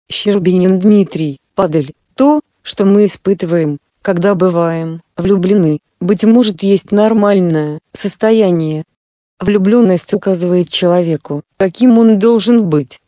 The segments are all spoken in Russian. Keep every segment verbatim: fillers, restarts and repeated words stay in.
Щербинин Дмитрий. Падаль – то, что мы испытываем, когда бываем влюблены, быть может, есть нормальное состояние. Влюбленность указывает человеку, каким он должен быть.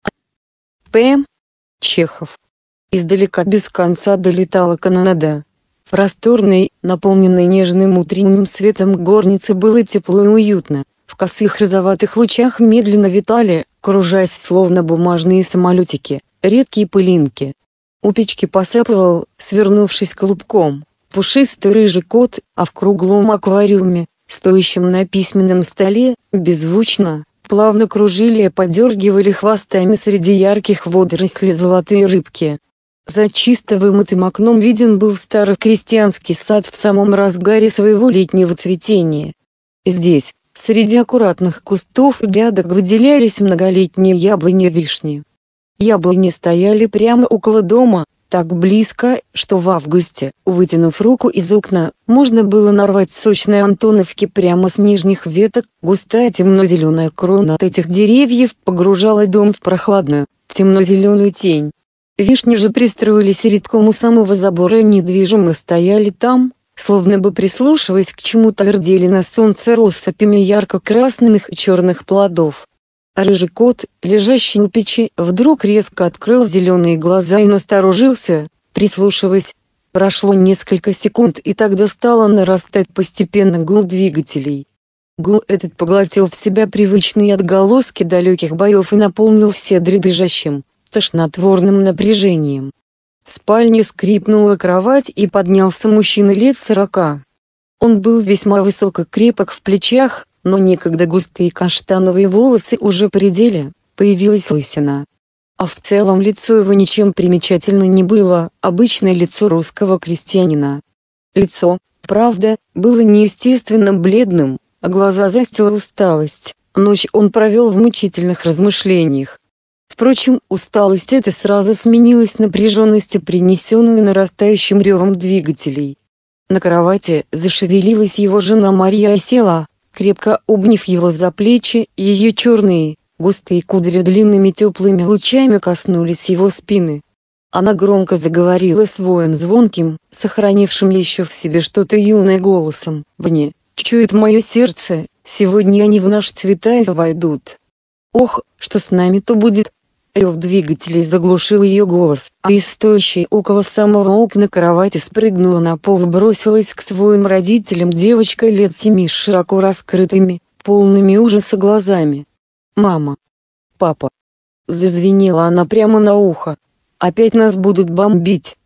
П. Чехов. Издалека без конца долетала канонада. В просторной, наполненной нежным утренним светом горнице было тепло и уютно. В косых розоватых лучах медленно витали, кружась словно бумажные самолетики, редкие пылинки. У печки посапывал, свернувшись клубком, пушистый рыжий кот, а в круглом аквариуме, стоящем на письменном столе, беззвучно, плавно кружили и подергивали хвостами среди ярких водорослей золотые рыбки. За чисто вымытым окном виден был старый крестьянский сад в самом разгаре своего летнего цветения. Здесь, среди аккуратных кустов и грядок, выделялись многолетние яблони и вишни. Яблони стояли прямо около дома, так близко, что в августе, вытянув руку из окна, можно было нарвать сочные антоновки прямо с нижних веток. Густая темно-зеленая крона от этих деревьев погружала дом в прохладную, темно-зеленую тень. Вишни же пристроились редком у самого забора и недвижимо стояли там, словно бы прислушиваясь к чему-то, рдели на солнце россыпями ярко-красных и черных плодов. Рыжий кот, лежащий у печи, вдруг резко открыл зеленые глаза и насторожился, прислушиваясь. Прошло несколько секунд, и тогда стало нарастать постепенно гул двигателей. Гул этот поглотил в себя привычные отголоски далеких боев и наполнил все дребезжащим, тошнотворным напряжением. В спальне скрипнула кровать, и поднялся мужчина лет сорока. Он был весьма высок и крепок в плечах, но некогда густые каштановые волосы уже поредели, появилась лысина. А в целом лицо его ничем примечательно не было, обычное лицо русского крестьянина. Лицо, правда, было неестественно бледным, а глаза застила усталость. Ночь он провел в мучительных размышлениях. Впрочем, усталость эта сразу сменилась напряженностью, принесенную нарастающим ревом двигателей. На кровати зашевелилась его жена Марья и села, крепко обняв его за плечи. Ее черные, густые кудри длинными теплыми лучами коснулись его спины. Она громко заговорила своим звонким, сохранившим еще в себе что-то юное голосом. «Вне, чует мое сердце, сегодня они в наш цветай войдут. Ох, что с нами-то будет!» Рев двигателей заглушил ее голос, а из стоящей около самого окна кровати спрыгнула на пол и бросилась к своим родителям девочка лет семи с широко раскрытыми, полными ужаса глазами. «Мама! Папа!» Зазвенела она прямо на ухо. «Опять нас будут бомбить!»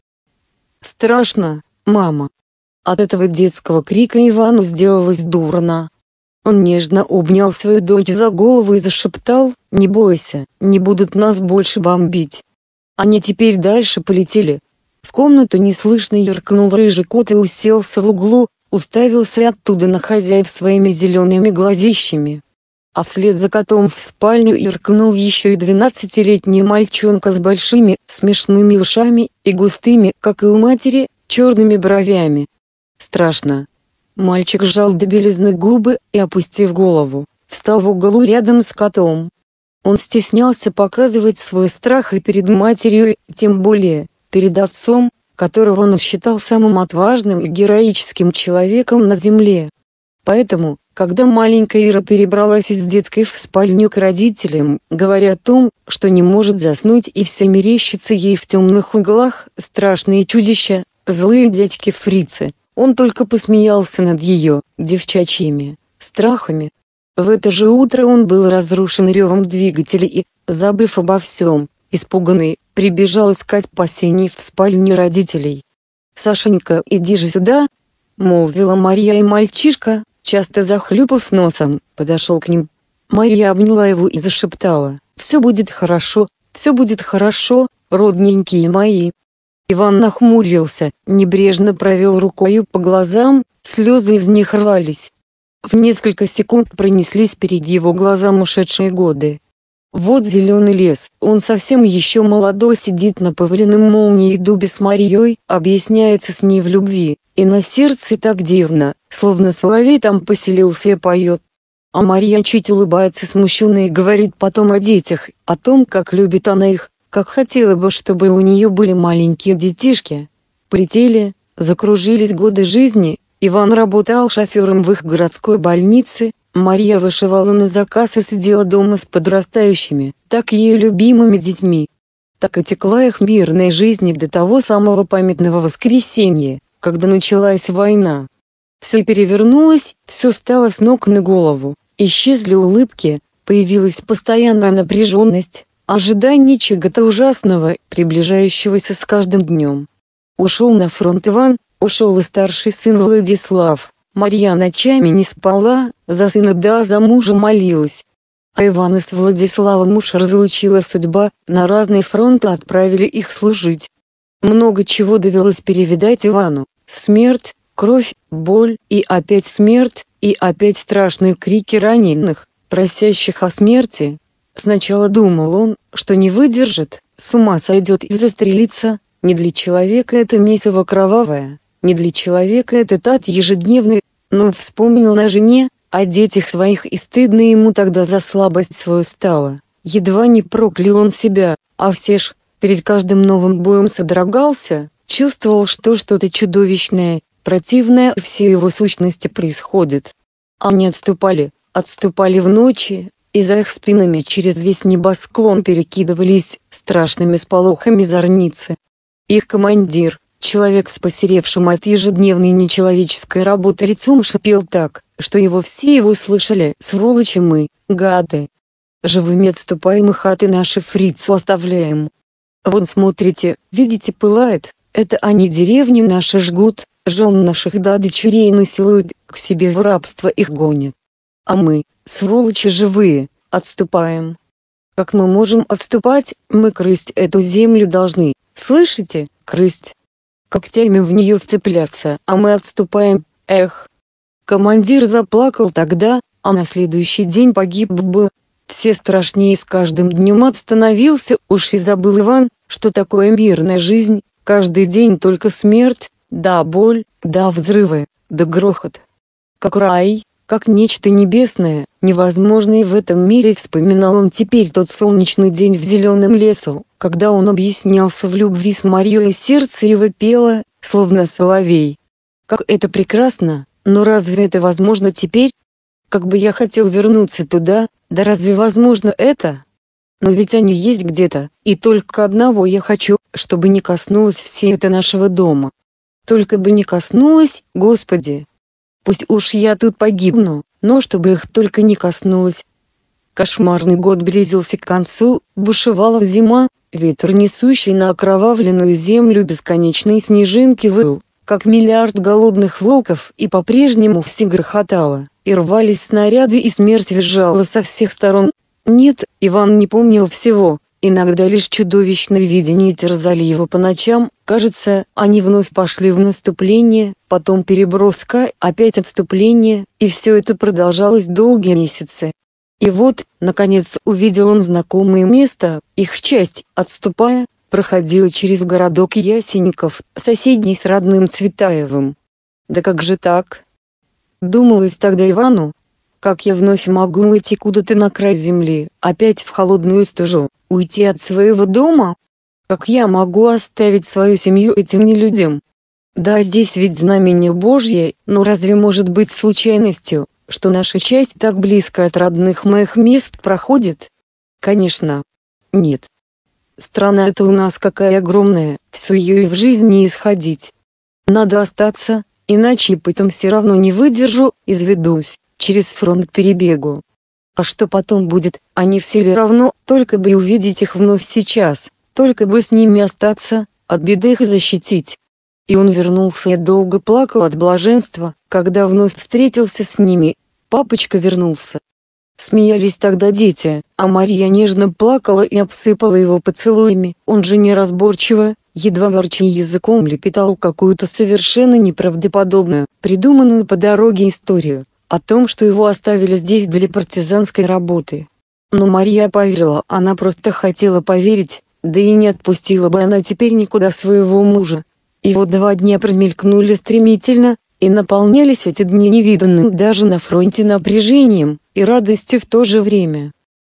«Страшно, мама!» От этого детского крика Ивану сделалось дурно. Он нежно обнял свою дочь за голову и зашептал: «Не бойся, не будут нас больше бомбить». Они теперь дальше полетели. В комнату неслышно юркнул рыжий кот и уселся в углу, уставился оттуда на хозяев своими зелеными глазищами. А вслед за котом в спальню юркнул еще и двенадцатилетний мальчонка с большими, смешными ушами и густыми, как и у матери, черными бровями. Страшно. Мальчик сжал до белизны губы и, опустив голову, встал в углу рядом с котом. Он стеснялся показывать свой страх и перед матерью, и тем более, перед отцом, которого он считал самым отважным и героическим человеком на земле. Поэтому, когда маленькая Ира перебралась из детской в спальню к родителям, говоря о том, что не может заснуть и все мерещится ей в темных углах страшные чудища, злые дядьки-фрицы, он только посмеялся над ее девчачьими страхами. В это же утро он был разрушен ревом двигателя и, забыв обо всем, испуганный, прибежал искать спасения в спальне родителей. «Сашенька, иди же сюда!» — молвила Марья, и мальчишка, часто захлюпав носом, подошел к ним. Марья обняла его и зашептала: «Все будет хорошо, все будет хорошо, родненькие мои». Иван нахмурился, небрежно провел рукою по глазам, слезы из них рвались. В несколько секунд пронеслись перед его глазами ушедшие годы. Вот зеленый лес, он совсем еще молодой, сидит на поваленном молнией дубе с Марьей, объясняется с ней в любви, и на сердце так дивно, словно соловей там поселился и поет. А Марья чуть улыбается смущенно и говорит потом о детях, о том, как любит она их, как хотела бы, чтобы у нее были маленькие детишки. Полетели, закружились годы жизни. Иван работал шофером в их городской больнице, Мария вышивала на заказ и сидела дома с подрастающими, так ее любимыми детьми. Так и текла их мирная жизнь до того самого памятного воскресенья, когда началась война. Все перевернулось, все стало с ног на голову, исчезли улыбки, появилась постоянная напряженность, ожидание чего-то ужасного, приближающегося с каждым днем. Ушел на фронт Иван, ушел и старший сын Владислав. Марья ночами не спала, за сына да за мужа молилась. А Ивана с Владиславом уж разлучила судьба, на разные фронты отправили их служить. Много чего довелось перевидать Ивану: смерть, кровь, боль, и опять смерть, и опять страшные крики раненых, просящих о смерти. Сначала думал он, что не выдержит, с ума сойдет и застрелится. Не для человека это месиво кровавое, не для человека этот ад ежедневный, но вспомнил о жене, о детях своих, и стыдно ему тогда за слабость свою стало. Едва не проклял он себя, а все ж, перед каждым новым боем содрогался, чувствовал, что что-то чудовищное, противное в всей его сущности происходит. Они отступали, отступали в ночи, и за их спинами через весь небосклон перекидывались страшными сполохами зорницы. Их командир, человек с посеревшим от ежедневной нечеловеческой работы лицом, шипел так, что его все его слышали: «Сволочи мы, гады! Живыми отступаем и хаты наши фрицу оставляем. Вон смотрите, видите, пылает, это они деревни наши жгут, жен наших да дочерей насилуют, к себе в рабство их гонят. А мы, сволочи живые, отступаем. Как мы можем отступать? Мы крысть эту землю должны, слышите, крысть. Когтями в нее вцепляться, а мы отступаем, эх!» Командир заплакал тогда, а на следующий день погиб бы. Все страшнее с каждым днем становился, уж и забыл Иван, что такое мирная жизнь, каждый день только смерть, да боль, да взрывы, да грохот. Как рай, как нечто небесное, невозможное в этом мире, вспоминал он теперь тот солнечный день в зеленом лесу, когда он объяснялся в любви с Марьей, и сердце его пело, словно соловей. Как это прекрасно, но разве это возможно теперь? Как бы я хотел вернуться туда, да разве возможно это? Но ведь они есть где-то, и только одного я хочу, чтобы не коснулось все это нашего дома. Только бы не коснулось, Господи. Пусть уж я тут погибну, но чтобы их только не коснулось. Кошмарный год близился к концу, бушевала зима, ветер, несущий на окровавленную землю бесконечные снежинки, выл, как миллиард голодных волков, и по-прежнему все грохотало, и рвались снаряды, и смерть визжала со всех сторон. Нет, Иван не помнил всего, иногда лишь чудовищные видения терзали его по ночам. Кажется, они вновь пошли в наступление, потом переброска, опять отступление, и все это продолжалось долгие месяцы. И вот, наконец, увидел он знакомое место, их часть, отступая, проходила через городок Ясенников, соседний с родным Цветаевым. Да как же так? Думалось тогда Ивану. Как я вновь могу уйти куда-то на край земли, опять в холодную стужу, уйти от своего дома? Как я могу оставить свою семью этим нелюдям? Да, здесь ведь знамение Божье, но разве может быть случайностью, что наша часть так близко от родных моих мест проходит? Конечно. Нет. Страна-то у нас какая огромная, всю ее и в жизнь не исходить. Надо остаться, иначе потом все равно не выдержу, изведусь, через фронт перебегу. А что потом будет, они все ли равно, только бы увидеть их вновь сейчас, только бы с ними остаться, от беды их защитить. И он вернулся и долго плакал от блаженства, когда вновь встретился с ними. Папочка вернулся. Смеялись тогда дети, а Марья нежно плакала и обсыпала его поцелуями. Он же неразборчиво, едва ворча языком, лепетал какую-то совершенно неправдоподобную, придуманную по дороге историю о том, что его оставили здесь для партизанской работы. Но Марья поверила, она просто хотела поверить, да и не отпустила бы она теперь никуда своего мужа. И вот два дня промелькнули стремительно, и наполнялись эти дни невиданным даже на фронте напряжением и радостью в то же время.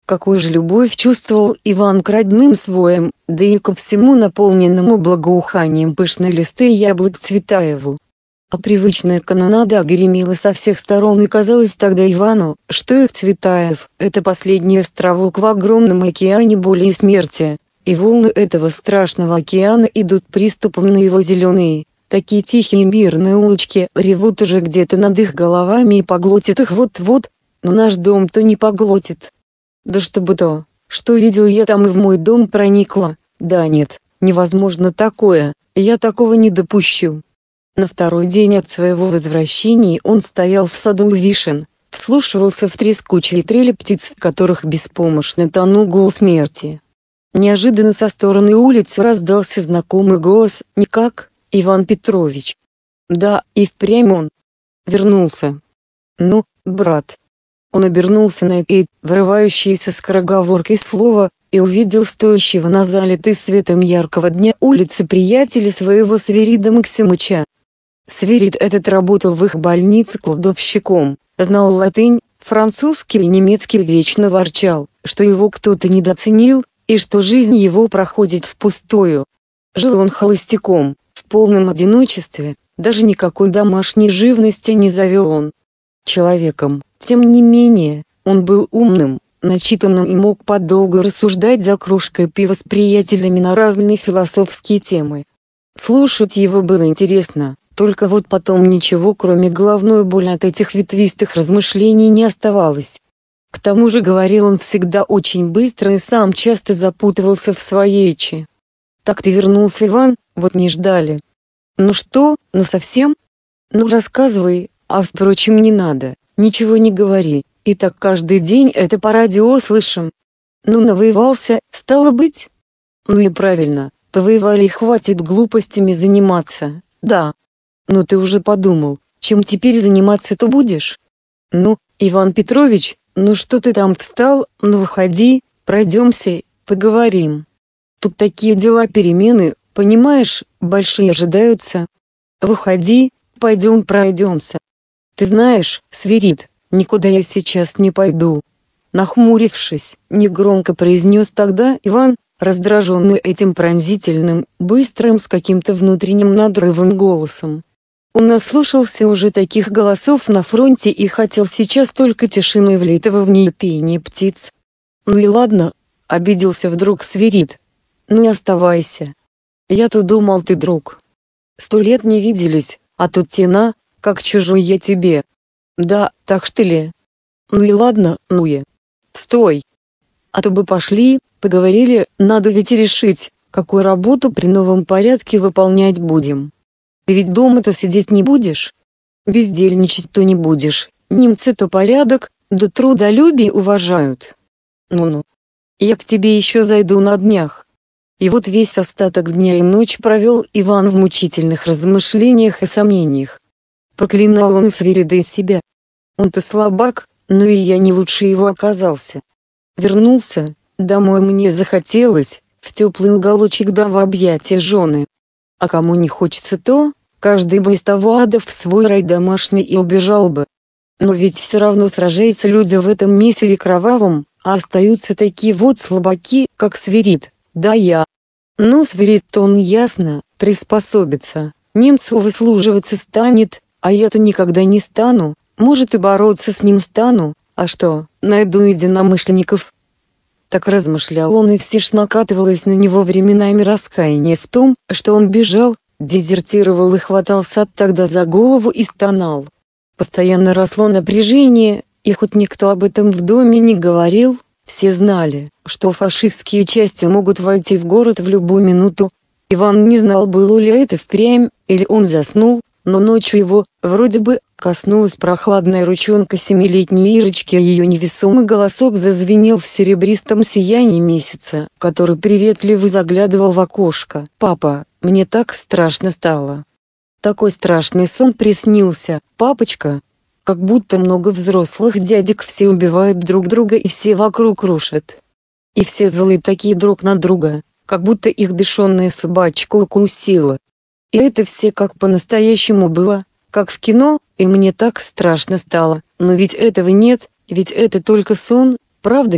Какую же любовь чувствовал Иван к родным своим, да и ко всему наполненному благоуханием пышной листы яблок Цветаеву. А привычная канонада гремела со всех сторон, и казалось тогда Ивану, что их Цветаев – это последний островок в огромном океане боли и смерти, и волны этого страшного океана идут приступом на его зеленые, такие тихие мирные улочки, ревут уже где-то над их головами и поглотит их вот-вот, но наш дом-то не поглотит. Да чтобы то, что видел я там и в мой дом проникло, да нет, невозможно такое, я такого не допущу. На второй день от своего возвращения он стоял в саду у вишен, вслушивался в трескучие трели птиц, в которых беспомощно тонул гул смерти. Неожиданно со стороны улицы раздался знакомый голос: «Никак, Иван Петрович». Да, и впрямь он вернулся. Ну, брат. Он обернулся на это вырывающееся скороговоркой слово, и увидел стоящего на залитой светом яркого дня улицы приятеля своего Свирида Максимыча. Свирид этот работал в их больнице кладовщиком, знал латынь, французский и немецкий, вечно ворчал, что его кто-то недооценил, и что жизнь его проходит впустую. Жил он холостяком, в полном одиночестве, даже никакой домашней живности не завел он. Человеком, тем не менее, он был умным, начитанным и мог подолгу рассуждать за кружкой пива с приятелями на разные философские темы. Слушать его было интересно, только вот потом ничего кроме головной боли от этих ветвистых размышлений не оставалось. К тому же говорил он всегда очень быстро и сам часто запутывался в своей речи. «Так ты вернулся, Иван, вот не ждали». «Ну что, насовсем?» «Ну рассказывай, а впрочем не надо, ничего не говори, и так каждый день это по радио слышим». «Ну навоевался, стало быть?» «Ну и правильно, повоевали и хватит глупостями заниматься, да. Ну ты уже подумал, чем теперь заниматься-то будешь?» «Ну, Иван Петрович, ну что ты там встал, ну выходи, пройдемся, поговорим. Тут такие дела, перемены, понимаешь, большие ожидаются. Выходи, пойдем пройдемся». «Ты знаешь, Свирид, никуда я сейчас не пойду». Нахмурившись, негромко произнес тогда Иван, раздраженный этим пронзительным, быстрым с каким-то внутренним надрывом голосом. Он наслушался уже таких голосов на фронте и хотел сейчас только тишины влитого в нее пения птиц. «Ну и ладно», — обиделся вдруг Свирид. «Ну и оставайся. Я-то думал, ты друг. Сто лет не виделись, а тут тена, как чужой я тебе. Да, так что ли? Ну и ладно, ну и. Стой. А то бы пошли, поговорили, надо ведь решить, какую работу при новом порядке выполнять будем. Ты ведь дома-то сидеть не будешь? Бездельничать-то не будешь, немцы-то порядок, да трудолюбие уважают. Ну-ну. Я к тебе еще зайду на днях». И вот весь остаток дня и ночь провел Иван в мучительных размышлениях и сомнениях. Проклинал он Свирида из себя. Он-то слабак, но и я не лучше его оказался. Вернулся, домой мне захотелось, в теплый уголочек да в объятия жены. А кому не хочется то, каждый бы из того ада в свой рай домашний и убежал бы. Но ведь все равно сражаются люди в этом месиве кровавом, а остаются такие вот слабаки, как Свирид, да я. Ну Свирид-то он ясно, приспособится, немцу выслуживаться станет, а я-то никогда не стану, может и бороться с ним стану, а что, найду единомышленников». Так размышлял он, и все ж накатывалось на него временами раскаяние в том, что он бежал, дезертировал и хватался тогда за голову и стонал. Постоянно росло напряжение, и хоть никто об этом в доме не говорил, все знали, что фашистские части могут войти в город в любую минуту. Иван не знал, было ли это впрямь, или он заснул, но ночью его, вроде бы, коснулась прохладная ручонка семилетней Ирочки, а ее невесомый голосок зазвенел в серебристом сиянии месяца, который приветливо заглядывал в окошко. «Папа, мне так страшно стало». Такой страшный сон приснился, папочка. Как будто много взрослых дядек, все убивают друг друга и все вокруг рушат. И все злые такие друг на друга, как будто их бешеная собачка укусила. И это все как по-настоящему было, как в кино, и мне так страшно стало. Но ведь этого нет, ведь это только сон, правда ведь?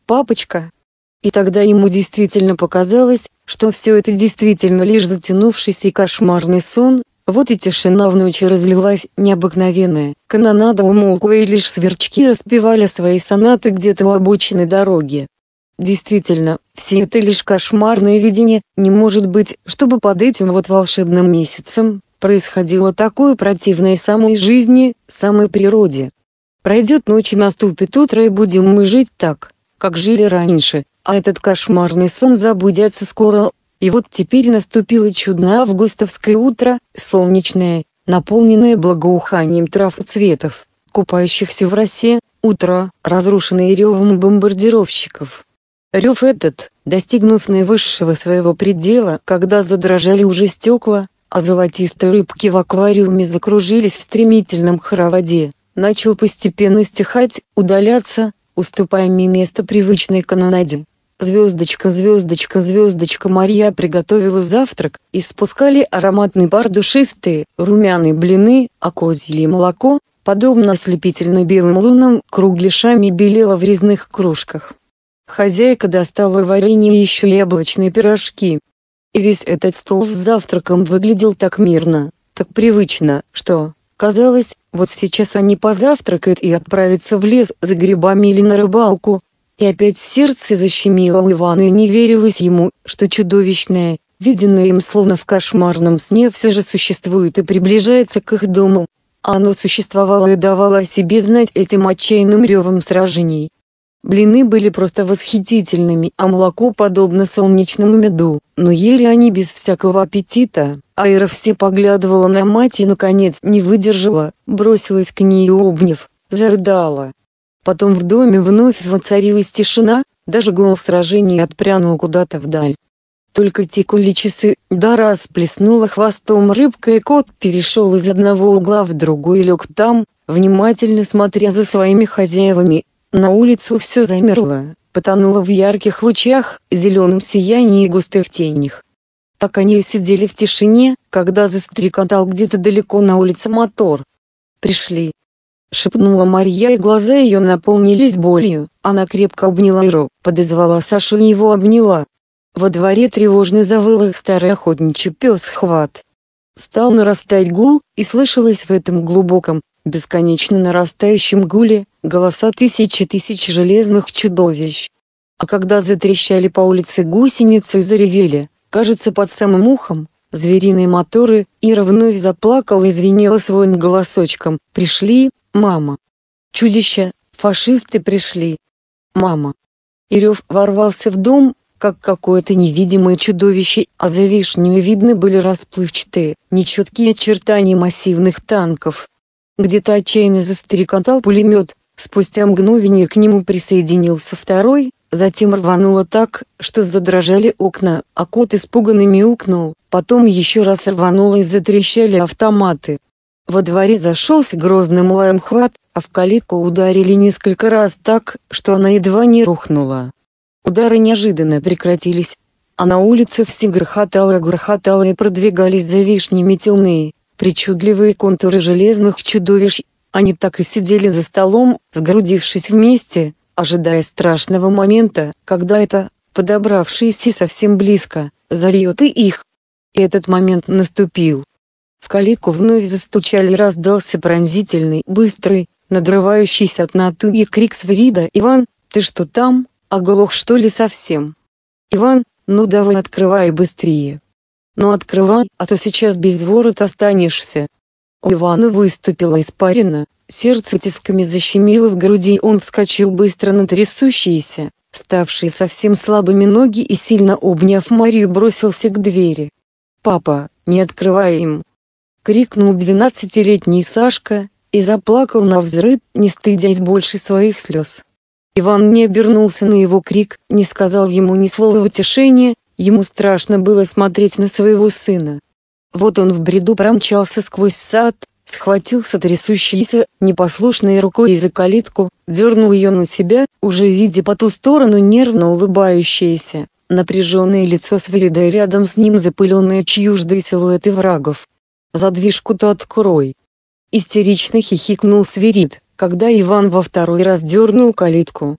папочка». И тогда ему действительно показалось, что все это действительно лишь затянувшийся и кошмарный сон. Вот и тишина в ночи разлилась необыкновенная, канонада умолкла, и лишь сверчки распевали свои сонаты где-то у обочины дороги. Действительно, все это лишь кошмарное видение. Не может быть, чтобы под этим вот волшебным месяцем происходило такое противное самой жизни, самой природе. Пройдет ночь и наступит утро, и будем мы жить так, как жили раньше, а этот кошмарный сон забудется скоро. И вот теперь наступило чудное августовское утро, солнечное, наполненное благоуханием трав и цветов, купающихся в росе, утро, разрушенное ревом бомбардировщиков. Рев этот, достигнув наивысшего своего предела, когда задрожали уже стекла, а золотистые рыбки в аквариуме закружились в стремительном хороводе, начал постепенно стихать, удаляться, уступая место привычной канонаде. Звездочка, звездочка, звездочка, Марья приготовила завтрак, и спускали ароматный пар душистые, румяные блины, а козье молоко, подобно ослепительно белым лунам, кругляшами белело в резных кружках. Хозяйка достала варенье и еще яблочные пирожки. И весь этот стол с завтраком выглядел так мирно, так привычно, что, казалось, вот сейчас они позавтракают и отправятся в лес за грибами или на рыбалку. И опять сердце защемило у Ивана, и не верилось ему, что чудовищное, виденное им словно в кошмарном сне, все же существует и приближается к их дому. А оно существовало и давало о себе знать этим отчаянным ревом сражений. Блины были просто восхитительными, а молоко подобно солнечному меду, но ели они без всякого аппетита. Айра все поглядывала на мать и наконец не выдержала, бросилась к ней и, обняв, зарыдала. Потом в доме вновь воцарилась тишина, даже гул сражений отпрянул куда-то вдаль. Только тикали часы, да раз плеснула хвостом рыбка, и кот перешел из одного угла в другой и лег там, внимательно смотря за своими хозяевами. На улицу все замерло, потонуло в ярких лучах, зеленом сиянии и густых тенях. Так они и сидели в тишине, когда застрекотал где-то далеко на улице мотор. «Пришли», — шепнула Марья, и глаза ее наполнились болью. Она крепко обняла Иру, подозвала Сашу и его обняла. Во дворе тревожно завыл их старый охотничий пес Хват. Стал нарастать гул, и слышалось в этом глубоком, бесконечно нарастающем гуле голоса тысячи тысяч железных чудовищ. А когда затрещали по улице гусеницы и заревели, кажется, под самым ухом, звериные моторы, Ира вновь заплакала и звенела своим голосочком: «Пришли, мама! Чудища, фашисты пришли! Мама!» И рев ворвался в дом, как какое-то невидимое чудовище, а за вишнями видны были расплывчатые, нечеткие очертания массивных танков. Где-то отчаянно застрекотал пулемет, спустя мгновение к нему присоединился второй, затем рвануло так, что задрожали окна, а кот испуганно мяукнул, потом еще раз рвануло и затрещали автоматы. Во дворе зашелся грозным лаем Хват, а в калитку ударили несколько раз так, что она едва не рухнула. Удары неожиданно прекратились, а на улице все грохотало и грохотало, и продвигались за вишнями темные, причудливые контуры железных чудовищ. Они так и сидели за столом, сгрудившись вместе, ожидая страшного момента, когда это, подобравшееся совсем близко, зальет и их. И этот момент наступил. В калитку вновь застучали, и раздался пронзительный, быстрый, надрывающийся от натуги крик Свирида: «Иван, ты что там, оглох что ли совсем? Иван, ну давай открывай быстрее! Ну открывай, а то сейчас без ворота останешься!» У Ивана выступила испарина, сердце тисками защемило в груди, он вскочил быстро на трясущиеся, ставшие совсем слабыми ноги, и, сильно обняв Марию, бросился к двери. «Папа, не открывай им!» — крикнул двенадцатилетний Сашка, и заплакал навзрыд, не стыдясь больше своих слез. Иван не обернулся на его крик, не сказал ему ни слова утешения, ему страшно было смотреть на своего сына. Вот он в бреду промчался сквозь сад, схватился трясущейся, непослушной рукой за калитку, дернул ее на себя, уже видя по ту сторону нервно улыбающееся, напряженное лицо Свирида и рядом с ним запыленные чьюждые силуэты врагов. «Задвижку-то открой!» — истерично хихикнул Свирид, когда Иван во второй раз дернул калитку.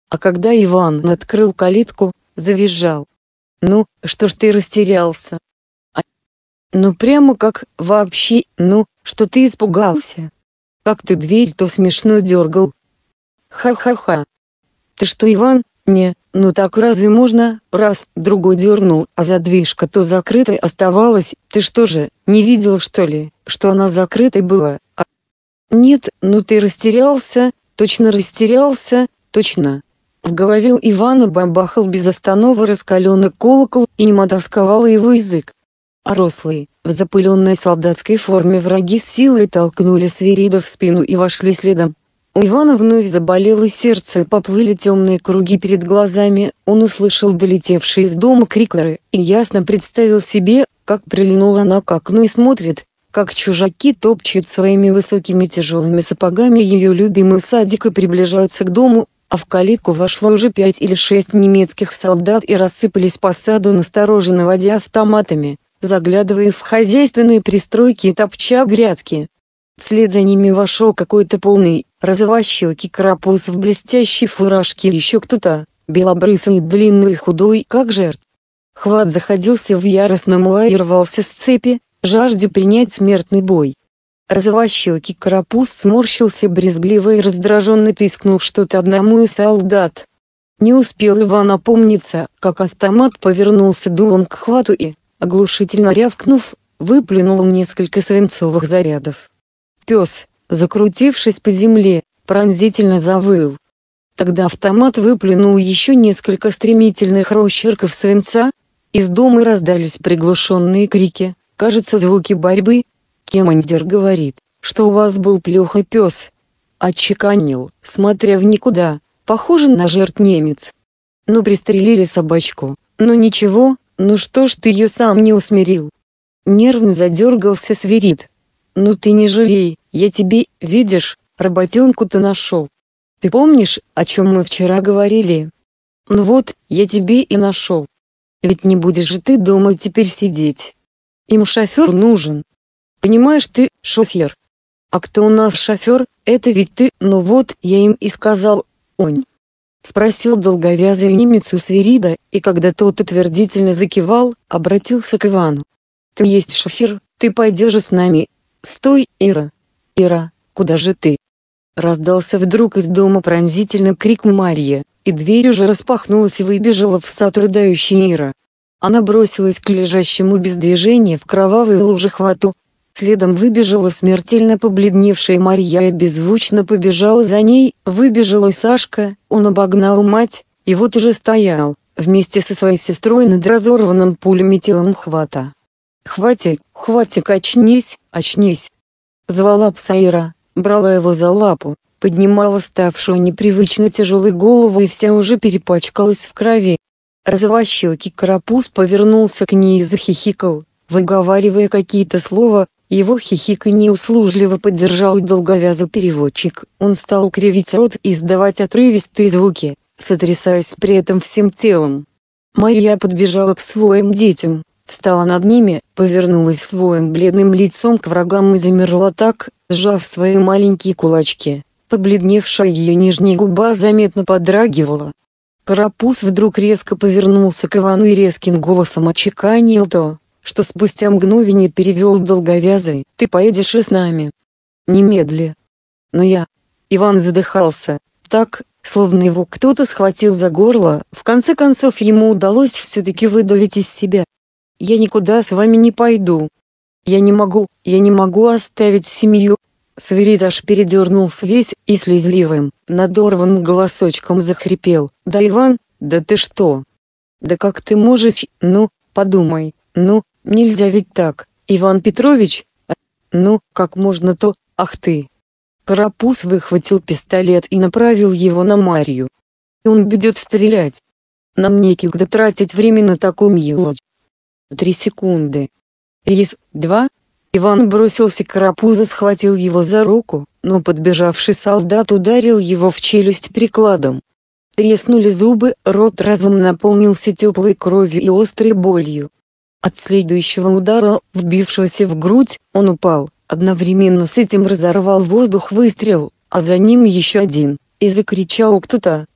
А когда Иван открыл калитку, завизжал. «Ну, что ж ты растерялся? А? Ну прямо как, вообще, ну, что ты испугался? Как ты дверь-то смешно дергал? Ха-ха-ха. Ты что, Иван? Не, ну так разве можно? Раз, другой дернул, а задвижка-то закрытой оставалась. Ты что же, не видел что ли, что она закрытой была? А? Нет, ну ты растерялся, точно растерялся, точно». В голове у Ивана бабахал без останова раскаленный колокол и не тосковал его язык. А рослые, в запыленной солдатской форме враги с силой толкнули Свирида в спину и вошли следом. У Ивана вновь заболело сердце и поплыли темные круги перед глазами, он услышал долетевшие из дома крикоры и ясно представил себе, как прильнула она к окну и смотрит, как чужаки топчут своими высокими тяжелыми сапогами ее любимый садик и приближаются к дому, а в калитку вошло уже пять или шесть немецких солдат и рассыпались по саду, настороженно водя автоматами, заглядывая в хозяйственные пристройки и топча грядки. Вслед за ними вошел какой-то полный, розовощекий карапуз в блестящей фуражке и еще кто-то, белобрысый, длинный и худой, как жертв. Хват заходился в яростном лае и рвался с цепи, жаждя принять смертный бой. Розовощекий карапуз сморщился брезгливо и раздраженно пискнул что-то одному из солдат. Не успел Иван опомниться, как автомат повернулся дулом к Хвату и, оглушительно рявкнув, выплюнул несколько свинцовых зарядов. Пес, закрутившись по земле, пронзительно завыл. Тогда автомат выплюнул еще несколько стремительных росчерков свинца, из дома раздались приглушенные крики, кажется, звуки борьбы. Командир говорит, что у вас был плохой пес. Отчеканил, смотря в никуда, похоже на жертв немец. Ну пристрелили собачку, ну ничего, ну что ж ты ее сам не усмирил? Нервно задергался Свирид. Ну ты не жалей, я тебе, видишь, работенку-то нашел. Ты помнишь, о чем мы вчера говорили? Ну вот, я тебе и нашел. Ведь не будешь же ты дома теперь сидеть. Им шофер нужен. Понимаешь ты, шофер? А кто у нас шофер, это ведь ты, ну вот, я им и сказал, онь. Спросил долговязый немец у Свирида, и когда тот утвердительно закивал, обратился к Ивану. Ты есть шофер, ты пойдешь с нами. Стой, Ира. Ира, куда же ты? Раздался вдруг из дома пронзительный крик Марьи, и дверь уже распахнулась и выбежала в сад рыдающая Ира. Она бросилась к лежащему без движения в кровавой луже Хвату. Следом выбежала смертельно побледневшая Марья и беззвучно побежала за ней, выбежала и Сашка, он обогнал мать, и вот уже стоял, вместе со своей сестрой над разорванным пулями телом Хвата. «Хватик, Хватик, очнись, очнись!» Звала пса Ира, брала его за лапу, поднимала ставшую непривычно тяжелой голову и вся уже перепачкалась в крови. Розовощекий карапуз повернулся к ней и захихикал, выговаривая какие-то слова. Его хихиканье услужливо поддержал долговязый переводчик. Он стал кривить рот и издавать отрывистые звуки, сотрясаясь при этом всем телом. Марья подбежала к своим детям, встала над ними, повернулась своим бледным лицом к врагам и замерла так, сжав свои маленькие кулачки. Побледневшая ее нижняя губа заметно подрагивала. Карапуз вдруг резко повернулся к Ивану и резким голосом отчеканил то, что спустя мгновение перевел долговязый: «Ты поедешь и с нами. Немедли». Но я... Иван задыхался, так, словно его кто-то схватил за горло, в конце концов ему удалось все-таки выдавить из себя. «Я никуда с вами не пойду. Я не могу, я не могу оставить семью». Свирид аж передернулся весь и слезливым, надорванным голосочком захрипел: «Да, Иван, да ты что? Да как ты можешь, ну, подумай, ну, нельзя ведь так, Иван Петрович, а, ну, как можно то, ах ты». Карапуз выхватил пистолет и направил его на Марью. «Он будет стрелять. Нам некогда тратить время на такую мелочь». Три секунды. Рис, два. Иван бросился к Карапузу, схватил его за руку, но подбежавший солдат ударил его в челюсть прикладом. Треснули зубы, рот разом наполнился теплой кровью и острой болью. От следующего удара, вбившегося в грудь, он упал, одновременно с этим разорвал воздух выстрел, а за ним еще один, и закричал кто-то,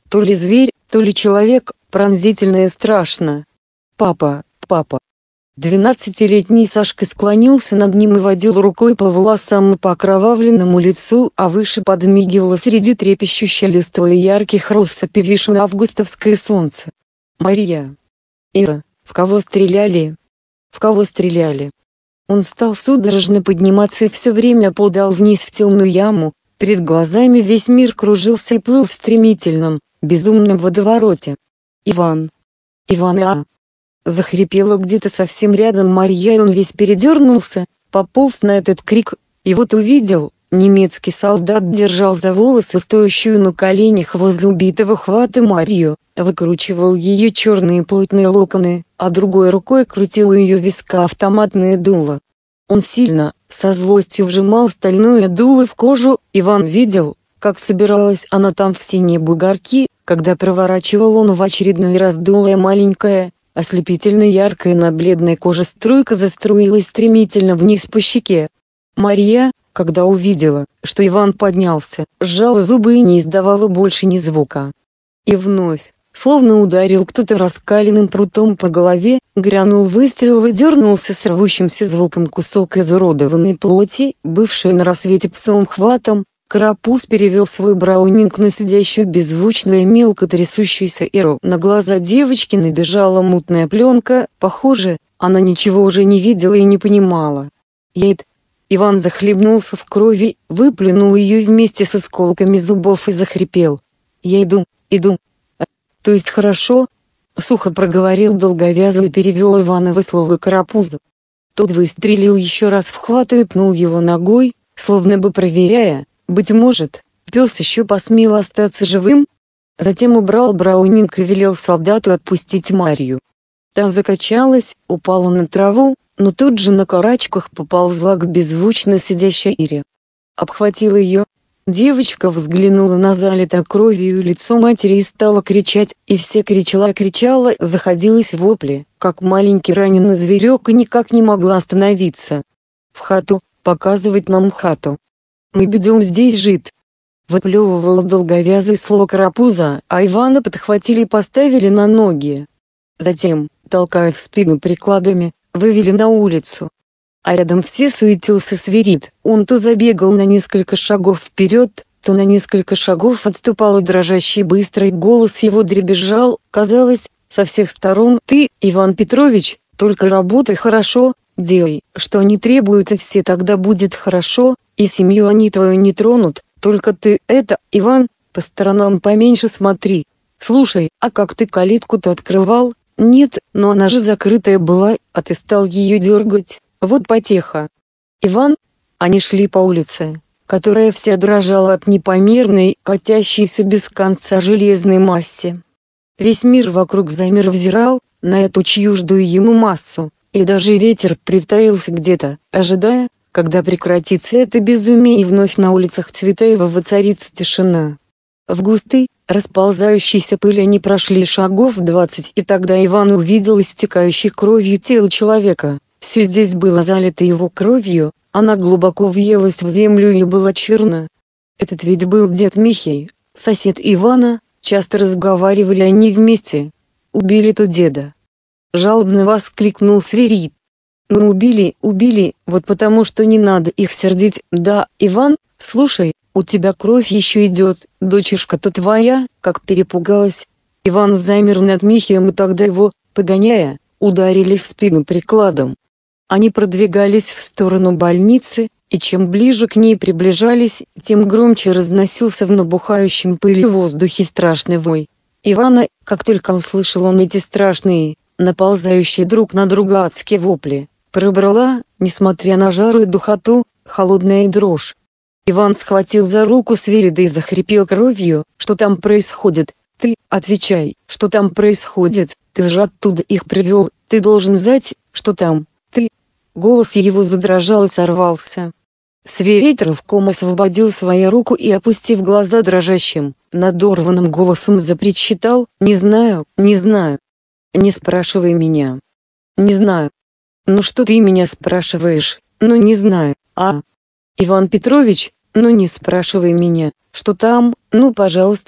то ли зверь, то ли человек, пронзительно и страшно. «Папа, папа!» Двенадцатилетний Сашка склонился над ним и водил рукой по волосам и по окровавленному лицу, а выше подмигивало среди трепещущей листвы ярких россыпей вишен августовское солнце. «Мария! Ира, в кого стреляли? В кого стреляли?» Он стал судорожно подниматься и все время подал вниз в темную яму. Перед глазами весь мир кружился и плыл в стремительном, безумном водовороте. «Иван! Иван а!» Захрипела где-то совсем рядом Марья, и он весь передернулся, пополз на этот крик, и вот увидел, немецкий солдат держал за волосы стоящую на коленях возле убитого хвата Марью, выкручивал ее черные плотные локоны, а другой рукой крутил у ее виска автоматное дуло. Он сильно, со злостью вжимал стальное дуло в кожу. Иван видел, как собиралась она там в синие бугорки, когда проворачивал он в очередной раз дуло, маленькая, ослепительно яркая на бледной коже струйка заструилась стремительно вниз по щеке. Марья, когда увидела, что Иван поднялся, сжала зубы и не издавала больше ни звука. И вновь, словно ударил кто-то раскаленным прутом по голове, грянул выстрел и дернулся с рвущимся звуком кусок изуродованной плоти, бывший на рассвете псом хватом. Карапуз перевел свой браунинг на сидящую беззвучную и мелко трясущуюся Иру. На глаза девочки набежала мутная пленка, похоже, она ничего уже не видела и не понимала. «Яд!» Иван захлебнулся в крови, выплюнул ее вместе с осколками зубов и захрипел. «Я иду, иду». А, «То есть хорошо?» — сухо проговорил долговязый и перевел Ивановы слова Карапузу. Тот выстрелил еще раз в хват и пнул его ногой, словно бы проверяя, быть может, пес еще посмел остаться живым. Затем убрал браунинг и велел солдату отпустить Марью. Та закачалась, упала на траву, но тут же на карачках поползла к беззвучно сидящей Ире. Обхватила ее. Девочка взглянула на залитое кровью лицо матери и стала кричать, и все кричала и кричала, заходилась в вопли, как маленький раненый зверек, и никак не могла остановиться. «В хату, показывать нам хату. Мы будем здесь жить», — выплевывала долговязый слово Карапуза, а Ивана подхватили и поставили на ноги. Затем, толкая в спину прикладами, вывели на улицу. А рядом все суетился Свирид. Он то забегал на несколько шагов вперед, то на несколько шагов отступал, и дрожащий быстрый голос его дребезжал, казалось, со всех сторон: «Ты, Иван Петрович, только работай хорошо, делай, что они требуют, и все тогда будет хорошо, и семью они твою не тронут, только ты, это, Иван, по сторонам поменьше смотри. Слушай, а как ты калитку-то открывал?» «Нет, но она же закрытая была, а ты стал ее дергать, вот потеха». Иван. Они шли по улице, которая вся дрожала от непомерной, катящейся без конца железной массе. Весь мир вокруг замер, взирал на эту чуждую ему массу, и даже ветер притаился где-то, ожидая, когда прекратится это безумие и вновь на улицах Цветаева воцарится тишина. В густой, расползающейся пыли они прошли шагов двадцать, и тогда Иван увидел истекающий кровью тело человека. Все здесь было залито его кровью, она глубоко въелась в землю и была черна. Этот ведь был дед Михей, сосед Ивана, часто разговаривали они вместе. «Убили-то деда!» — жалобно воскликнул Свирид. «Ну убили, убили, вот потому что не надо их сердить. Да, Иван, слушай, у тебя кровь еще идет, дочушка-то твоя, как перепугалась». Иван замер над Михием, и тогда его, погоняя, ударили в спину прикладом. Они продвигались в сторону больницы, и чем ближе к ней приближались, тем громче разносился в набухающем пыли воздухе страшный вой. Ивана, как только услышал он эти страшные, наползающие друг на друга адские вопли, пробрала, несмотря на жару и духоту, холодная дрожь. Иван схватил за руку Свирида и захрипел кровью. «Что там происходит? Ты, отвечай, что там происходит? Ты же оттуда их привел, ты должен знать, что там, ты». Голос его задрожал и сорвался. Свирид рывком освободил свою руку и, опустив глаза дрожащим, надорванным голосом запричитал: «Не знаю, не знаю. Не спрашивай меня. Не знаю». «Ну что ты меня спрашиваешь? Ну не знаю, а? Иван Петрович, ну не спрашивай меня, что там, ну пожалуйста,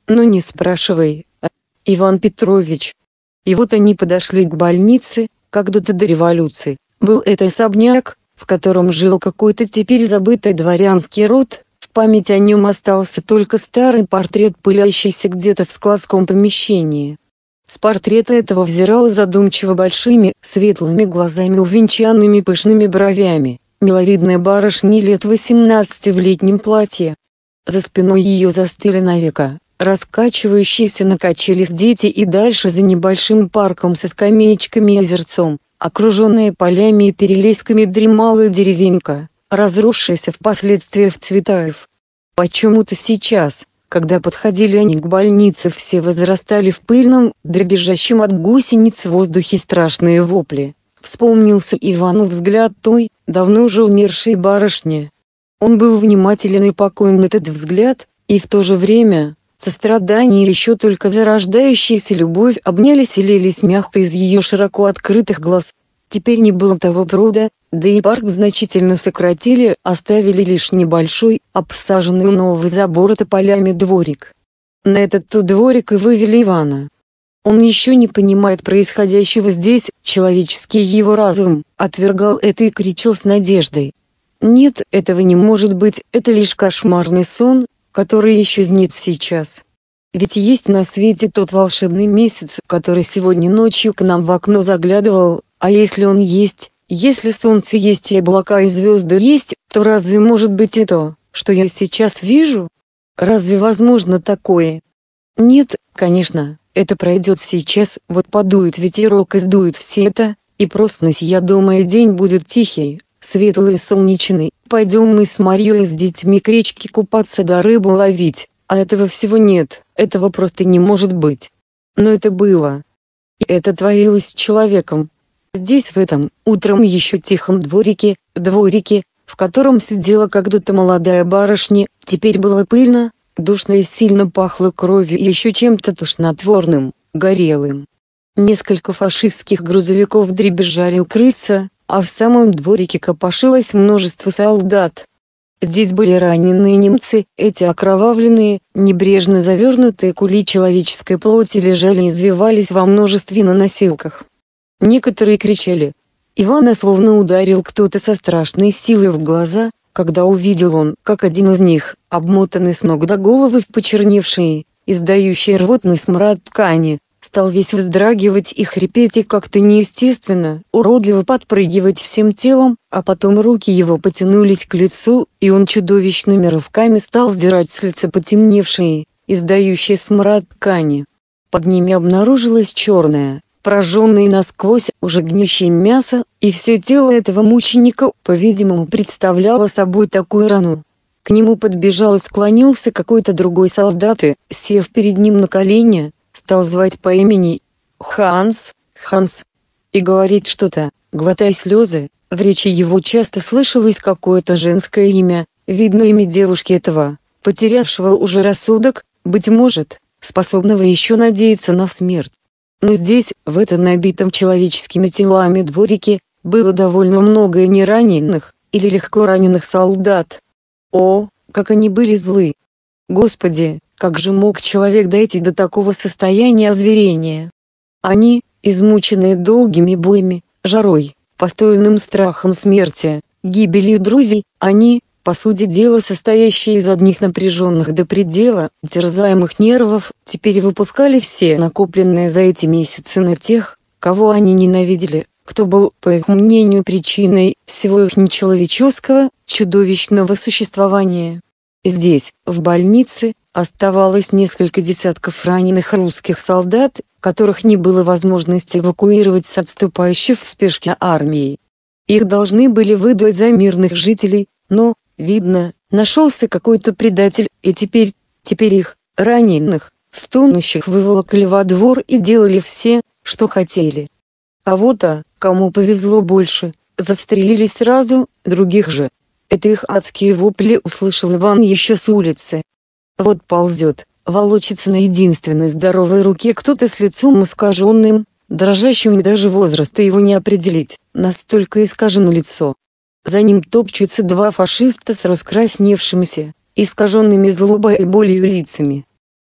Ну не спрашивай, а, Иван Петрович. И вот они подошли к больнице. Когда-то до революции был это особняк, в котором жил какой-то теперь забытый дворянский род. В память о нем остался только старый портрет, пылящийся где-то в складском помещении. С портрета этого взирала задумчиво большими, светлыми глазами, увенчанными пышными бровями, миловидная барышня лет восемнадцати в летнем платье. За спиной ее застыли навека раскачивающиеся на качелях дети, и дальше за небольшим парком со скамеечками и озерцом, окруженная полями и перелесками, дремала деревенька, разросшаяся впоследствии в Цветаев. Почему-то сейчас, когда подходили они к больнице, все возрастали в пыльном, дребезжащем от гусениц в воздухе страшные вопли. Вспомнился Ивану взгляд той, давно уже умершей барышни. Он был внимателен и покоен, этот взгляд, и в то же время сострадание и еще только зарождающаяся любовь обнялись и лились мягко из ее широко открытых глаз. Теперь не было того пруда, да и парк значительно сократили, оставили лишь небольшой, обсаженный у нового забора тополями дворик. На этот-то дворик и вывели Ивана. Он еще не понимает происходящего здесь, человеческий его разум отвергал это и кричал с надеждой: «Нет, этого не может быть, это лишь кошмарный сон, который исчезнет сейчас. Ведь есть на свете тот волшебный месяц, который сегодня ночью к нам в окно заглядывал, а если он есть, если солнце есть и облака и звезды есть, то разве может быть это, что я сейчас вижу? Разве возможно такое? Нет, конечно, это пройдет сейчас, вот подует ветерок и сдует все это, и проснусь я дома, и день будет тихий, светлый и солнечный, пойдем мы с Марьей с детьми к речке купаться да рыбу ловить, а этого всего нет, этого просто не может быть». Но это было. И это творилось с человеком. Здесь в этом, утром еще тихом дворике, дворике, в котором сидела когда-то молодая барышня, теперь было пыльно, душно и сильно пахло кровью и еще чем-то тошнотворным, горелым. Несколько фашистских грузовиков дребезжали у крыльца, а в самом дворике копошилось множество солдат. Здесь были раненые немцы, эти окровавленные, небрежно завернутые кули человеческой плоти лежали и извивались во множестве на носилках. Некоторые кричали. Ивана словно ударил кто-то со страшной силой в глаза, когда увидел он, как один из них, обмотанный с ног до головы в почерневшие, издающие рвотный смрад ткани, стал весь вздрагивать и хрипеть и как-то неестественно, уродливо подпрыгивать всем телом, а потом руки его потянулись к лицу, и он чудовищными рывками стал сдирать с лица потемневшие, издающие смрад ткани. Под ними обнаружилось черное, прожженное насквозь, уже гниющее мясо, и все тело этого мученика, по-видимому, представляло собой такую рану. К нему подбежал и склонился какой-то другой солдат и, сев перед ним на колени, стал звать по имени «Ханс, Ханс» и говорить что-то, глотая слезы. В речи его часто слышалось какое-то женское имя, видно имя девушки этого, потерявшего уже рассудок, быть может, способного еще надеяться на смерть. Но здесь, в этом набитом человеческими телами дворике, было довольно много и нераненых, или легко раненых солдат. О, как они были злы! Господи, как же мог человек дойти до такого состояния озверения? Они, измученные долгими боями, жарой, постоянным страхом смерти, гибелью друзей, они, по сути дела состоящие из одних напряженных до предела, терзаемых нервов, теперь выпускали все накопленные за эти месяцы на тех, кого они ненавидели, кто был, по их мнению, причиной всего их нечеловеческого, чудовищного существования. Здесь, в больнице, оставалось несколько десятков раненых русских солдат, которых не было возможности эвакуировать с отступающей в спешке армией. Их должны были выдать за мирных жителей, но, видно, нашелся какой-то предатель, и теперь, теперь их, раненых, стонущих, выволокли во двор и делали все, что хотели. А вот а, кому повезло больше, застрелили сразу, других же. Это их адские вопли услышал Иван еще с улицы. Вот ползет, волочится на единственной здоровой руке кто-то с лицом искаженным, дрожащим, и даже возраста его не определить, настолько искажено лицо. За ним топчутся два фашиста с раскрасневшимися, искаженными злобой и болью лицами.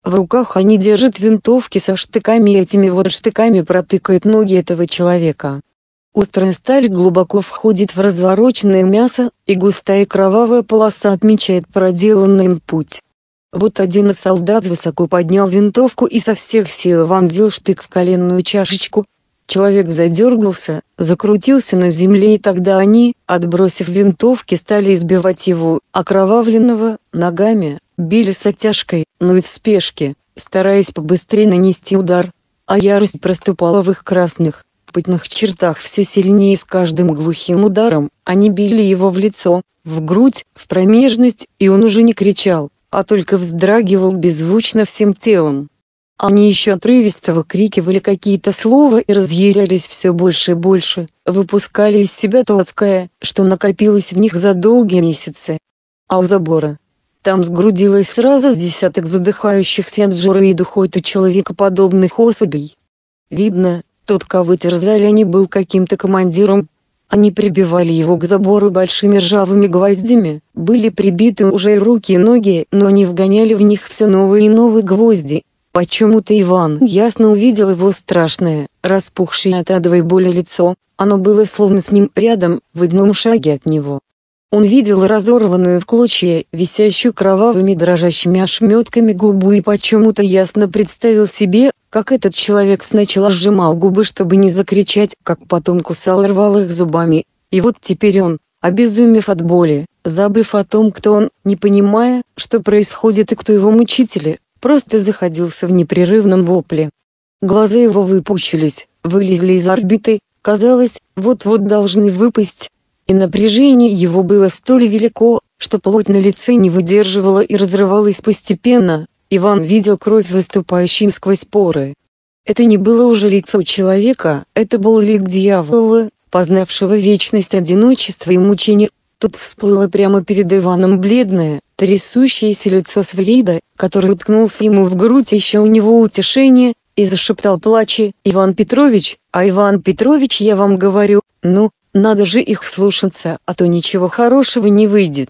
В руках они держат винтовки со штыками и этими вот штыками протыкают ноги этого человека. Острая сталь глубоко входит в развороченное мясо, и густая кровавая полоса отмечает проделанный им путь. Вот один из солдат высоко поднял винтовку и со всех сил вонзил штык в коленную чашечку. Человек задергался, закрутился на земле, и тогда они, отбросив винтовки, стали избивать его, окровавленного, ногами, били с оттяжкой, но и в спешке, стараясь побыстрее нанести удар. А ярость проступала в их красных, пытных чертах все сильнее с каждым глухим ударом. Они били его в лицо, в грудь, в промежность, и он уже не кричал, а только вздрагивал беззвучно всем телом. Они еще отрывисто выкрикивали какие-то слова и разъярялись все больше и больше, выпускали из себя то адское, что накопилось в них за долгие месяцы. А у забора там сгрудилось сразу с десяток задыхающихся от жары и духоты человекоподобных особей. Видно, тот, кого терзали они, был каким-то командиром. Они прибивали его к забору большими ржавыми гвоздями, были прибиты уже и руки и ноги, но они вгоняли в них все новые и новые гвозди. Почему-то Иван ясно увидел его страшное, распухшее от адовой боли лицо, оно было словно с ним рядом, в одном шаге от него. Он видел разорванную в клочья, висящую кровавыми дрожащими ошметками губу, и почему-то ясно представил себе, как этот человек сначала сжимал губы, чтобы не закричать, как потом кусал и рвал их зубами. И вот теперь он, обезумев от боли, забыв о том, кто он, не понимая, что происходит и кто его мучители, просто заходился в непрерывном вопле. Глаза его выпучились, вылезли из орбиты, казалось, вот-вот должны выпасть. И напряжение его было столь велико, что плоть на лице не выдерживала и разрывалась постепенно. Иван видел кровь, выступающую сквозь поры. Это не было уже лицо человека, это был лик дьявола, познавшего вечность одиночества и мучения. Тут всплыло прямо перед Иваном бледное, трясущееся лицо Свирида, который уткнулся ему в грудь, ища у него утешение, и зашептал плача: «Иван Петрович, а Иван Петрович, я вам говорю, ну, надо же их слушаться, а то ничего хорошего не выйдет.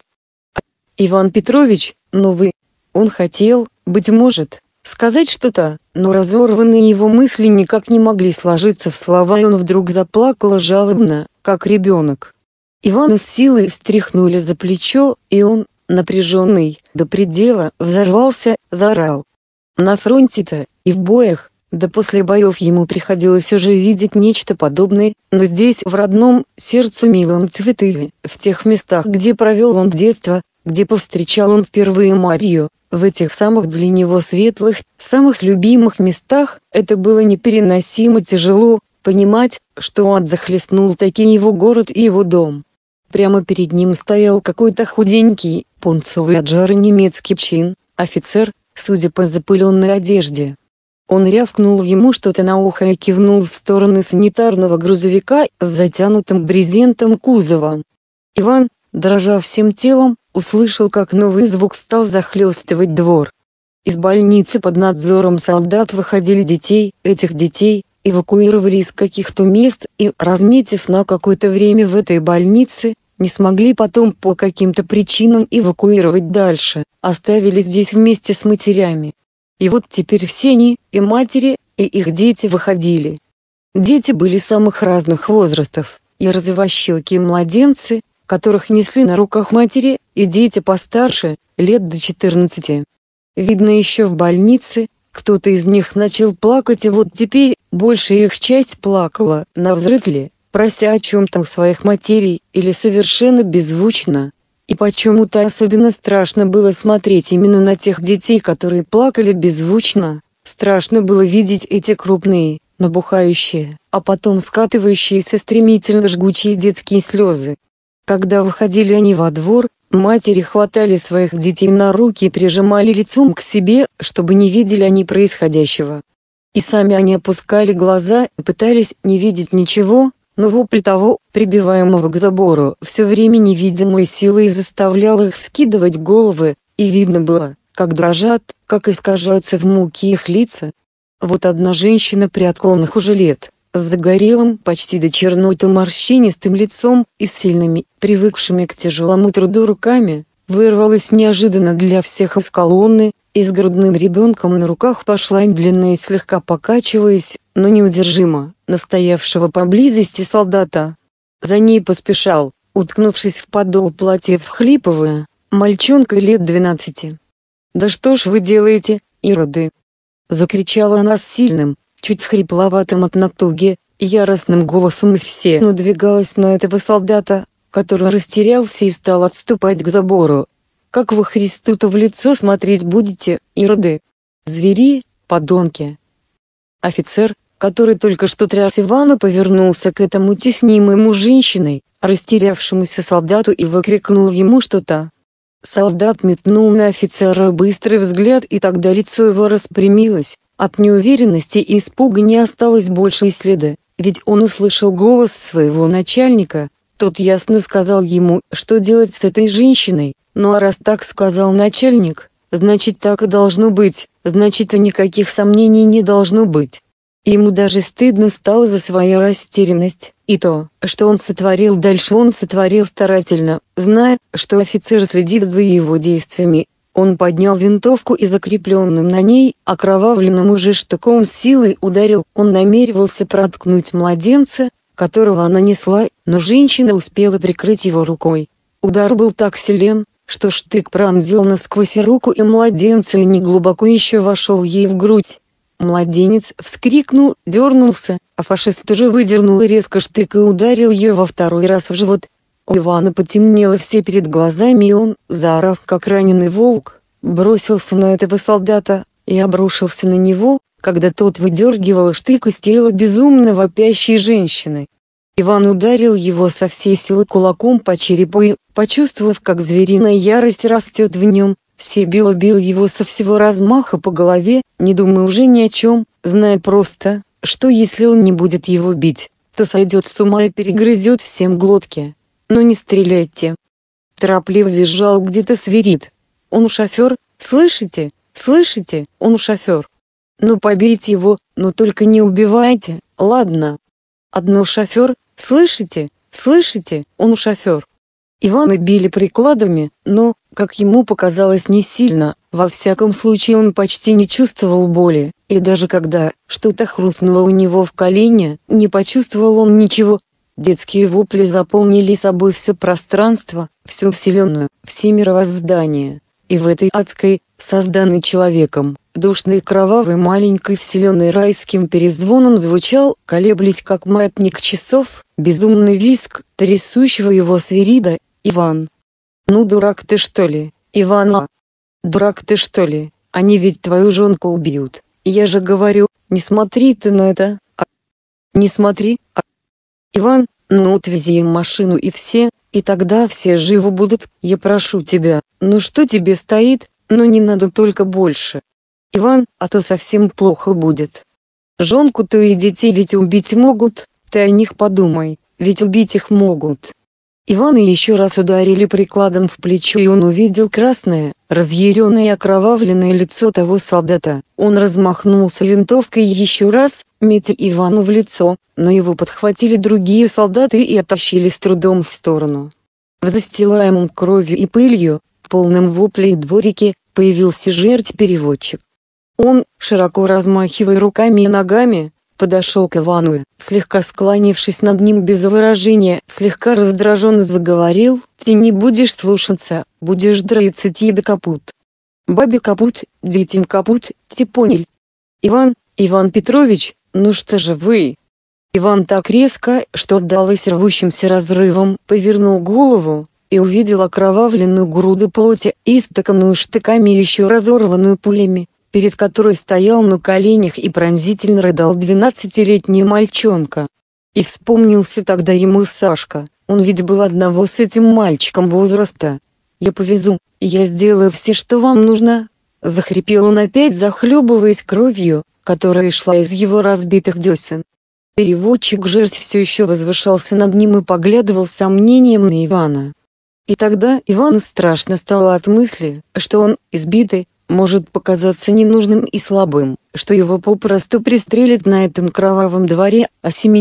Иван Петрович, ну вы...» Он хотел, быть может, сказать что-то, но разорванные его мысли никак не могли сложиться в слова, и он вдруг заплакал жалобно, как ребенок. Ивана с силой встряхнули за плечо, и он, напряженный до предела, взорвался, заорал. На фронте-то, и в боях, да после боев ему приходилось уже видеть нечто подобное, но здесь, в родном, сердцу милом Цветыле, в тех местах, где провел он детство, где повстречал он впервые Марию, в этих самых для него светлых, самых любимых местах, это было непереносимо тяжело, понимать, что ад захлестнул таки его город и его дом. Прямо перед ним стоял какой-то худенький, пунцовый от жары немецкий чин, офицер, судя по запыленной одежде. Он рявкнул ему что-то на ухо и кивнул в сторону санитарного грузовика с затянутым брезентом кузовом. Иван, дрожа всем телом, услышал, как новый звук стал захлестывать двор. Из больницы под надзором солдат выходили детей, этих детей эвакуировали из каких-то мест и, разметив на какое-то время в этой больнице, не смогли потом по каким-то причинам эвакуировать дальше, оставили здесь вместе с матерями. И вот теперь все они, и матери, и их дети выходили. Дети были самых разных возрастов, и розовощекие младенцы, которых несли на руках матери, и дети постарше, лет до четырнадцати. Видно, еще в больнице, кто-то из них начал плакать, и вот теперь, большая их часть плакала, навзрыдли, прося о чем-то у своих матерей, или совершенно беззвучно. И почему-то особенно страшно было смотреть именно на тех детей, которые плакали беззвучно. Страшно было видеть эти крупные, набухающие, а потом скатывающиеся стремительно жгучие детские слезы. Когда выходили они во двор, матери хватали своих детей на руки и прижимали лицом к себе, чтобы не видели они происходящего. И сами они опускали глаза и пытались не видеть ничего, но вопль того, прибиваемого к забору, все время невидимой силой заставлял их вскидывать головы, и видно было, как дрожат, как искажаются в муке их лица. Вот одна женщина преклонных уже лет, с загорелым, почти до черноты морщинистым лицом и с сильными, привыкшими к тяжелому труду руками, вырвалась неожиданно для всех из колонны, и с грудным ребенком на руках пошла медленно и слегка покачиваясь, но неудержимо, на стоявшего поблизости солдата. За ней поспешал, уткнувшись в подол платья всхлипывая, мальчонка лет двенадцати. «Да что ж вы делаете, ироды?» — закричала она с сильным, чуть хрипловатым от натуги, яростным голосом, и все надвигалась на этого солдата, который растерялся и стал отступать к забору. «Как вы Христу-то в лицо смотреть будете, ироды? Звери, подонки!» Офицер, который только что тряс Ивана, повернулся к этому теснимому женщиной, растерявшемуся солдату, и выкрикнул ему что-то. Солдат метнул на офицера быстрый взгляд, и тогда лицо его распрямилось, от неуверенности и испуга не осталось больше и следа, ведь он услышал голос своего начальника. Тот ясно сказал ему, что делать с этой женщиной. Ну а раз так сказал начальник, значит так и должно быть, значит и никаких сомнений не должно быть. Ему даже стыдно стало за свою растерянность, и то, что он сотворил дальше, он сотворил старательно, зная, что офицер следит за его действиями. Он поднял винтовку и закрепленным на ней, окровавленным уже штыком, с силой ударил. Он намеревался проткнуть младенца, которого она несла, но женщина успела прикрыть его рукой. Удар был так силен, что штык пронзил насквозь руку и младенца и неглубоко еще вошел ей в грудь. Младенец вскрикнул, дернулся, а фашист уже выдернул резко штык и ударил ее во второй раз в живот. У Ивана потемнело все перед глазами, и он, заорав как раненый волк, бросился на этого солдата и обрушился на него, когда тот выдергивал штык из тела безумно вопящей женщины. Иван ударил его со всей силы кулаком по черепу и, почувствовав, как звериная ярость растет в нем, все бил бил его со всего размаха по голове, не думая уже ни о чем, зная просто, что если он не будет его бить, то сойдет с ума и перегрызет всем глотки. Но не стреляйте. Торопливо визжал где-то свирит. Он шофер, слышите, слышите, он шофер. Ну побейте его, но только не убивайте, ладно. Одно шофер, слышите, слышите, он шофер. Ивана били прикладами, но, как ему показалось, не сильно, во всяком случае он почти не чувствовал боли, и даже когда что-то хрустнуло у него в колене, не почувствовал он ничего. Детские вопли заполнили собой все пространство, всю вселенную, все мировоздания, и в этой адской, созданной человеком, душной кровавой маленькой вселенной райским перезвоном звучал, колеблясь как маятник часов, безумный визг трясущего его свирида. Иван. Ну дурак ты что ли, Иван, а? Дурак ты что ли, они ведь твою жонку убьют, я же говорю, не смотри ты на это, а? Не смотри, а? Иван, ну отвези им машину и все, и тогда все живы будут, я прошу тебя, ну что тебе стоит, ну не надо только больше. Иван, а то совсем плохо будет. Жонку-то и детей ведь убить могут, ты о них подумай, ведь убить их могут. Ивана еще раз ударили прикладом в плечо, и он увидел красное, разъяренное и окровавленное лицо того солдата. Он размахнулся винтовкой еще раз, метя Ивану в лицо, но его подхватили другие солдаты и оттащили с трудом в сторону. В застилаемом кровью и пылью, в полном вопле дворике, появился жертв-переводчик. Он, широко размахивая руками и ногами, подошел к Ивану, слегка склонившись над ним без выражения, слегка раздраженно заговорил: «Ты не будешь слушаться, будешь драться, тебе капут. Бабе капут, детям капут, ты понял? Иван, Иван Петрович, ну что же вы?» Иван так резко, что отдалось рвущимся разрывом, повернул голову и увидел окровавленную груду плоти, истыканную штыками и еще разорванную пулями, перед которой стоял на коленях и пронзительно рыдал двенадцатилетний мальчонка. И вспомнился тогда ему Сашка, он ведь был одного с этим мальчиком возраста. «Я повезу, я сделаю все, что вам нужно», — захрипел он опять, захлебываясь кровью, которая шла из его разбитых десен. Переводчик жертв все еще возвышался над ним и поглядывал с сомнением на Ивана. И тогда Ивану страшно стало от мысли, что он, избитый, может показаться ненужным и слабым, что его попросту пристрелят на этом кровавом дворе, а семью,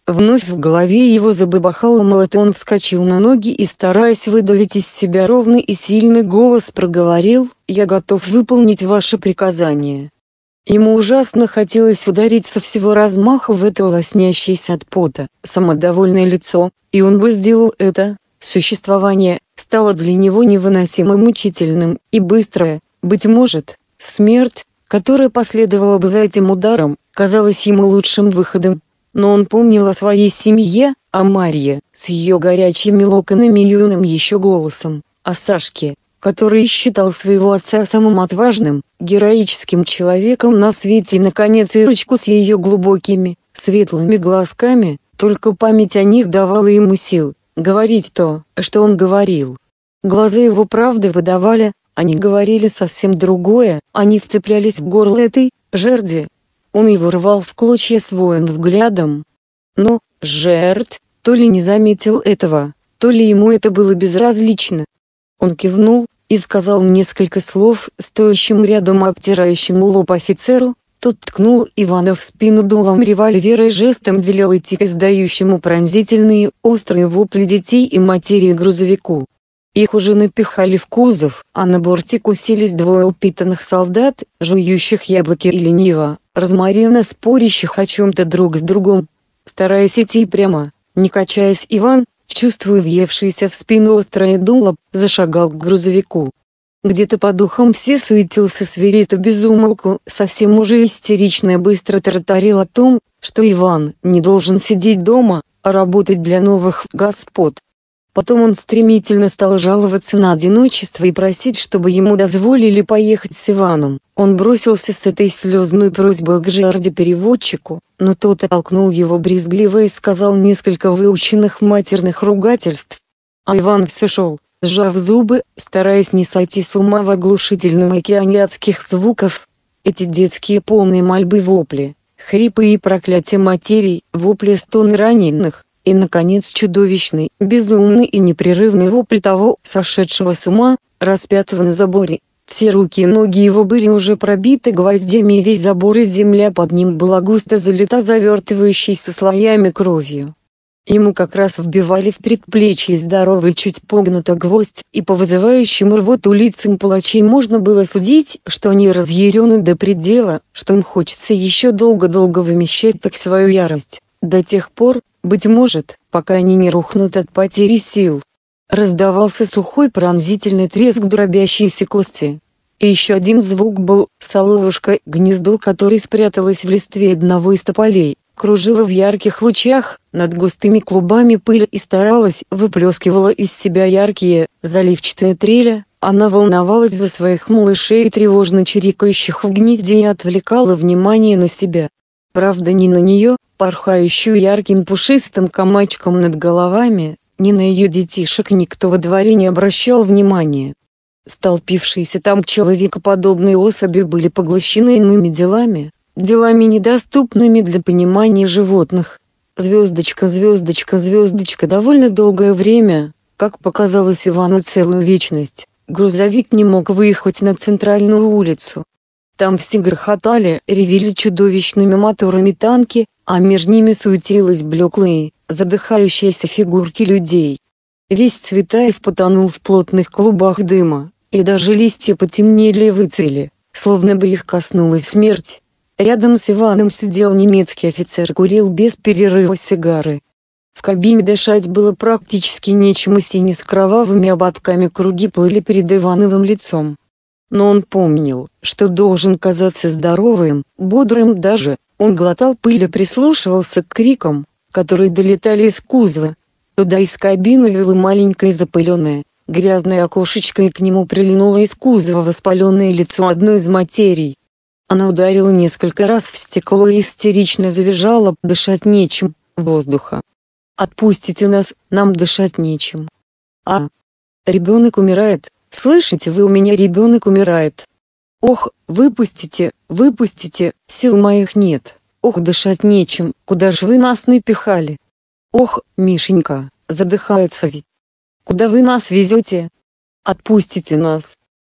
Вновь в голове его забабахало молот, он вскочил на ноги и, стараясь выдавить из себя ровный и сильный голос, проговорил: «Я готов выполнить ваше приказание». Ему ужасно хотелось ударить со всего размаха в это лоснящееся от пота, самодовольное лицо, и он бы сделал это. Существование стало для него невыносимо мучительным, и быстрая, быть может, смерть, которая последовала бы за этим ударом, казалась ему лучшим выходом. Но он помнил о своей семье, о Марье, с ее горячими локонами и юным еще голосом, о Сашке, который считал своего отца самым отважным, героическим человеком на свете, и, наконец, Ирочку с ее глубокими, светлыми глазками. Только память о них давала ему сил говорить то, что он говорил. Глаза его правды выдавали, они говорили совсем другое, они вцеплялись в горло этой жерди. Он его рвал в клочья своим взглядом. Но жердь то ли не заметил этого, то ли ему это было безразлично. Он кивнул и сказал несколько слов стоящему рядом обтирающему лоб офицеру. Тот ткнул Ивана в спину дулом револьвера и жестом велел идти к издающему пронзительные, острые вопли детей и матери грузовику. Их уже напихали в кузов, а на бортик уселись двое упитанных солдат, жующих яблоки и лениво, размеренно спорящих о чем-то друг с другом. Стараясь идти прямо, не качаясь, Иван, чувствуя въевшееся в спину острое дуло, зашагал к грузовику. Где-то по духам все суетился свирепо безумолку, совсем уже истерично быстро тараторил о том, что Иван не должен сидеть дома, а работать для новых господ. Потом он стремительно стал жаловаться на одиночество и просить, чтобы ему дозволили поехать с Иваном. Он бросился с этой слезной просьбой к жерди-переводчику, но тот оттолкнул его брезгливо и сказал несколько выученных матерных ругательств. А Иван все шел, сжав зубы, стараясь не сойти с ума в оглушительном океане адских звуков. Эти детские полные мольбы вопли, хрипы и проклятия матерей, вопли стоны раненых, и, наконец, чудовищный, безумный и непрерывный вопль того, сошедшего с ума, распятого на заборе. Все руки и ноги его были уже пробиты гвоздями, и весь забор и земля под ним была густо залита завертывающейся слоями кровью. Ему как раз вбивали в предплечье здоровый чуть погнутый гвоздь, и по вызывающим рвоту лицам палачей можно было судить, что они разъярены до предела, что им хочется еще долго-долго вымещать так свою ярость, до тех пор, быть может, пока они не рухнут от потери сил. Раздавался сухой пронзительный треск дробящейся кости. И еще один звук был: соловушка, гнездо которой спряталось в листве одного из тополей, кружила в ярких лучах над густыми клубами пыли и старалась, выплескивала из себя яркие, заливчатые трели. Она волновалась за своих малышей, тревожно чирикающих в гнезде, и отвлекала внимание на себя. Правда, не на нее, порхающую ярким пушистым комочком над головами, ни на ее детишек никто во дворе не обращал внимания. Столпившиеся там человекоподобные особи были поглощены иными делами, делами недоступными для понимания животных. Звездочка, звездочка, звездочка. Довольно долгое время, как показалось Ивану целую вечность, грузовик не мог выехать на центральную улицу. Там все грохотали, ревели чудовищными моторами танки, а между ними суетились блеклые, задыхающиеся фигурки людей. Весь Цветаев потонул в плотных клубах дыма, и даже листья потемнели и выцвели, словно бы их коснулась смерть. Рядом с Иваном сидел немецкий офицер, курил без перерыва сигары. В кабине дышать было практически нечем, и синие с кровавыми ободками круги плыли перед Ивановым лицом. Но он помнил, что должен казаться здоровым, бодрым даже. Он глотал пыль и прислушивался к крикам, которые долетали из кузова. Туда из кабины вело маленькое запыленное, грязное окошечко, и к нему прильнуло из кузова воспаленное лицо одной из матерей. Она ударила несколько раз в стекло и истерично завизжала: «Дышать нечем, воздуха! Отпустите нас, нам дышать нечем! А! Ребенок умирает! Слышите вы, у меня ребенок умирает! Ох, выпустите, выпустите, сил моих нет! Ох, дышать нечем, куда ж вы нас напихали? Ох, Мишенька, задыхается ведь! Куда вы нас везете? Отпустите нас!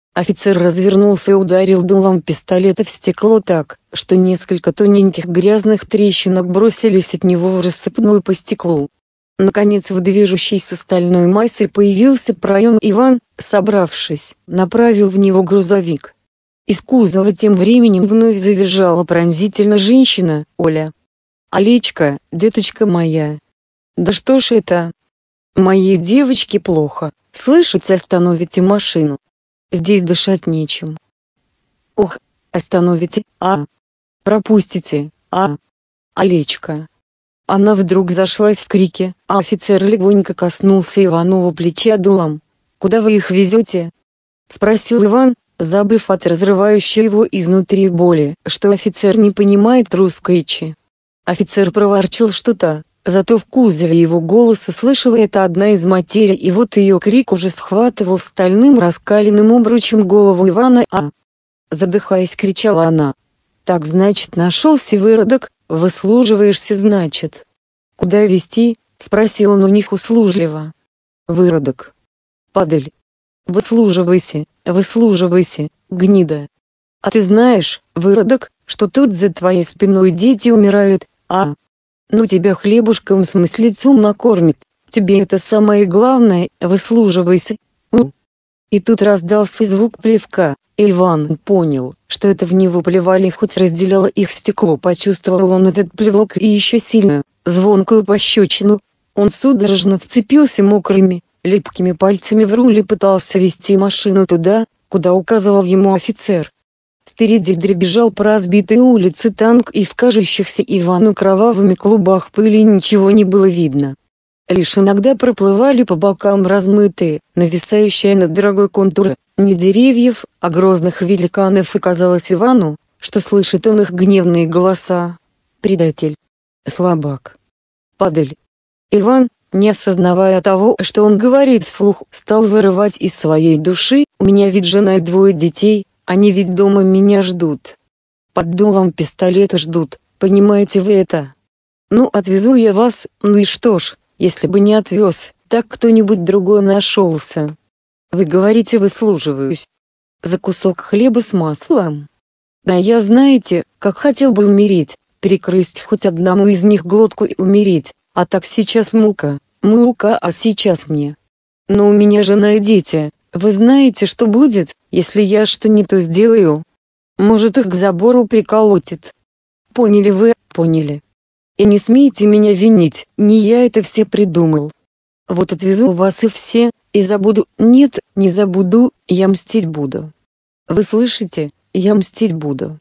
Офицер развернулся и ударил дулом пистолета в стекло так, что несколько тоненьких грязных трещинок бросились от него в рассыпную по стеклу. Наконец в движущейся стальной массе появился проем. Иван, собравшись, направил в него грузовик. Из кузова тем временем вновь завизжала пронзительно женщина: «Оля! Олечка, деточка моя! Да что ж это? Моей девочке плохо, слышите, остановите машину. Здесь дышать нечем. Ох, остановите, а? Пропустите, а? Олечка!» Она вдруг зашлась в крике, а офицер легонько коснулся Иванова плеча дулом. «Куда вы их везете?» — спросил Иван, забыв от разрывающей его изнутри боли, что офицер не понимает русской речи. Офицер проворчал что-то, зато в кузове его голос услышала это одна из матерей, и вот ее крик уже схватывал стальным раскаленным обручем голову Ивана. «А!» — задыхаясь, кричала она. «Так значит, нашелся выродок, выслуживаешься, значит?» «Куда везти?» — спросил он у них услужливо. «Выродок. Падаль. Выслуживайся, выслуживайся, гнида. А ты знаешь, выродок, что тут за твоей спиной дети умирают, а? Ну тебя хлебушком с маслицом накормят, тебе это самое главное, выслуживайся. У!» И тут раздался звук плевка, и Иван понял, что это в него плевали, хоть разделяло их стекло. Почувствовал он этот плевок и еще сильную, звонкую пощечину. Он судорожно вцепился мокрыми, липкими пальцами в руль и пытался вести машину туда, куда указывал ему офицер. Впереди дребезжал по разбитой улице танк, и в кажущихся Ивану кровавыми клубах пыли ничего не было видно. Лишь иногда проплывали по бокам размытые, нависающие над дорогой контуры, не деревьев, а грозных великанов, и казалось Ивану, что слышит он их гневные голоса. «Предатель! Слабак! Падаль!» Иван, не осознавая того, что он говорит вслух, стал вырывать из своей души: «У меня ведь жена и двое детей, они ведь дома меня ждут. Под дулом пистолета ждут, понимаете вы это? Ну отвезу я вас, ну и что ж, если бы не отвез, так кто-нибудь другой нашелся. Вы говорите, выслуживаюсь. За кусок хлеба с маслом? Да я, знаете, как хотел бы умереть, перекрыть хоть одному из них глотку и умереть, а так сейчас мука, мука, а сейчас мне. Но у меня жена и дети, вы знаете, что будет, если я что не то сделаю? Может, их к забору приколотит. Поняли вы, поняли? И не смейте меня винить, не я это все придумал. Вот отвезу вас и все, и забуду, нет, не забуду, я мстить буду. Вы слышите, я мстить буду».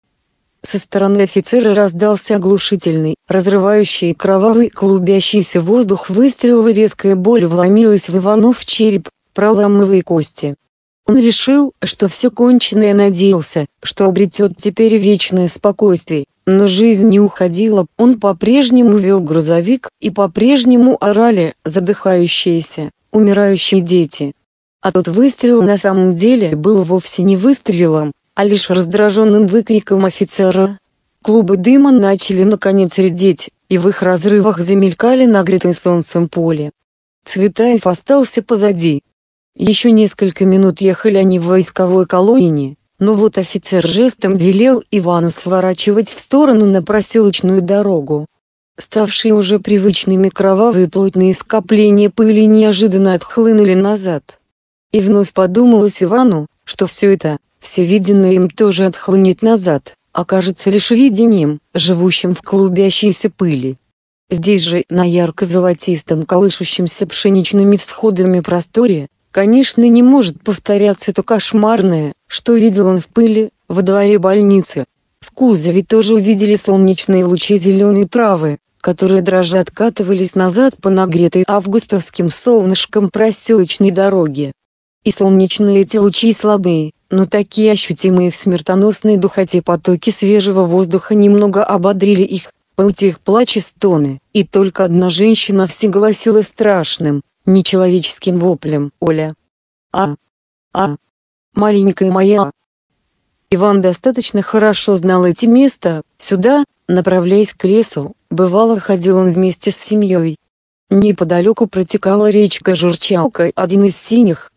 Со стороны офицера раздался оглушительный, разрывающий кровавый, клубящийся воздух выстрел, и резкая боль вломилась в Иванов череп, проламывая кости. Он решил, что все кончено, и надеялся, что обретет теперь вечное спокойствие, но жизнь не уходила. Он по-прежнему вел грузовик, и по-прежнему орали задыхающиеся, умирающие дети. А тот выстрел на самом деле был вовсе не выстрелом, а лишь раздраженным выкриком офицера. Клубы дыма начали наконец редеть, и в их разрывах замелькали нагретое солнцем поле. Цветаев остался позади. Еще несколько минут ехали они в войсковой колонне, но вот офицер жестом велел Ивану сворачивать в сторону на проселочную дорогу. Ставшие уже привычными кровавые плотные скопления пыли неожиданно отхлынули назад. И вновь подумалось Ивану, что все это, все виденное им тоже отхлынет назад, окажется лишь видением, живущим в клубящейся пыли. Здесь же, на ярко-золотистом колышущемся пшеничными всходами просторе, конечно, не может повторяться то кошмарное, что видел он в пыли, во дворе больницы. В кузове тоже увидели солнечные лучи зеленой травы, которые дрожа откатывались назад по нагретой августовским солнышком проселочной дороге. И солнечные эти лучи слабые, но такие ощутимые в смертоносной духоте потоки свежего воздуха немного ободрили их, поутих плач и стоны, и только одна женщина всегласила страшным, нечеловеческим воплем: «Оля! А! А! Маленькая моя!» Иван достаточно хорошо знал эти места. Сюда, направляясь к лесу, бывало ходил он вместе с семьей. Неподалеку протекала речка Журчалка, один из синих,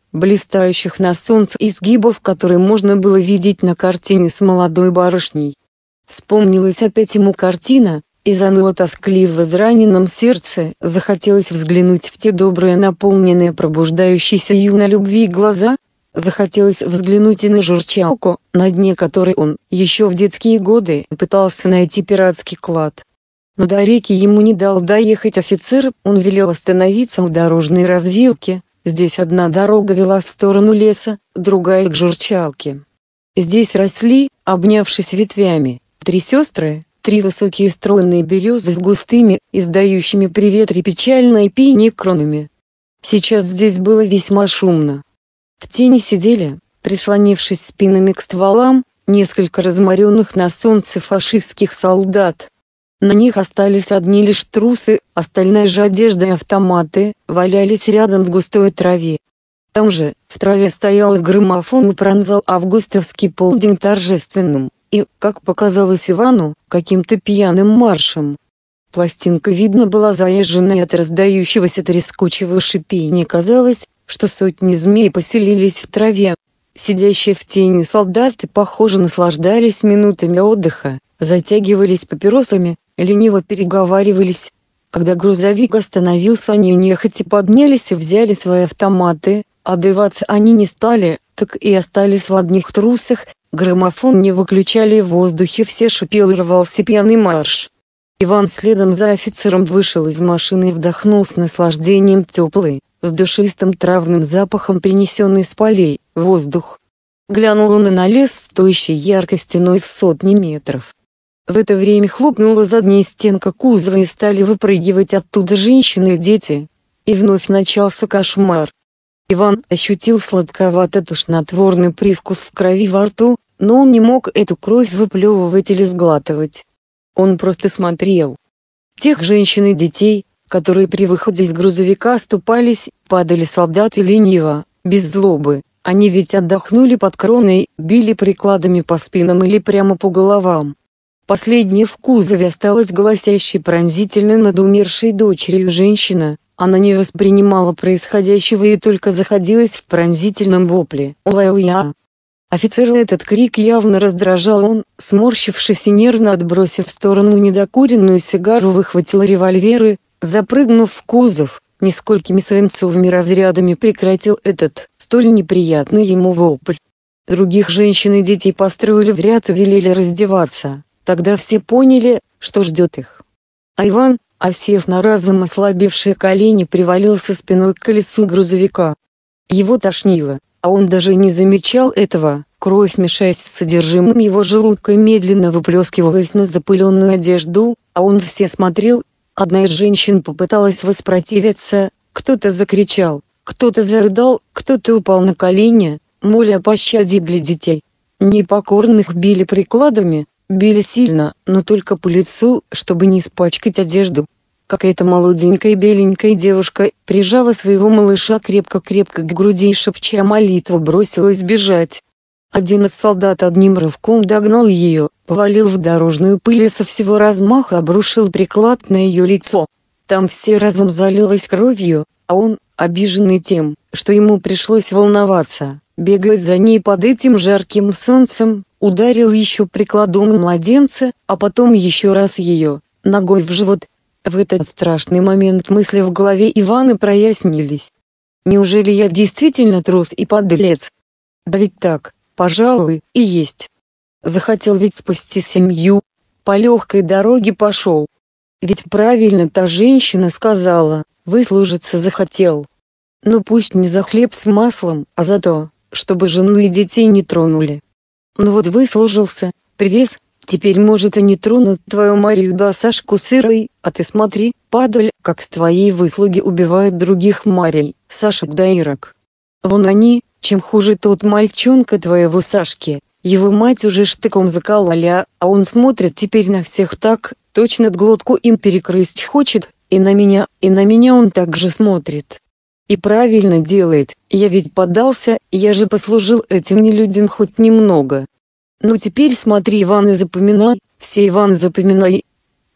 блистающих на солнце изгибов, которые можно было видеть на картине с молодой барышней. Вспомнилась опять ему картина, и заныла тоскливо в израненном сердце, захотелось взглянуть в те добрые, наполненные пробуждающейся юной любви глаза, захотелось взглянуть и на журчалку, на дне которой он, еще в детские годы, пытался найти пиратский клад. Но до реки ему не дал доехать офицер, он велел остановиться у дорожной развилки. Здесь одна дорога вела в сторону леса, другая к журчалке. Здесь росли, обнявшись ветвями, три сестры, три высокие стройные березы с густыми, издающими при ветре печальное пение кронами. Сейчас здесь было весьма шумно. В тени сидели, прислонившись спинами к стволам, несколько разморенных на солнце фашистских солдат. На них остались одни лишь трусы, остальная же одежда и автоматы валялись рядом в густой траве. Там же, в траве стоял граммофон и пронзал августовский полдень торжественным, и, как показалось Ивану, каким-то пьяным маршем. Пластинка, видно, была заезжена от раздающегося трескучего шипения. Казалось, что сотни змей поселились в траве. Сидящие в тени солдаты, похоже, наслаждались минутами отдыха, затягивались папиросами, лениво переговаривались. Когда грузовик остановился, они нехотя поднялись и взяли свои автоматы. Одеваться они не стали, так и остались в одних трусах. Граммофон не выключали, в воздухе все шипел и рвался пьяный марш. Иван следом за офицером вышел из машины и вдохнул с наслаждением теплый, с душистым травным запахом принесенный с полей, воздух. Глянул он и на лес, стоящий яркой стеной в сотни метров. В это время хлопнула задняя стенка кузова и стали выпрыгивать оттуда женщины и дети. И вновь начался кошмар. Иван ощутил сладковато-тошнотворный привкус в крови во рту, но он не мог эту кровь выплевывать или сглатывать. Он просто смотрел. Тех женщин и детей, которые при выходе из грузовика оступались, падали солдаты лениво, без злобы. Они ведь отдохнули под кроной, били прикладами по спинам или прямо по головам. Последняя в кузове осталась гласящей пронзительно над умершей дочерью женщина. Она не воспринимала происходящего и только заходилась в пронзительном вопле «Ла-ла-я». Офицера этот крик явно раздражал. Он, сморщившись и нервно отбросив в сторону недокуренную сигару, выхватил револьвер и, запрыгнув в кузов, несколькими свинцовыми разрядами прекратил этот, столь неприятный ему вопль. Других женщин и детей построили в ряд и велели раздеваться. Тогда все поняли, что ждет их. А Иван, осев на разом ослабевшие колени, привалился спиной к колесу грузовика. Его тошнило, а он даже не замечал этого. Кровь, мешаясь с содержимым его желудка, медленно выплескивалась на запыленную одежду, а он все смотрел. Одна из женщин попыталась воспротивиться, кто-то закричал, кто-то зарыдал, кто-то упал на колени, моля о пощаде для детей. Непокорных били прикладами, били сильно, но только по лицу, чтобы не испачкать одежду. Какая-то молоденькая беленькая девушка прижала своего малыша крепко-крепко к груди и, шепча молитву, бросилась бежать. Один из солдат одним рывком догнал ее, повалил в дорожную пыль и со всего размаха обрушил приклад на ее лицо. Там все разом залилось кровью, а он, обиженный тем, что ему пришлось волноваться, бегать за ней под этим жарким солнцем, ударил еще прикладом младенца, а потом еще раз ее, ногой в живот. В этот страшный момент мысли в голове Ивана прояснились. Неужели я действительно трус и подлец? Да ведь так, пожалуй, и есть. Захотел ведь спасти семью, по легкой дороге пошел. Ведь правильно та женщина сказала, выслужиться захотел. Ну пусть не за хлеб с маслом, а за то, чтобы жену и детей не тронули. Ну вот выслужился, привез, теперь может и не тронут твою Марию да Сашку с Ирой, а ты смотри, падаль, как с твоей выслуги убивают других Марий, Сашек да Ирок. Вон они, чем хуже тот мальчонка твоего Сашки, его мать уже штыком закололи, а он смотрит теперь на всех так, точно глотку им перекрыть хочет, и на меня, и на меня он так же смотрит. И правильно делает, я ведь поддался, я же послужил этим нелюдям хоть немного. Ну теперь смотри, Иван, и запоминай, все, Иван, запоминай.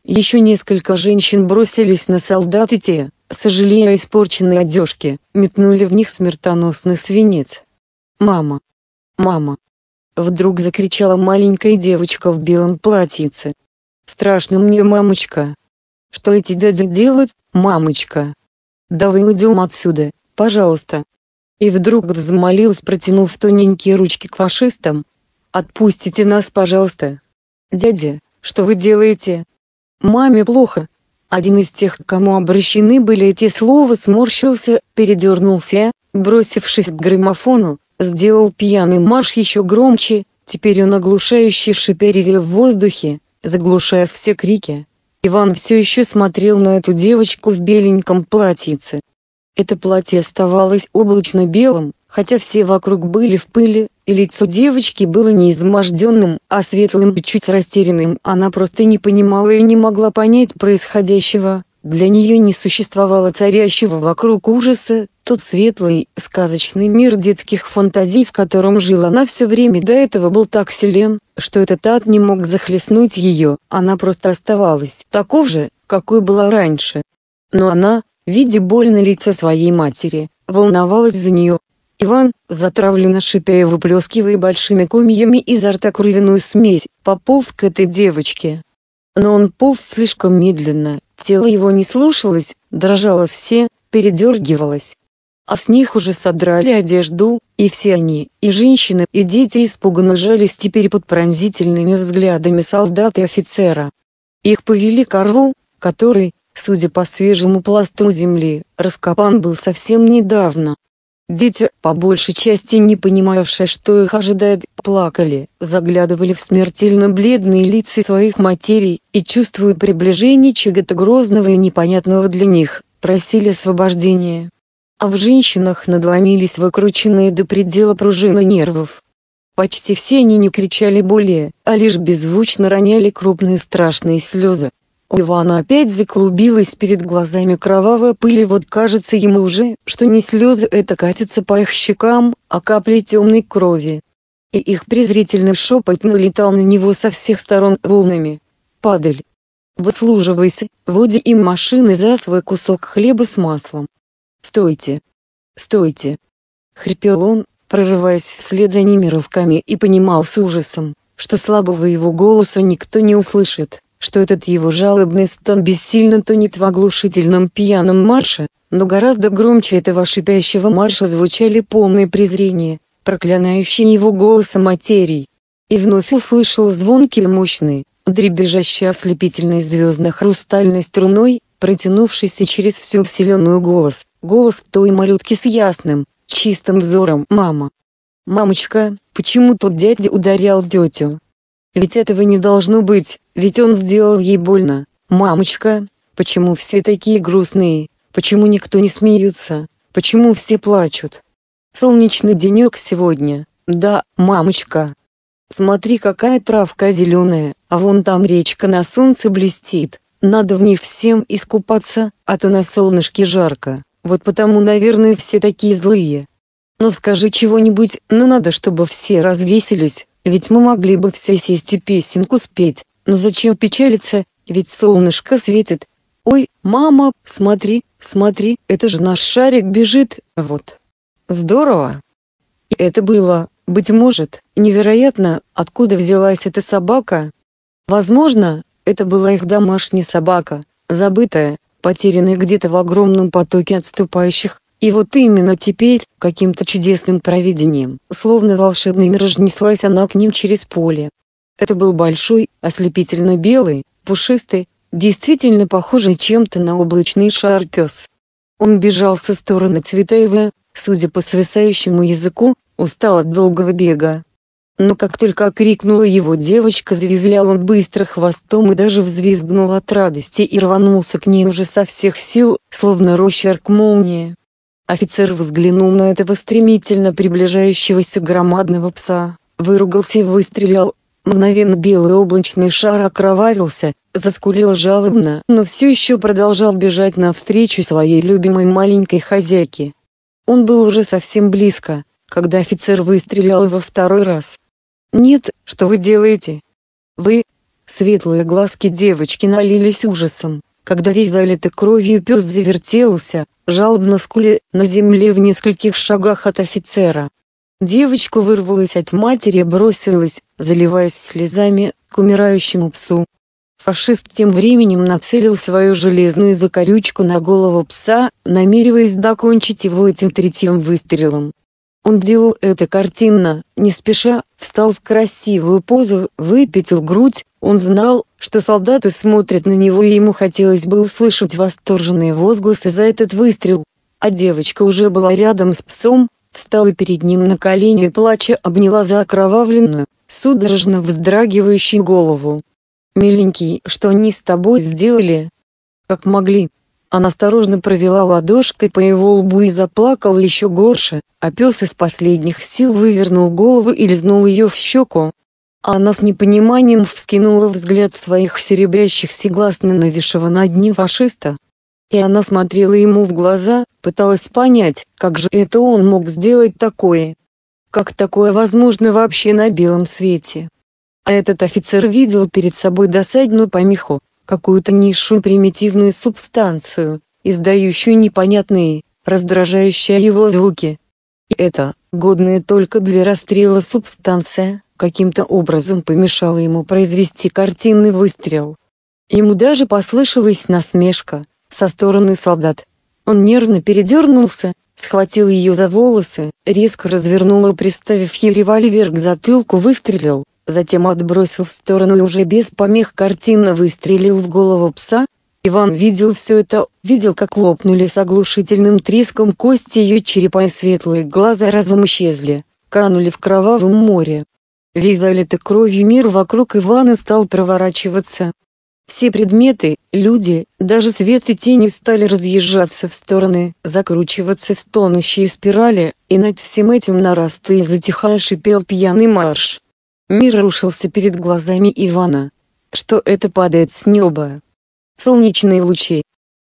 Еще несколько женщин бросились на солдат, и те, сожалея о испорченной одежке, метнули в них смертоносный свинец. «Мама! Мама!» Вдруг закричала маленькая девочка в белом платьице. «Страшно мне, мамочка! Что эти дяди делают, мамочка? Давай уйдем отсюда, пожалуйста!» И вдруг взмолилась, протянув тоненькие ручки к фашистам. «Отпустите нас, пожалуйста! Дядя, что вы делаете? Маме плохо!» Один из тех, к кому обращены были эти слова, сморщился, передернулся, бросившись к граммофону, сделал пьяный марш еще громче. Теперь он оглушающе шипя ревел в воздухе, заглушая все крики. Иван все еще смотрел на эту девочку в беленьком платьице. Это платье оставалось облачно-белым, хотя все вокруг были в пыли, и лицо девочки было не изможденным, а светлым и чуть растерянным. Она просто не понимала и не могла понять происходящего. Для нее не существовало царящего вокруг ужаса, тот светлый, сказочный мир детских фантазий, в котором жила она все время до этого, был так силен, что этот ад не мог захлестнуть ее, она просто оставалась такой же, какой была раньше. Но она, видя боль на лице своей матери, волновалась за нее. Иван, затравленно шипя и выплескивая большими комьями изо рта кровяную смесь, пополз к этой девочке. Но он полз слишком медленно, тело его не слушалось, дрожало все, передергивалось. А с них уже содрали одежду, и все они, и женщины, и дети испуганно жались теперь под пронзительными взглядами солдат и офицера. Их повели к рву, который, судя по свежему пласту земли, раскопан был совсем недавно. Дети, по большей части не понимавшие, что их ожидает, плакали, заглядывали в смертельно бледные лица своих матерей, и, чувствуя приближение чего-то грозного и непонятного для них, просили освобождения. А в женщинах надломились выкрученные до предела пружины нервов. Почти все они не кричали более, а лишь беззвучно роняли крупные страшные слезы. У Ивана опять заклубилась перед глазами кровавая пыль, и вот кажется ему уже, что не слезы это катятся по их щекам, а капли темной крови. И их презрительный шепот налетал на него со всех сторон волнами. «Падаль! Выслуживайся, води им машины за свой кусок хлеба с маслом! Стойте! Стойте!» Хрипел он, прорываясь вслед за ними рывками, и понимал с ужасом, что слабого его голоса никто не услышит, что этот его жалобный стон бессильно тонет в оглушительном пьяном марше, но гораздо громче этого шипящего марша звучали полные презрения, проклинающие его голосом материй. И вновь услышал звонкий и мощный, дребезжащий ослепительной звездно-хрустальной струной, протянувшийся через всю вселенную голос, голос той малютки с ясным, чистым взором. «Мама! Мамочка, почему тот дядя ударял тетю? Ведь этого не должно быть, ведь он сделал ей больно. Мамочка, почему все такие грустные, почему никто не смеется, почему все плачут? Солнечный денек сегодня, да, мамочка. Смотри, какая травка зеленая, а вон там речка на солнце блестит, надо в ней всем искупаться, а то на солнышке жарко, вот потому, наверное, все такие злые. Ну скажи чего-нибудь, ну надо, чтобы все развеселись. Ведь мы могли бы все сесть и песенку спеть, но зачем печалиться, ведь солнышко светит. Ой, мама, смотри, смотри, это же наш шарик бежит, вот. Здорово!» И это было, быть может, невероятно, откуда взялась эта собака. Возможно, это была их домашняя собака, забытая, потерянная где-то в огромном потоке отступающих. И вот именно теперь, каким-то чудесным провидением, словно волшебный мир, неслась она к ним через поле. Это был большой, ослепительно белый, пушистый, действительно похожий чем-то на облачный шар пес. Он бежал со стороны Цветаева, судя по свисающему языку, устал от долгого бега. Но как только крикнула его девочка, завилял он быстро хвостом и даже взвизгнул от радости и рванулся к ней уже со всех сил, словно росчерк молнии. Офицер взглянул на этого стремительно приближающегося громадного пса, выругался и выстрелил. Мгновенно белый облачный шар окровавился, заскулил жалобно, но все еще продолжал бежать навстречу своей любимой маленькой хозяйке. Он был уже совсем близко, когда офицер выстрелил во второй раз. «Нет, что вы делаете? Вы, Светлые глазки девочки налились ужасом, когда весь залитый кровью пес завертелся, жалобно скуля, на земле в нескольких шагах от офицера. Девочка вырвалась от матери и бросилась, заливаясь слезами, к умирающему псу. Фашист тем временем нацелил свою железную закорючку на голову пса, намереваясь докончить его этим третьим выстрелом. Он делал это картинно, не спеша, встал в красивую позу, выпятил грудь. Он знал, что солдаты смотрят на него, и ему хотелось бы услышать восторженные возгласы за этот выстрел. А девочка уже была рядом с псом, встала перед ним на колени и плача обняла за окровавленную, судорожно вздрагивающую голову. «Миленький, что они с тобой сделали?» «Как могли». Она осторожно провела ладошкой по его лбу и заплакала еще горше, а пес из последних сил вывернул голову и лизнул ее в щеку. А она с непониманием вскинула взгляд своих серебрящихся глаз на нависшего над ним фашиста. И она смотрела ему в глаза, пыталась понять, как же это он мог сделать такое. Как такое возможно вообще на белом свете? А этот офицер видел перед собой досадную помеху, какую-то низшую примитивную субстанцию, издающую непонятные, раздражающие его звуки. И эта, годная только для расстрела субстанция, каким-то образом помешала ему произвести картинный выстрел. Ему даже послышалась насмешка со стороны солдат. Он нервно передернулся, схватил ее за волосы, резко развернул и, приставив ей револьвер к затылку, выстрелил. Затем отбросил в сторону и уже без помех картинно выстрелил в голову пса. Иван видел все это, видел, как лопнули с оглушительным треском кости ее черепа, и светлые глаза разом исчезли, канули в кровавом море. Весь залитый кровью мир вокруг Ивана стал проворачиваться. Все предметы, люди, даже свет и тени стали разъезжаться в стороны, закручиваться в стонущие спирали, и над всем этим нарастая и затихая шипел пьяный марш. Мир рушился перед глазами Ивана. Что это падает с неба? Солнечные лучи?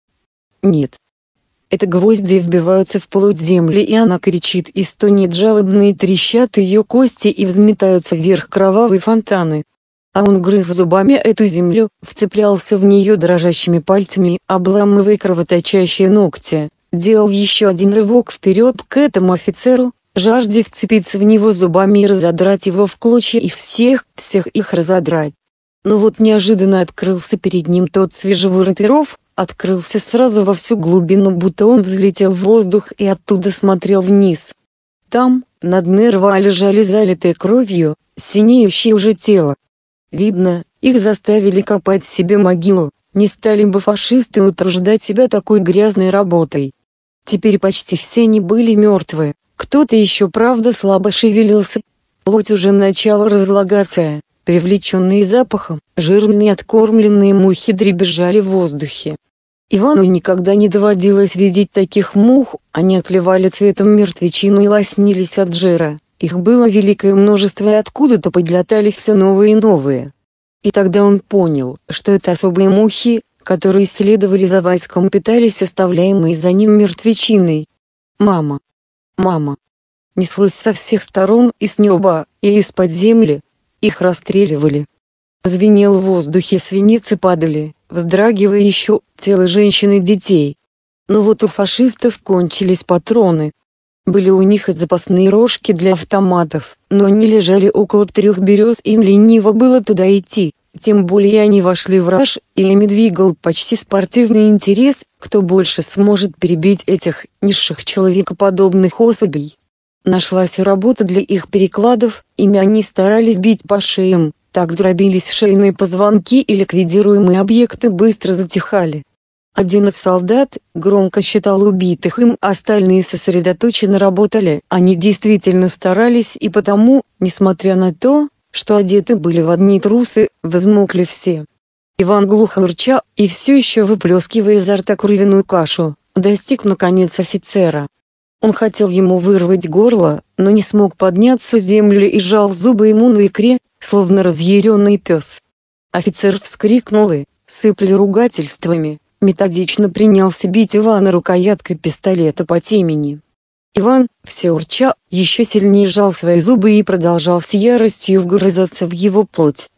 Нет. Это гвозди вбиваются в плоть земли, и она кричит и стонет жалобно, и трещат ее кости и взметаются вверх кровавые фонтаны. А он грыз зубами эту землю, вцеплялся в нее дрожащими пальцами, обламывая кровоточащие ногти, делал еще один рывок вперед к этому офицеру, жажде вцепиться в него зубами и разодрать его в клочья и всех, всех их разодрать. Но вот неожиданно открылся перед ним тот свежевырытый ров, открылся сразу во всю глубину, будто он взлетел в воздух и оттуда смотрел вниз. Там, на дне рва, лежали залитые кровью, синеющие уже тело. Видно, их заставили копать себе могилу, не стали бы фашисты утруждать себя такой грязной работой. Теперь почти все они были мертвы. Кто-то еще, правда, слабо шевелился. Плоть уже начала разлагаться, привлеченные запахом, жирные откормленные мухи дребезжали в воздухе. Ивану никогда не доводилось видеть таких мух, они отливали цветом мертвечину и лоснились от жира. Их было великое множество, и откуда-то подлетали все новые и новые. И тогда он понял, что это особые мухи, которые следовали за войском, питались оставляемой за ним мертвечиной. «Мама! Мама!» Неслось со всех сторон, и с неба, и из-под земли. Их расстреливали. Звенел в воздухе, свинец, падали, вздрагивая еще, тела женщин и детей. Но вот у фашистов кончились патроны. Были у них и запасные рожки для автоматов, но они лежали около трех берез, им лениво было туда идти. Тем более они вошли в раж, и ими двигал почти спортивный интерес, кто больше сможет перебить этих низших человекоподобных особей. Нашлась работа для их перекладов, ими они старались бить по шеям, так дробились шейные позвонки, и ликвидируемые объекты быстро затихали. Один из солдат громко считал убитых им, остальные сосредоточенно работали. Они действительно старались, и потому, несмотря на то, что одеты были в одни трусы, взмокли все. Иван, глухо урча и все еще выплескивая изо рта кровяную кашу, достиг наконец офицера. Он хотел ему вырвать горло, но не смог подняться с земли и сжал зубы ему на икре, словно разъяренный пес. Офицер вскрикнул и, сыпля ругательствами, методично принялся бить Ивана рукояткой пистолета по темени. Иван, все урча, еще сильнее сжал свои зубы и продолжал с яростью вгрызаться в его плоть.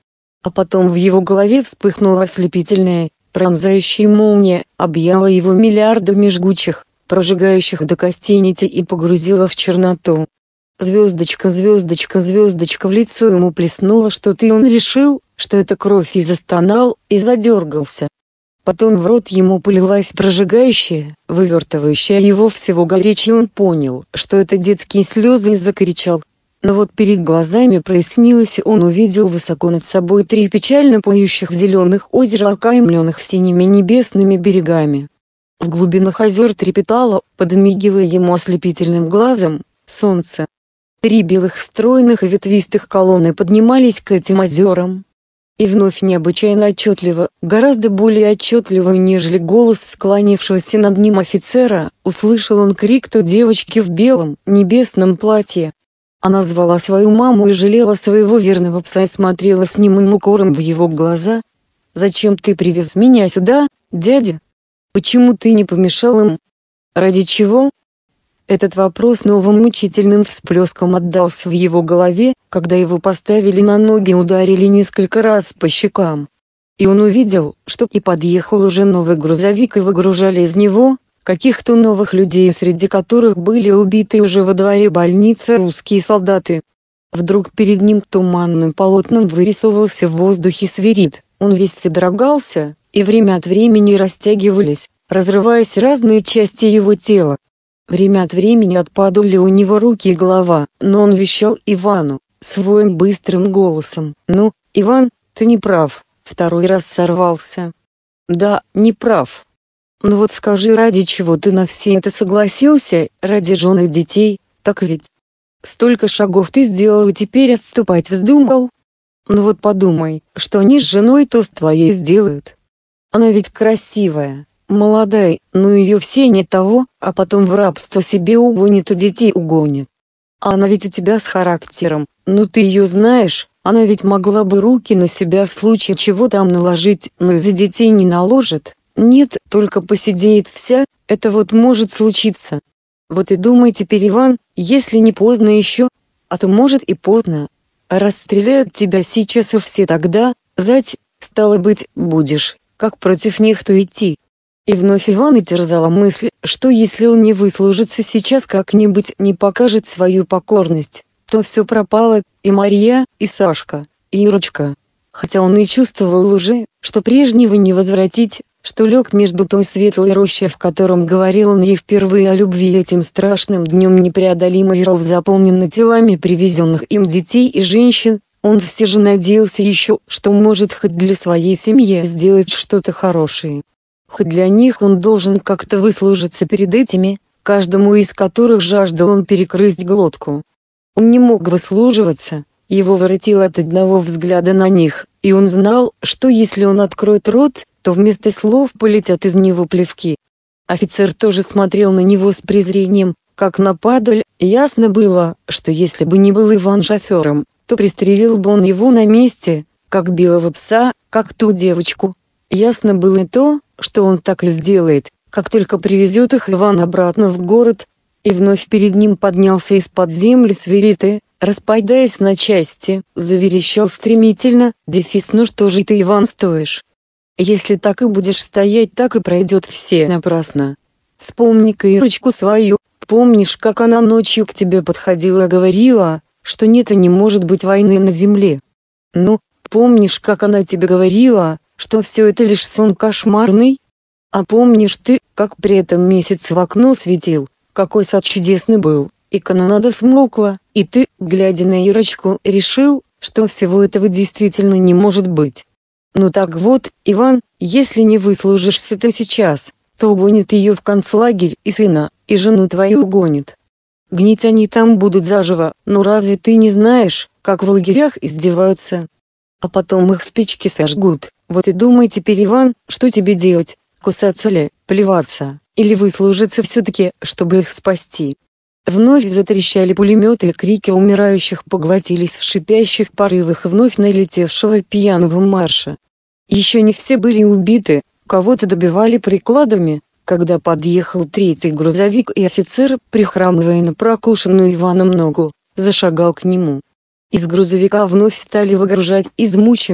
А потом в его голове вспыхнула ослепительная, пронзающая молния, объяла его миллиардами жгучих, прожигающих до костей нитей и погрузила в черноту. Звездочка, звездочка, звездочка в лицо ему плеснула что-то, и он решил, что это кровь, и застонал, и задергался. Потом в рот ему полилась прожигающая, вывертывающая его всего горечь, и он понял, что это детские слезы, и закричал. Но вот перед глазами прояснилось, и он увидел высоко над собой три печально поющих зеленых озера, окаймленных синими небесными берегами. В глубинах озер трепетало, подмигивая ему ослепительным глазом, солнце. Три белых стройных и ветвистых колонны поднимались к этим озерам. И вновь необычайно отчетливо, гораздо более отчетливо, нежели голос склонившегося над ним офицера, услышал он крик той девочки в белом, небесном платье. Она звала свою маму и жалела своего верного пса, и смотрела с немым укором в его глаза. «Зачем ты привез меня сюда, дядя? Почему ты не помешал им? Ради чего?» Этот вопрос новым мучительным всплеском отдался в его голове, когда его поставили на ноги и ударили несколько раз по щекам. И он увидел, что и подъехал уже новый грузовик, и выгружали из него каких-то новых людей, среди которых были убиты уже во дворе больницы русские солдаты. Вдруг перед ним туманным полотном вырисовывался в воздухе свирид, он весь содрогался, и время от времени растягивались, разрываясь разные части его тела. Время от времени отпадали у него руки и голова, но он вещал Ивану, своим быстрым голосом: «Ну, Иван, ты не прав, второй раз сорвался». «Да, не прав. Ну вот скажи, ради чего ты на все это согласился, ради жен и детей, так ведь? Столько шагов ты сделал и теперь отступать вздумал? Ну вот подумай, что они с женой-то с твоей сделают. Она ведь красивая, молодая, но ее все не того, а потом в рабство себе угонит и детей угонит. А она ведь у тебя с характером, ну ты ее знаешь, она ведь могла бы руки на себя в случае чего там наложить, но из-за детей не наложит. Нет, только посидеет вся, это вот может случиться. Вот и думай теперь, Иван, если не поздно еще, а то может и поздно. Расстреляют тебя сейчас и все тогда, зать, стало быть, будешь, как против них-то идти». И вновь Ивана терзала мысль, что если он не выслужится сейчас, как-нибудь не покажет свою покорность, то все пропало, и Марья, и Сашка, и Ирочка. Хотя он и чувствовал уже, что прежнего не возвратить, что лег между той светлой рощей, в котором говорил он ей впервые о любви, этим страшным днем непреодолимый ров, заполненный телами привезенных им детей и женщин, он все же надеялся еще, что может хоть для своей семьи сделать что-то хорошее. Хоть для них он должен как-то выслужиться перед этими, каждому из которых жаждал он перекрыть глотку. Он не мог выслуживаться, его воротило от одного взгляда на них, и он знал, что если он откроет рот, то вместо слов полетят из него плевки. Офицер тоже смотрел на него с презрением, как на падаль, и ясно было, что если бы не был Иван шофером, то пристрелил бы он его на месте, как белого пса, как ту девочку. Ясно было и то, что он так и сделает, как только привезет их Иван обратно в город. И вновь перед ним поднялся из-под земли свирид и, распадаясь на части, заверещал стремительно: «Дефис, ну что же ты, Иван, стоишь? Если так и будешь стоять, так и пройдет все напрасно. Вспомни-ка Ирочку свою, помнишь, как она ночью к тебе подходила и говорила, что нет и не может быть войны на земле? Ну, помнишь, как она тебе говорила, что все это лишь сон кошмарный? А помнишь ты, как при этом месяц в окно светил, какой сад чудесный был, и канонада смолкла, и ты, глядя на Ирочку, решил, что всего этого действительно не может быть? Ну так вот, Иван, если не выслужишься ты сейчас, то угонит ее в концлагерь, и сына, и жену твою угонит. Гнить они там будут заживо, но разве ты не знаешь, как в лагерях издеваются? А потом их в печке сожгут. Вот и думай теперь, Иван, что тебе делать, кусаться ли, плеваться, или выслужиться все-таки, чтобы их спасти?» Вновь затрещали пулеметы, и крики умирающих поглотились в шипящих порывах вновь налетевшего пьяного марша. Еще не все были убиты, кого-то добивали прикладами, когда подъехал третий грузовик, и офицер, прихрамывая на прокушенную Иваном ногу, зашагал к нему. Из грузовика вновь стали выгружать измученных,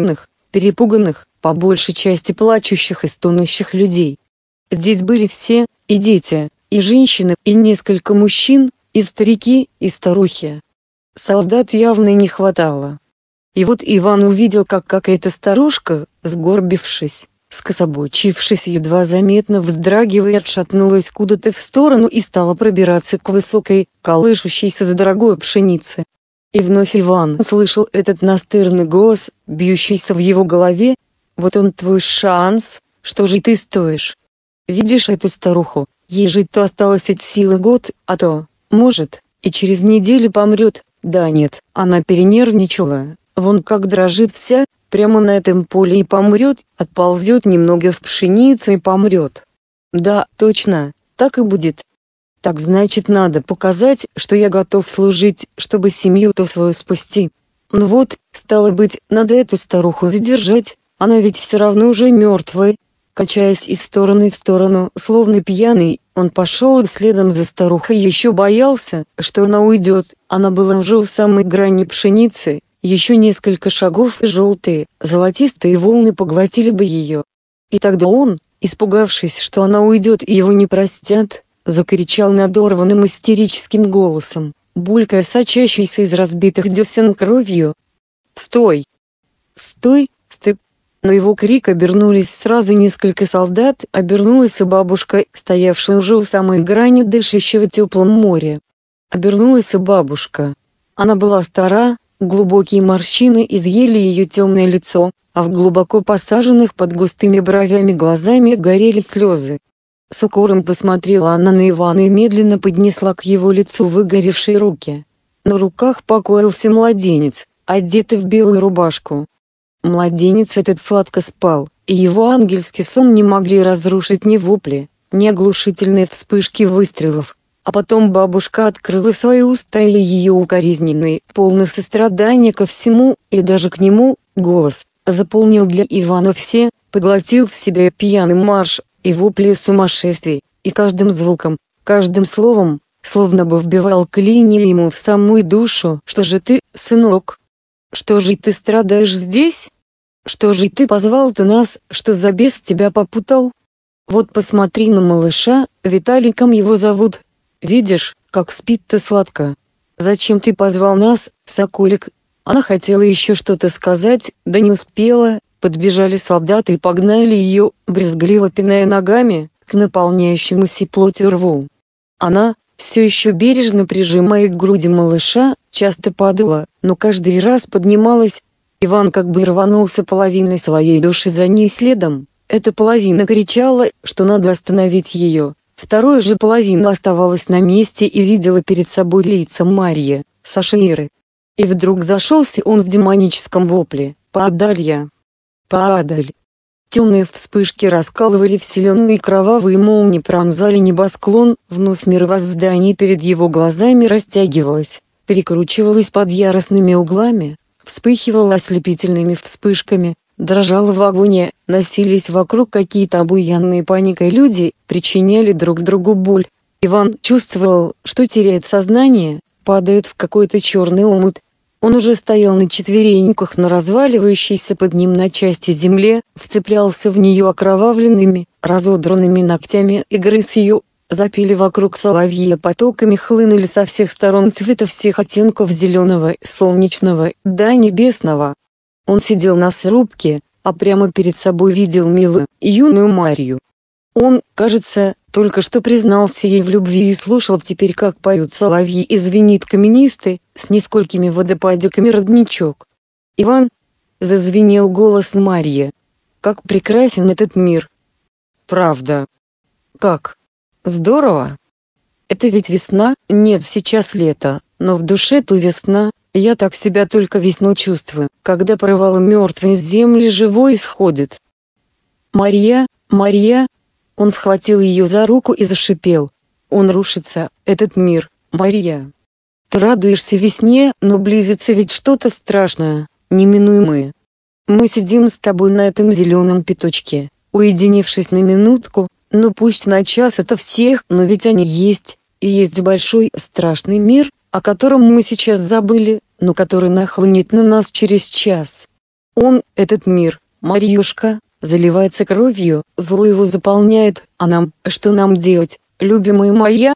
перепуганных, по большей части плачущих и стонущих людей. Здесь были все, и дети, и женщины, и несколько мужчин, и старики, и старухи. Солдат явно не хватало. И вот Иван увидел, как какая-то старушка, сгорбившись, скособочившись, едва заметно вздрагивая, отшатнулась куда-то в сторону и стала пробираться к высокой, колышущейся за дорогой пшенице. И вновь Иван слышал этот настырный голос, бьющийся в его голове: «Вот он твой шанс, что же ты стоишь? Видишь эту старуху, ей жить-то осталось от силы год, а то, может, и через неделю помрет». Да нет, она перенервничала, вон как дрожит вся, прямо на этом поле и помрет, отползет немного в пшеницу и помрет. Да, точно, так и будет. Так значит, надо показать, что я готов служить, чтобы семью-то свою спасти. Ну вот, стало быть, надо эту старуху задержать, она ведь все равно уже мертвая. Качаясь из стороны в сторону, словно пьяный, он пошел следом за старухой, еще боялся, что она уйдет. Она была уже у самой грани пшеницы, еще несколько шагов и желтые, золотистые волны поглотили бы ее. И тогда он, испугавшись, что она уйдет и его не простят, закричал надорванным истерическим голосом, булькая сочащейся из разбитых десен кровью: «Стой! Стой! Стой!» На его крик обернулись сразу несколько солдат, обернулась и бабушка, стоявшая уже у самой грани дышащего теплым моря. Обернулась и бабушка. Она была стара, глубокие морщины изъели ее темное лицо, а в глубоко посаженных под густыми бровями глазами горели слезы. С укором посмотрела она на Ивана и медленно поднесла к его лицу выгоревшие руки. На руках покоился младенец, одетый в белую рубашку. Младенец этот сладко спал, и его ангельский сон не могли разрушить ни вопли, ни оглушительные вспышки выстрелов. А потом бабушка открыла свои уста, и ее укоризненный, полный сострадания ко всему, и даже к нему, голос, заполнил для Ивана все, поглотил в себя пьяный марш, и вопли сумасшествий, и каждым звуком, каждым словом, словно бы вбивал клинья ему в самую душу: «Что же ты, сынок? Что же ты страдаешь здесь? Что же ты позвал-то нас, что за бес тебя попутал? Вот посмотри на малыша, Виталиком его зовут. Видишь, как спит-то сладко. Зачем ты позвал нас, соколик?» Она хотела еще что-то сказать, да не успела. Подбежали солдаты и погнали ее, брезгливо пиная ногами, к наполняющемуся плотью рву. Она, все еще бережно прижимая к груди малыша, часто падала, но каждый раз поднималась. Иван как бы рванулся половиной своей души за ней следом. Эта половина кричала, что надо остановить ее. Вторая же половина оставалась на месте и видела перед собой лица Марьи, Саши и Иры. И вдруг зашелся он в демоническом вопле: «Падаль я! Падаль!» Темные вспышки раскалывали вселенную, и кровавые молнии пронзали небосклон. Вновь мировоздание перед его глазами растягивалось, перекручивалось под яростными углами, вспыхивало ослепительными вспышками, дрожало в агонии, носились вокруг какие-то обуянные паникой люди, причиняли друг другу боль. Иван чувствовал, что теряет сознание, падает в какой-то черный омут. Он уже стоял на четвереньках на разваливающейся под ним на части земле, вцеплялся в нее окровавленными, разодранными ногтями и грыз ее. Запели вокруг соловьи, потоками хлынули со всех сторон цвета всех оттенков зеленого, солнечного, да небесного. Он сидел на срубке, а прямо перед собой видел милую, юную Марью. Он, кажется, только что признался ей в любви и слушал теперь, как поют соловьи и звенит каменистый, с несколькими водопадиками родничок. «Иван!» — зазвенел голос Марьи. «Как прекрасен этот мир!» «Правда!» «Как? Здорово!» «Это ведь весна?» «Нет, сейчас лето, но в душе-то весна. Я так себя только весну чувствую, когда порывало мертвой земли живой исходит». «Марья, Марья!» Он схватил ее за руку и зашипел: «Он рушится, этот мир, Марья. Ты радуешься весне, но близится ведь что-то страшное, неминуемое. Мы сидим с тобой на этом зеленом пятачке, уединившись на минутку, ну пусть на час это всех, но ведь они есть, и есть большой страшный мир, о котором мы сейчас забыли, но который нахлынет на нас через час. Он, этот мир, Марьюшка, заливается кровью, зло его заполняет, а нам, что нам делать, любимая моя?»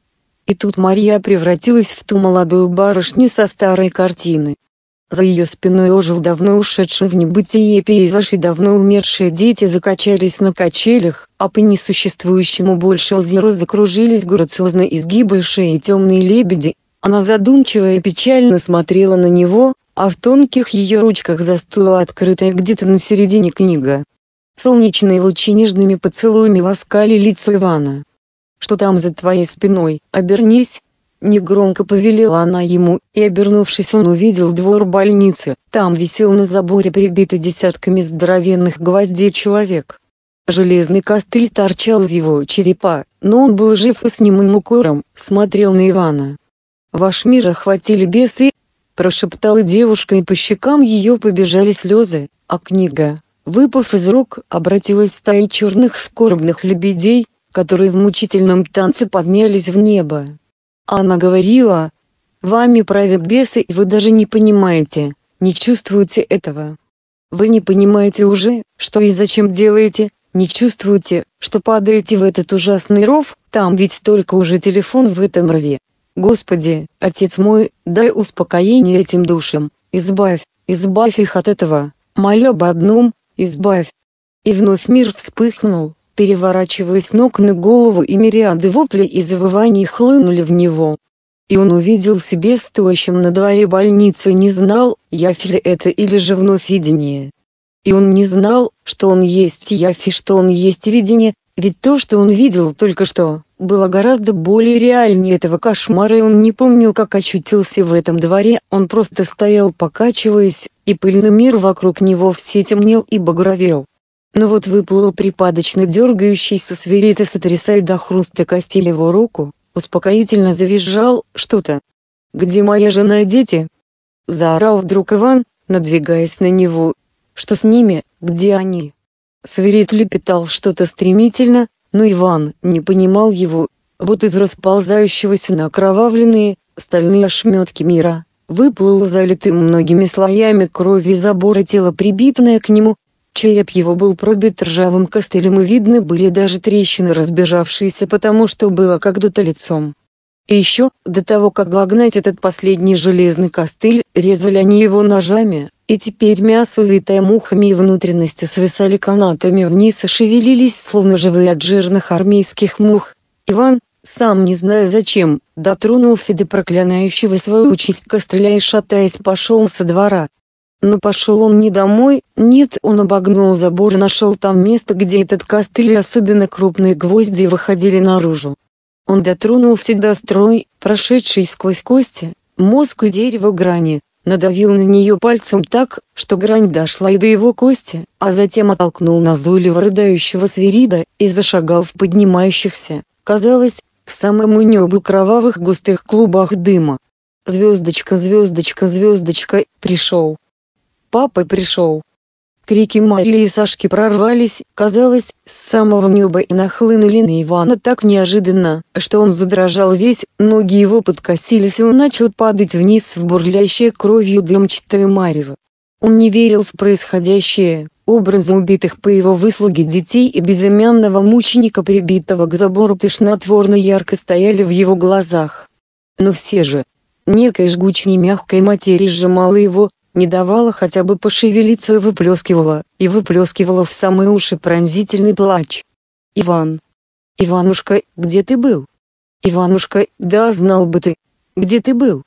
И тут Марья превратилась в ту молодую барышню со старой картины. За ее спиной ожил давно ушедший в небытие пейзаж, и давно умершие дети закачались на качелях, а по несуществующему больше озеру закружились грациозно изгибы шеи темные лебеди. Она задумчиво и печально смотрела на него, а в тонких ее ручках застыла открытая где-то на середине книга. Солнечные лучи нежными поцелуями ласкали лицо Ивана. «Что там за твоей спиной? Обернись!» Негромко повелела она ему, и обернувшись он увидел двор больницы. Там висел на заборе прибитый десятками здоровенных гвоздей человек. Железный костыль торчал из его черепа, но он был жив и с немым укором смотрел на Ивана. «Ваш мир охватили бесы!» — прошептала девушка, и по щекам ее побежали слезы, а книга, выпав из рук, обратилась в стаи черных скорбных лебедей, которые в мучительном танце поднялись в небо. Она говорила: «Вами правят бесы, и вы даже не понимаете, не чувствуете этого. Вы не понимаете уже, что и зачем делаете, не чувствуете, что падаете в этот ужасный ров, там ведь столько уже телефон в этом рве. Господи, Отец мой, дай успокоение этим душам, избавь, избавь их от этого, молю об одном, избавь». И вновь мир вспыхнул, переворачиваясь с ног на голову, и мириады воплей и завываний хлынули в него. И он увидел себя стоящим на дворе больницы и не знал, явь ли это или же вновь видение. И он не знал, что он есть явь и что он есть видение, ведь то, что он видел только что, было гораздо более реальнее этого кошмара, и он не помнил, как очутился в этом дворе, он просто стоял покачиваясь, и пыльный мир вокруг него все темнел и багровел. Но вот выплыл припадочно дергающийся свирит и, сотрясая до хруста костей его руку, успокоительно завизжал что-то. «Где моя жена и дети?» — заорал вдруг Иван, надвигаясь на него. «Что с ними? Где они?» Свирит лепетал что-то стремительно, но Иван не понимал его. Вот из расползающегося на окровавленные, стальные ошметки мира, выплыло залитым многими слоями крови забора тело, прибитое к нему. Череп его был пробит ржавым костылем, и видны были даже трещины, разбежавшиеся потому, что было когда-то лицом. И еще, до того как вогнать этот последний железный костыль, резали они его ножами, и теперь мясо, увитое мухами, и внутренности свисали канатами вниз и шевелились, словно живые от жирных армейских мух. Иван, сам не зная зачем, дотронулся до проклинающего свою участь костыля и, шатаясь, пошел со двора. Но пошел он не домой, нет, он обогнул забор и нашел там место, где этот костыль и особенно крупные гвозди выходили наружу. Он дотронулся до струй, прошедшей сквозь кости, мозг и дерево грани, надавил на нее пальцем так, что грань дошла и до его кости, а затем оттолкнул назойливо рыдающего свирида и зашагал в поднимающихся, казалось, к самому небу кровавых густых клубах дыма. «Звездочка, звездочка, звездочка, пришел! Папа пришел!» Крики Марьи и Сашки прорвались, казалось, с самого неба и нахлынули на Ивана так неожиданно, что он задрожал весь, ноги его подкосились, и он начал падать вниз в бурлящее кровью дымчатое марево. Он не верил в происходящее, образы убитых по его выслуге детей и безымянного мученика, прибитого к забору, тошнотворно ярко стояли в его глазах. Но все же, некая жгучей мягкой материя сжимала его, не давала хотя бы пошевелиться, и выплескивала, и выплескивала в самые уши пронзительный плач. «Иван! Иванушка, где ты был? Иванушка, да знал бы ты, где ты был?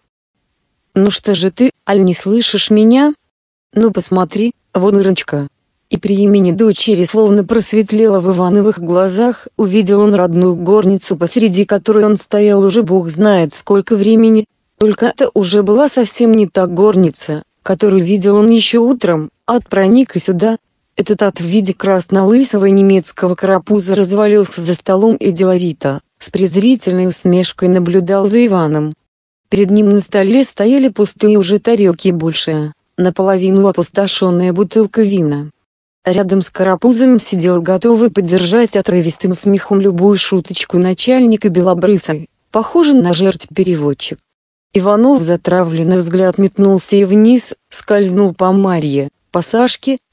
Ну что же ты, аль не слышишь меня? Ну посмотри, вон Ирочка!» И при имени дочери словно просветлело в Ивановых глазах, увидел он родную горницу, посреди которой он стоял уже бог знает сколько времени, только это уже была совсем не та горница, которую видел он еще утром. Ад проник и сюда. Этот ад в виде краснолысого немецкого карапуза развалился за столом и деловито, с презрительной усмешкой наблюдал за Иваном. Перед ним на столе стояли пустые уже тарелки и большая, наполовину опустошенная бутылка вина. Рядом с карапузом сидел готовый поддержать отрывистым смехом любую шуточку начальника белобрысый, похожий на жертв переводчик. Иванов затравленный взгляд метнулся и вниз, скользнул по Марье, по Сашке,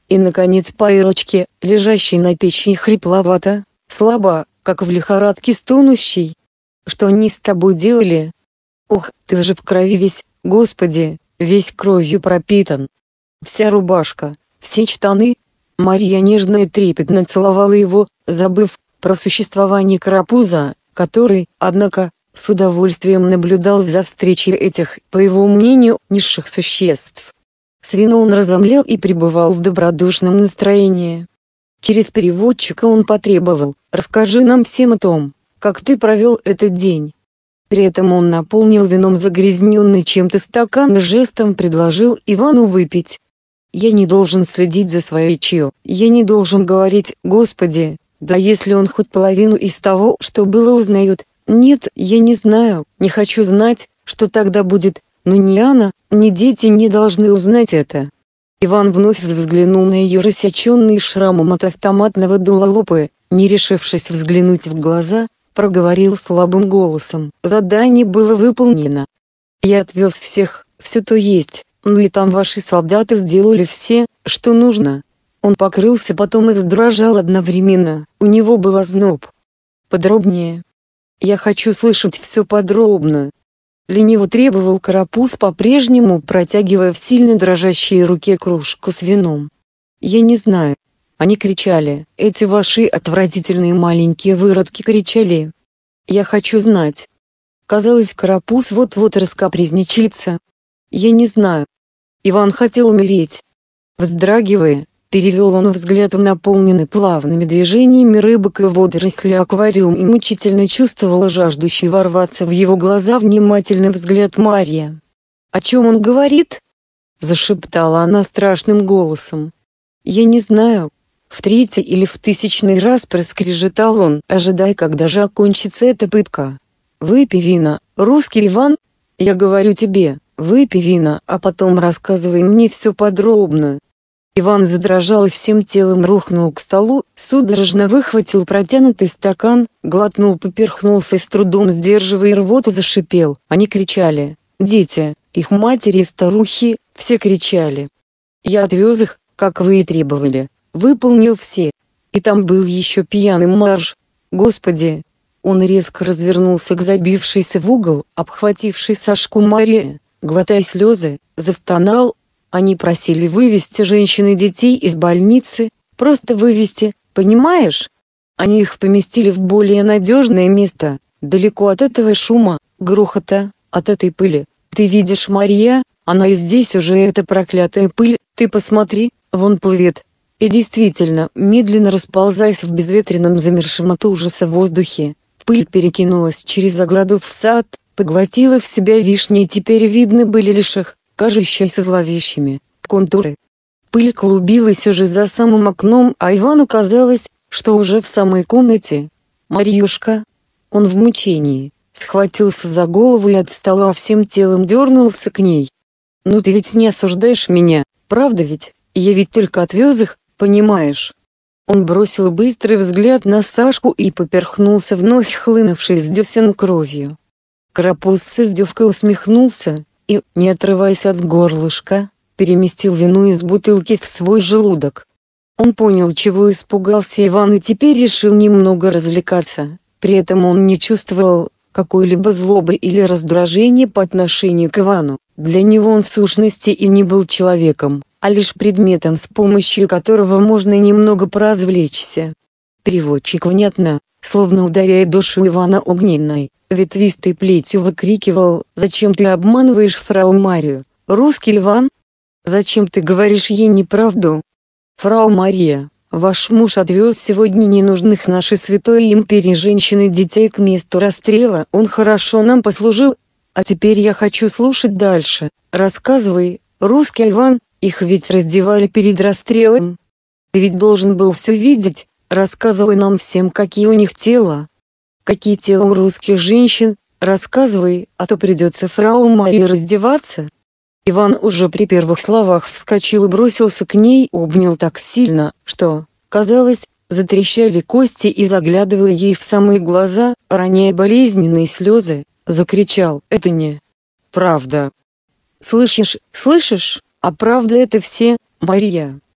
И наконец по Ирочке, лежащей на печи хрипловато, слабо, как в лихорадке стонущий. Что они с тобой делали? Ох, ты же в крови весь, Господи, весь кровью пропитан. Вся рубашка, все штаны. Мария нежно и трепетно целовала его, забыв про существование карапуза, который, однако, с удовольствием наблюдал за встречей этих, по его мнению, низших существ. Свино он разомлел и пребывал в добродушном настроении. Через переводчика он потребовал: «Расскажи нам всем о том, как ты провел этот день». При этом он наполнил вином загрязненный чем-то стакан и жестом предложил Ивану выпить. «Я не должен следить за своей речью, я не должен говорить «Господи», да если он хоть половину из того, что было, узнает. Нет, я не знаю, не хочу знать, что тогда будет, но ни Анна, ни дети не должны узнать это». Иван вновь взглянул на ее рассеченные шрамом от автоматного дула лопы, не решившись взглянуть в глаза, проговорил слабым голосом: «Задание было выполнено. Я отвез всех, все то есть, ну и там ваши солдаты сделали все, что нужно». Он покрылся потом и задрожал одновременно, у него был озноб. «Подробнее. Я хочу слышать все подробно». Лениво требовал карапуз, по-прежнему протягивая в сильно дрожащей руке кружку с вином. «Я не знаю». Они кричали, эти ваши отвратительные маленькие выродки кричали. «Я хочу знать». Казалось, карапуз вот-вот раскапризничается. «Я не знаю». Иван хотел умереть. Вздрагивая, перевел он взгляд в наполненный плавными движениями рыбок и водоросли аквариум и мучительно чувствовала жаждущий ворваться в его глаза внимательный взгляд Марья. «О чем он говорит?» — зашептала она страшным голосом. «Я не знаю». В третий или в тысячный раз проскрежетал он, ожидая, когда же окончится эта пытка. «Выпей вина, русский Иван. Я говорю тебе, выпей вина, а потом рассказывай мне все подробно». Иван задрожал и всем телом рухнул к столу, судорожно выхватил протянутый стакан, глотнул, поперхнулся и с трудом сдерживая рвоту зашипел. Они кричали, дети, их матери и старухи, все кричали. Я отвез их, как вы и требовали, выполнил все. И там был еще пьяный марш. Господи! Он резко развернулся к забившейся в угол, обхватившей Сашку Марии, глотая слезы, застонал. Они просили вывести женщин и детей из больницы, просто вывести, понимаешь? Они их поместили в более надежное место, далеко от этого шума, грохота, от этой пыли. Ты видишь, Мария, она и здесь уже эта проклятая пыль, ты посмотри, вон плывет. И действительно, медленно расползаясь в безветренном замершем от ужаса воздухе, пыль перекинулась через ограду в сад, поглотила в себя вишни и теперь видны были лишь их, кажущиеся зловещими, контуры. Пыль клубилась уже за самым окном, а Ивану казалось, что уже в самой комнате. «Марьюшка!» Он в мучении, схватился за голову и от стола всем телом дернулся к ней. «Ну ты ведь не осуждаешь меня, правда ведь? Я ведь только отвез их, понимаешь?» Он бросил быстрый взгляд на Сашку и поперхнулся вновь хлынувшей с десен кровью. Карапуз с издевкой усмехнулся и, не отрываясь от горлышка, переместил вино из бутылки в свой желудок. Он понял, чего испугался Иван, и теперь решил немного развлекаться. При этом он не чувствовал какой-либо злобы или раздражения по отношению к Ивану. Для него он в сущности и не был человеком, а лишь предметом, с помощью которого можно немного поразвлечься. Переводчик внятно, словно ударяя душу Ивана огненной, ветвистой плетью выкрикивал: «Зачем ты обманываешь фрау Марию, русский Иван? Зачем ты говоришь ей неправду? Фрау Мария, ваш муж отвез сегодня ненужных нашей святой империи женщин и детей к месту расстрела, он хорошо нам послужил, а теперь я хочу слушать дальше, рассказывай, русский Иван, их ведь раздевали перед расстрелом. Ты ведь должен был все видеть, рассказывай нам всем, какие у них тела. Какие тела у русских женщин, рассказывай, а то придется фрау Марии раздеваться». Иван уже при первых словах вскочил и бросился к ней, обнял так сильно, что, казалось, затрещали кости, и, заглядывая ей в самые глаза, роняя болезненные слезы, закричал: «Это не правда! Слышишь, слышишь, а правда это все, Мария!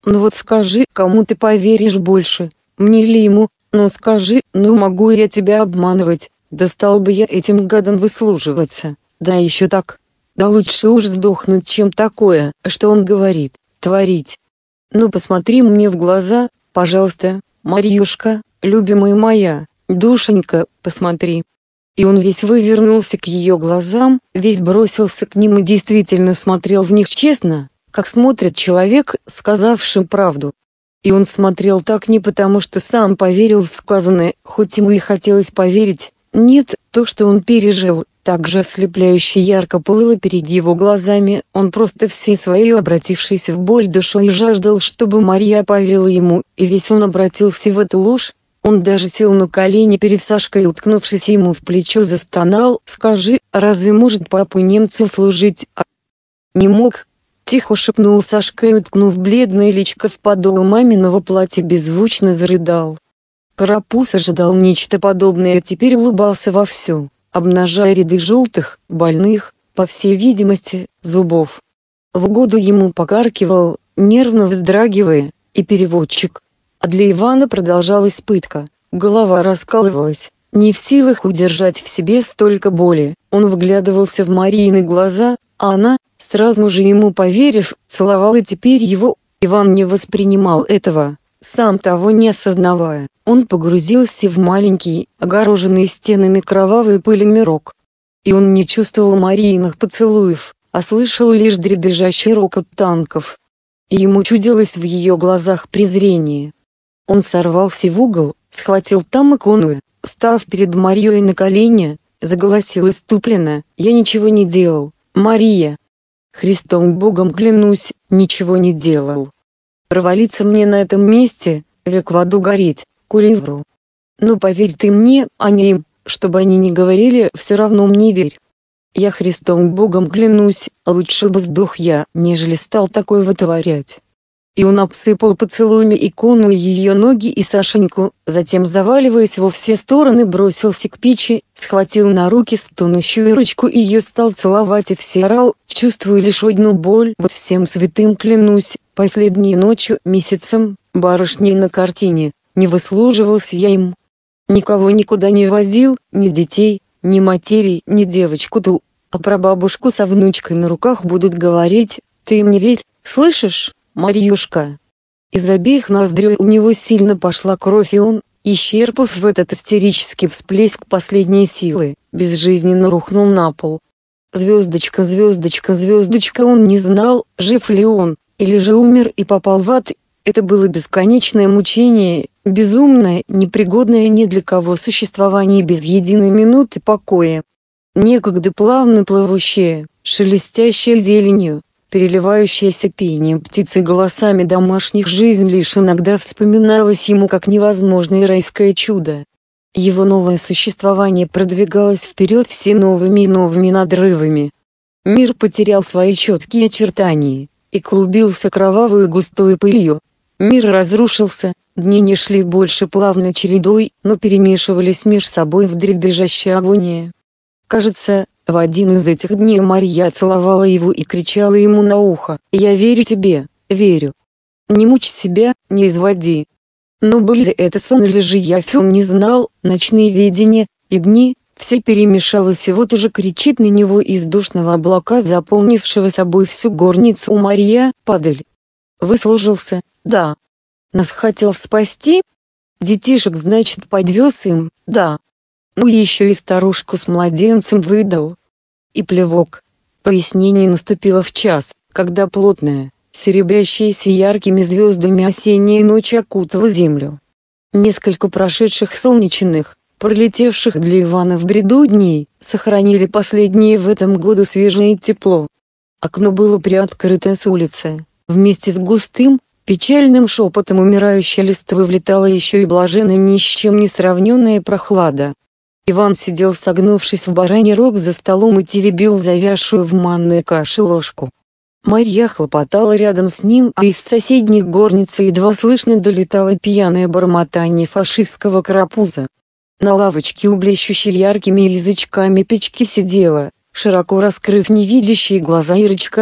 Ну вот скажи, кому ты поверишь больше, мне или ему? Ну скажи, ну могу я тебя обманывать? Да стал бы я этим гадом выслуживаться, да еще так. Да лучше уж сдохнуть, чем такое, что он говорит, творить. Ну посмотри мне в глаза, пожалуйста, Марьюшка, любимая моя, душенька, посмотри. И он весь вывернулся к ее глазам, весь бросился к ним и действительно смотрел в них честно, как смотрит человек, сказавший правду. И он смотрел так не потому, что сам поверил в сказанное, хоть ему и хотелось поверить. Нет, то, что он пережил, так же ослепляюще ярко плыло перед его глазами, он просто всей своей обратившейся в боль душой жаждал, чтобы Марья поверила ему, и весь он обратился в эту ложь. Он даже сел на колени перед Сашкой и, уткнувшись ему в плечо, застонал: «Скажи, разве может папу немцу служить?» а «Не мог», — тихо шепнул Сашка и, уткнув бледное личико в подол маминого платья, беззвучно зарыдал. Карапуз ожидал нечто подобное и теперь улыбался вовсю, обнажая ряды желтых, больных, по всей видимости, зубов. В угоду ему покаркивал, нервно вздрагивая, и переводчик. А для Ивана продолжалась пытка, голова раскалывалась, не в силах удержать в себе столько боли, он вглядывался в Марьины глаза, а она, сразу же ему поверив, целовала теперь его. Иван не воспринимал этого, сам того не осознавая, он погрузился в маленький, огороженный стенами кровавой пыли мирок. И он не чувствовал Марьиных поцелуев, а слышал лишь дребезжащий рокот танков. И ему чудилось в ее глазах презрение. Он сорвался в угол, схватил там икону, став перед Марьей на колени, заголосил иступленно: «Я ничего не делал, Мария! Христом Богом клянусь, ничего не делал. Провалиться мне на этом месте, век в аду гореть, коли вру. Ну поверь ты мне, а не им, чтобы они не говорили, все равно мне верь. Я Христом Богом клянусь, лучше бы сдох я, нежели стал такое вытворять». И он обсыпал поцелуями икону и ее ноги и Сашеньку, затем, заваливаясь во все стороны, бросился к печи, схватил на руки стонущую ручку и ее стал целовать и все орал, чувствуя лишь одну боль: «Вот всем святым клянусь, последней ночью, месяцем, барышней на картине, не выслуживался я им. Никого никуда не возил, ни детей, ни матерей, ни девочку ту, а про бабушку со внучкой на руках будут говорить, ты им не верь, слышишь, Марьюшка?» Из обеих ноздрей у него сильно пошла кровь, и он, исчерпав в этот истерический всплеск последней силы, безжизненно рухнул на пол. Звездочка, звездочка, звездочка, он не знал, жив ли он, или же умер и попал в ад. Это было бесконечное мучение, безумное, непригодное ни для кого существование без единой минуты покоя. Некогда плавно плывущее, шелестящее зеленью, переливающаяся пением птиц и голосами домашних жизнь лишь иногда вспоминалась ему как невозможное райское чудо. Его новое существование продвигалось вперед все новыми и новыми надрывами. Мир потерял свои четкие очертания и клубился кровавой и густой пылью. Мир разрушился, дни не шли больше плавной чередой, но перемешивались меж собой в дребезжащей агонии. Кажется, в один из этих дней Марья целовала его и кричала ему на ухо: «Я верю тебе, верю. Не мучь себя, не изводи». Но был ли это сон или же явь, он не знал, ночные видения, и дни, все перемешалось, и вот уже кричит на него из душного облака, заполнившего собой всю горницу: «У Марья, падаль! Выслужился, да. Нас хотел спасти? Детишек, значит, подвез им, да. Ну и еще и старушку с младенцем выдал». И плевок. Пояснение наступило в час, когда плотная, серебрящаяся яркими звездами осенняя ночь окутала землю. Несколько прошедших солнечных, пролетевших для Ивана в бреду дней, сохранили последнее в этом году свежее тепло. Окно было приоткрыто с улицы, вместе с густым, печальным шепотом умирающей листвы влетала еще и блаженная ни с чем не сравненная прохлада. Иван сидел, согнувшись в бараний рог за столом, и теребил завязшую в манной каше ложку. Марья хлопотала рядом с ним, а из соседней горницы едва слышно долетало пьяное бормотание фашистского карапуза. На лавочке у блещущей яркими язычками печки сидела, широко раскрыв невидящие глаза, Ирочка,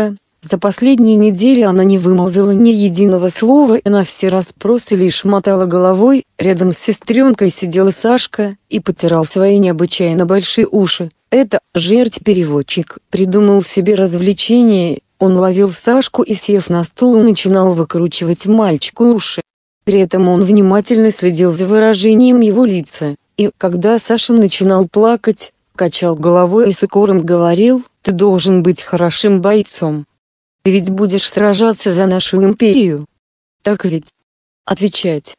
За последние недели она не вымолвила ни единого слова и на все расспросы лишь мотала головой. Рядом с сестренкой сидела Сашка и потирал свои необычайно большие уши. Это жерть-переводчик придумал себе развлечение. Он ловил Сашку и, сев на стул, начинал выкручивать мальчику уши. При этом он внимательно следил за выражением его лица, и, когда Саша начинал плакать, качал головой и с укором говорил: «Ты должен быть хорошим бойцом. Ты ведь будешь сражаться за нашу империю. Так ведь?» Отвечать.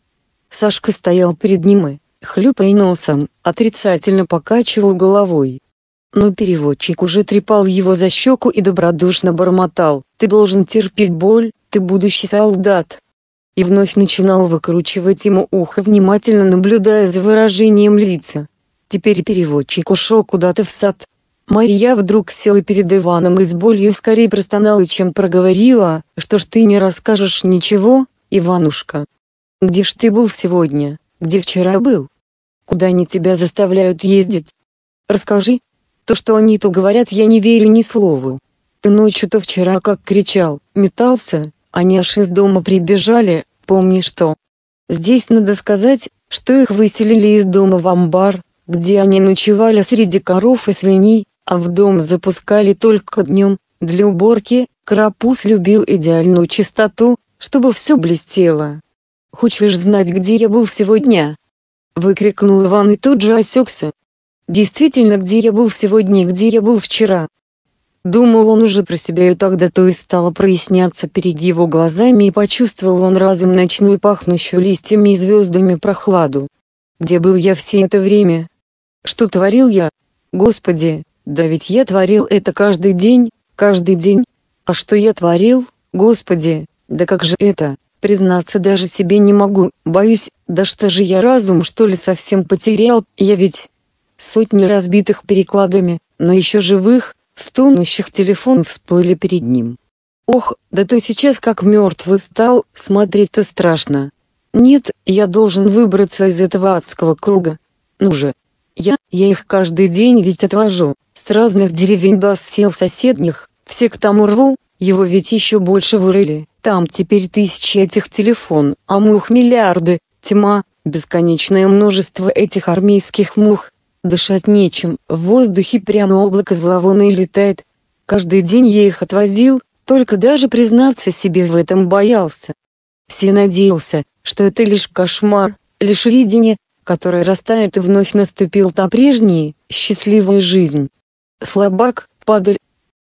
Сашка стоял перед ним и, хлюпая носом, отрицательно покачивал головой. Но переводчик уже трепал его за щеку и добродушно бормотал: «Ты должен терпеть боль, ты будущий солдат». И вновь начинал выкручивать ему ухо, внимательно наблюдая за выражением лица. Теперь переводчик ушел куда-то в сад. Марья вдруг села перед Иваном и с болью скорее простонала, чем проговорила: «Что ж ты не расскажешь ничего, Иванушка? Где ж ты был сегодня, где вчера был? Куда они тебя заставляют ездить? Расскажи. То, что они то говорят, я не верю ни слову. Ты ночью то вчера как кричал, метался, они аж из дома прибежали, помни что. Здесь надо сказать, что их выселили из дома в амбар, где они ночевали среди коров и свиней, а в дом запускали только днем, для уборки. Карапуз любил идеальную чистоту, чтобы все блестело. Хочешь знать, где я был сегодня?» Выкрикнул Иван и тут же осекся. Действительно, где я был сегодня и где я был вчера? Думал он уже про себя, и тогда то и стало проясняться перед его глазами, и почувствовал он разом ночную, пахнущую листьями и звездами прохладу. Где был я все это время? Что творил я? Господи, да ведь я творил это каждый день, каждый день. А что я творил, Господи, да как же это, признаться даже себе не могу, боюсь, да что же я разум что ли совсем потерял, я ведь... Сотни разбитых перекладами, но еще живых, стонущих телефонов всплыли перед ним. Ох, да то сейчас как мертвый стал, смотреть-то страшно. Нет, я должен выбраться из этого адского круга. Ну же. Я, я их каждый день ведь отвожу, с разных деревень до сел соседних, все к тому рву, его ведь еще больше вырыли, там теперь тысячи этих телефон, а мух миллиарды, тьма, бесконечное множество этих армейских мух. Дышать нечем, в воздухе прямо облако зловонное летает. Каждый день я их отвозил, только даже признаться себе в этом боялся. Все надеялся, что это лишь кошмар, лишь видение, которое растает, и вновь наступил та прежняя, счастливая жизнь. Слабак, падаль.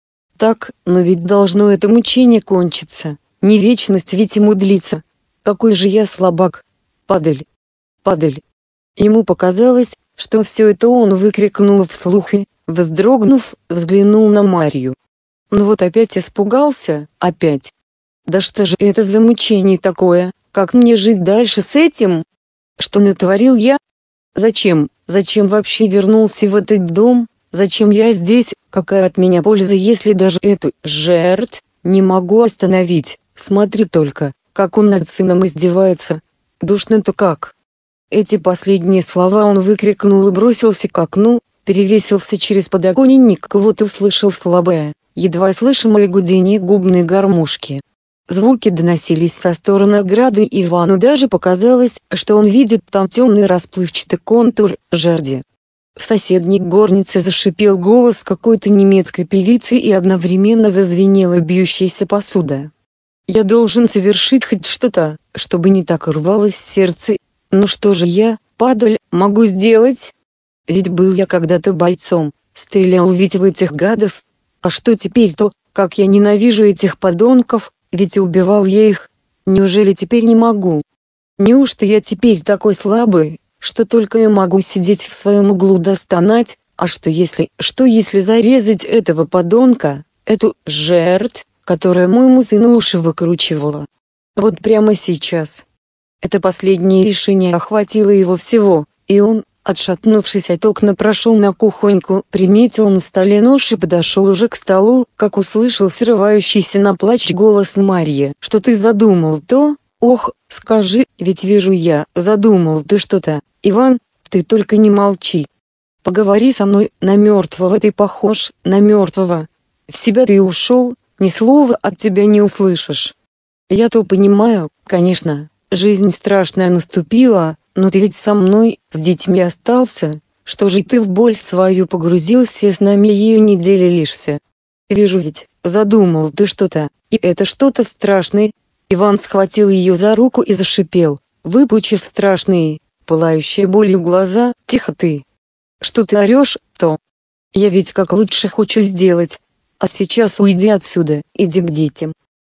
Так, но ведь должно это мучение кончиться, не вечность ведь ему длится. Какой же я слабак, падаль, падаль. Ему показалось, что все это он выкрикнул вслух и, вздрогнув, взглянул на Марью. Ну вот опять испугался, опять. Да что же это за мучение такое, как мне жить дальше с этим? Что натворил я? Зачем, зачем вообще вернулся в этот дом, зачем я здесь, какая от меня польза, если даже эту жертву не могу остановить? Смотри только, как он над сыном издевается. Душно-то как. Эти последние слова он выкрикнул и бросился к окну, перевесился через подоконник, вот и услышал слабое, едва слышимое гудение губной гармошки. Звуки доносились со стороны ограды, и Ивану даже показалось, что он видит там темный расплывчатый контур жерди. В соседней горнице зашипел голос какой-то немецкой певицы, и одновременно зазвенела бьющаяся посуда. «Я должен совершить хоть что-то, чтобы не так рвалось сердце. Ну что же я, падаль, могу сделать? Ведь был я когда-то бойцом, стрелял ведь в этих гадов. А что теперь-то, как я ненавижу этих подонков, ведь убивал я их. Неужели теперь не могу? Неужто я теперь такой слабый, что только я могу сидеть в своем углу да стонать? А что если, что если зарезать этого подонка, эту жертву, которая моему сыну уши выкручивала? Вот прямо сейчас». Это последнее решение охватило его всего, и он, отшатнувшись от окна, прошел на кухоньку, приметил на столе нож и подошел уже к столу, как услышал срывающийся на плач голос Марьи. «Что ты задумал-то? Ох, скажи, ведь вижу я, задумал ты что-то, Иван, ты только не молчи. Поговори со мной, на мертвого ты похож, на мертвого. В себя ты ушел, ни слова от тебя не услышишь. Я то понимаю, конечно, жизнь страшная наступила, но ты ведь со мной, с детьми остался, что же ты в боль свою погрузился и с нами ею не делишься? Вижу ведь, задумал ты что-то, и это что-то страшное. Иван схватил ее за руку и зашипел, выпучив страшные, пылающие болью глаза: «Тихо ты! Что ты орешь-то? Я ведь как лучше хочу сделать. А сейчас уйди отсюда, иди к детям».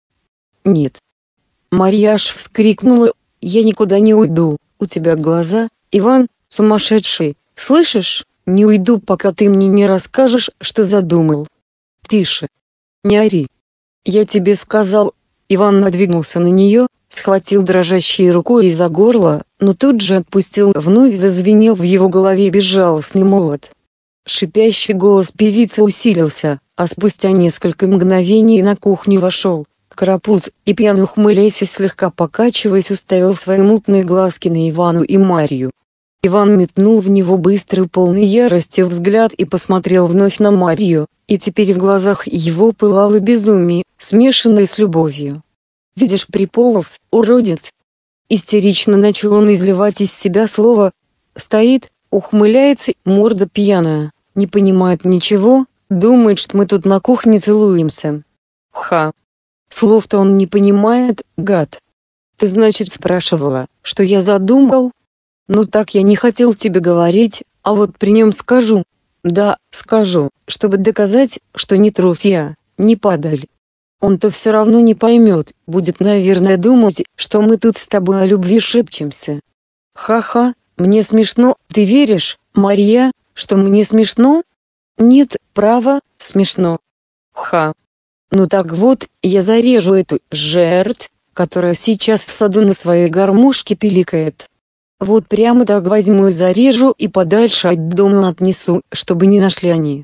«Нет». Марья аж вскрикнула: «Я никуда не уйду, у тебя глаза, Иван, сумасшедший, слышишь? Не уйду, пока ты мне не расскажешь, что задумал». «Тише! Не ори! Я тебе сказал». Иван надвинулся на нее, схватил дрожащей рукой за горло, но тут же отпустил. Вновь зазвенел в его голове безжалостный молот. Шипящий голос певицы усилился, а спустя несколько мгновений на кухню вошел Карапуз и, пьяно ухмыляясь и слегка покачиваясь, уставил свои мутные глазки на Ивану и Марью. Иван метнул в него быстрый, полный ярости взгляд и посмотрел вновь на Марью, и теперь в глазах его пылало безумие, смешанное с любовью. «Видишь, приполз, уродец!» Истерично начал он изливать из себя слово. Стоит, ухмыляется, морда пьяная, не понимает ничего, думает, что мы тут на кухне целуемся. Ха! Слов-то он не понимает, гад. Ты, значит, спрашивала, что я задумал? Ну так я не хотел тебе говорить, а вот при нем скажу. Да, скажу, чтобы доказать, что не трус я, не падаль. Он-то все равно не поймет, будет, наверное, думать, что мы тут с тобой о любви шепчемся. Ха-ха, мне смешно, ты веришь, Марья, что мне смешно? Нет, право, смешно. Ха. Ну так вот, я зарежу эту жертву, которая сейчас в саду на своей гармошке пиликает. Вот прямо так возьму и зарежу и подальше от дома отнесу, чтобы не нашли они.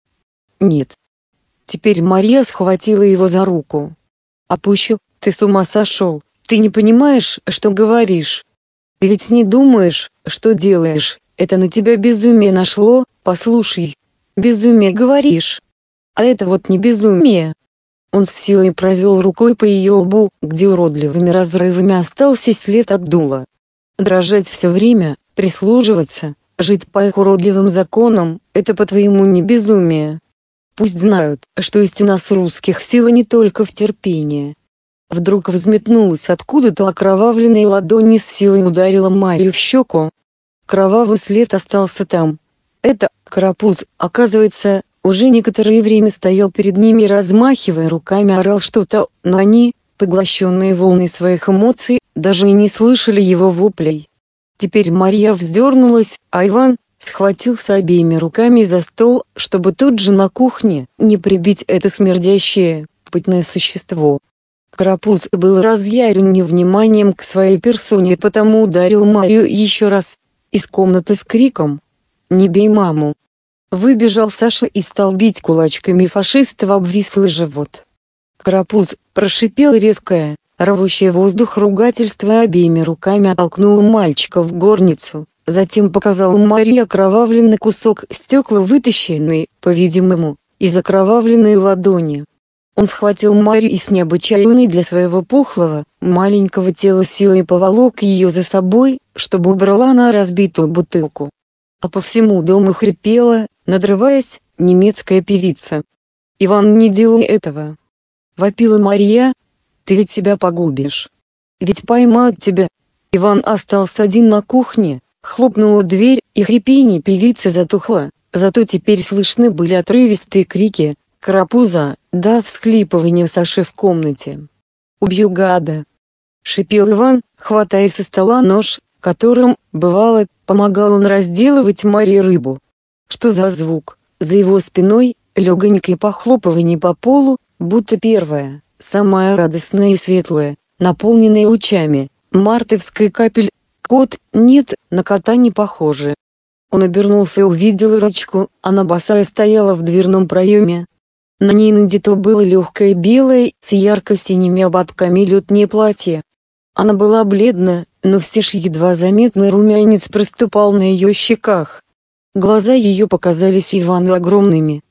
Нет. Теперь Марья схватила его за руку. «Опущу, ты с ума сошел, ты не понимаешь, что говоришь. Ты ведь не думаешь, что делаешь, это на тебя безумие нашло, послушай. Безумие говоришь. А это вот не безумие». Он с силой провел рукой по ее лбу, где уродливыми разрывами остался след от дула. Дрожать все время, прислуживаться, жить по их уродливым законам – это по-твоему не безумие. Пусть знают, что есть у нас русских сила не только в терпении. Вдруг взметнулась откуда-то окровавленная ладонь и с силой ударила Марью в щеку. Кровавый след остался там. Это Карапуз, оказывается, уже некоторое время стоял перед ними, размахивая руками, орал что-то, но они, поглощенные волной своих эмоций, даже и не слышали его воплей. Теперь Марья вздернулась, а Иван схватился обеими руками за стол, чтобы тут же на кухне не прибить это смердящее, пытное существо. Карапуз был разъярен невниманием к своей персоне, потому ударил Марью еще раз. Из комнаты с криком «Не бей маму!» выбежал Саша и стал бить кулачками фашиста в обвислый живот. Карапуз прошипел резкое, рвущее воздух ругательство, обеими руками оттолкнул мальчика в горницу, затем показал Марье окровавленный кусок стекла, вытащенный, по-видимому, из окровавленной ладони. Он схватил Марью и с необычайной для своего пухлого, маленького тела силой поволок ее за собой, чтобы убрала на разбитую бутылку. А по всему дому хрипела, надрываясь, немецкая певица. «Иван, не делай этого!» — вопила Марья. «Ты ведь себя погубишь. Ведь поймают тебя». Иван остался один на кухне, хлопнула дверь, и хрипение певицы затухло, зато теперь слышны были отрывистые крики Карапуза, да всхлипывание Саши в комнате. «Убью гада!» — шипел Иван, хватая со стола нож, которым, бывало, помогал он разделывать Марье рыбу. Что за звук? За его спиной, легонькое похлопывание по полу, будто первое, самое радостное и светлое, наполненное лучами, мартовская капель. Кот, нет, на кота не похоже. Он обернулся и увидел Рочку, она босая стояла в дверном проеме. На ней надето было легкое белое, с ярко-синими ободками летнее платье. Она была бледна, но все ж едва заметный румянец проступал на ее щеках. Глаза ее показались Ивану огромными.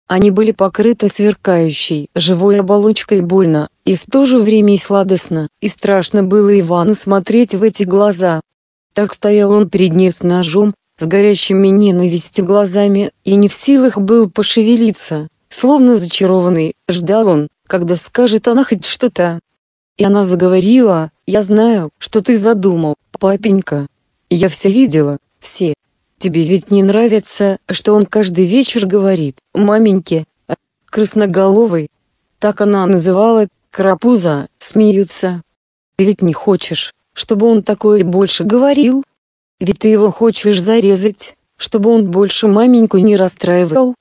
Они были покрыты сверкающей живой оболочкой. Больно, и в то же время и сладостно, и страшно было Ивану смотреть в эти глаза. Так стоял он перед ней с ножом, с горящими ненавистью глазами, и не в силах был пошевелиться, словно зачарованный, ждал он, когда скажет она хоть что-то. И она заговорила: «Я знаю, что ты задумал, папенька. Я все видела, все. Тебе ведь не нравится, что он каждый вечер говорит маменьке, а, красноголовый». Так она называла Карапуза, смеются. Ты ведь не хочешь, чтобы он такое больше говорил? Ведь ты его хочешь зарезать, чтобы он больше маменьку не расстраивал.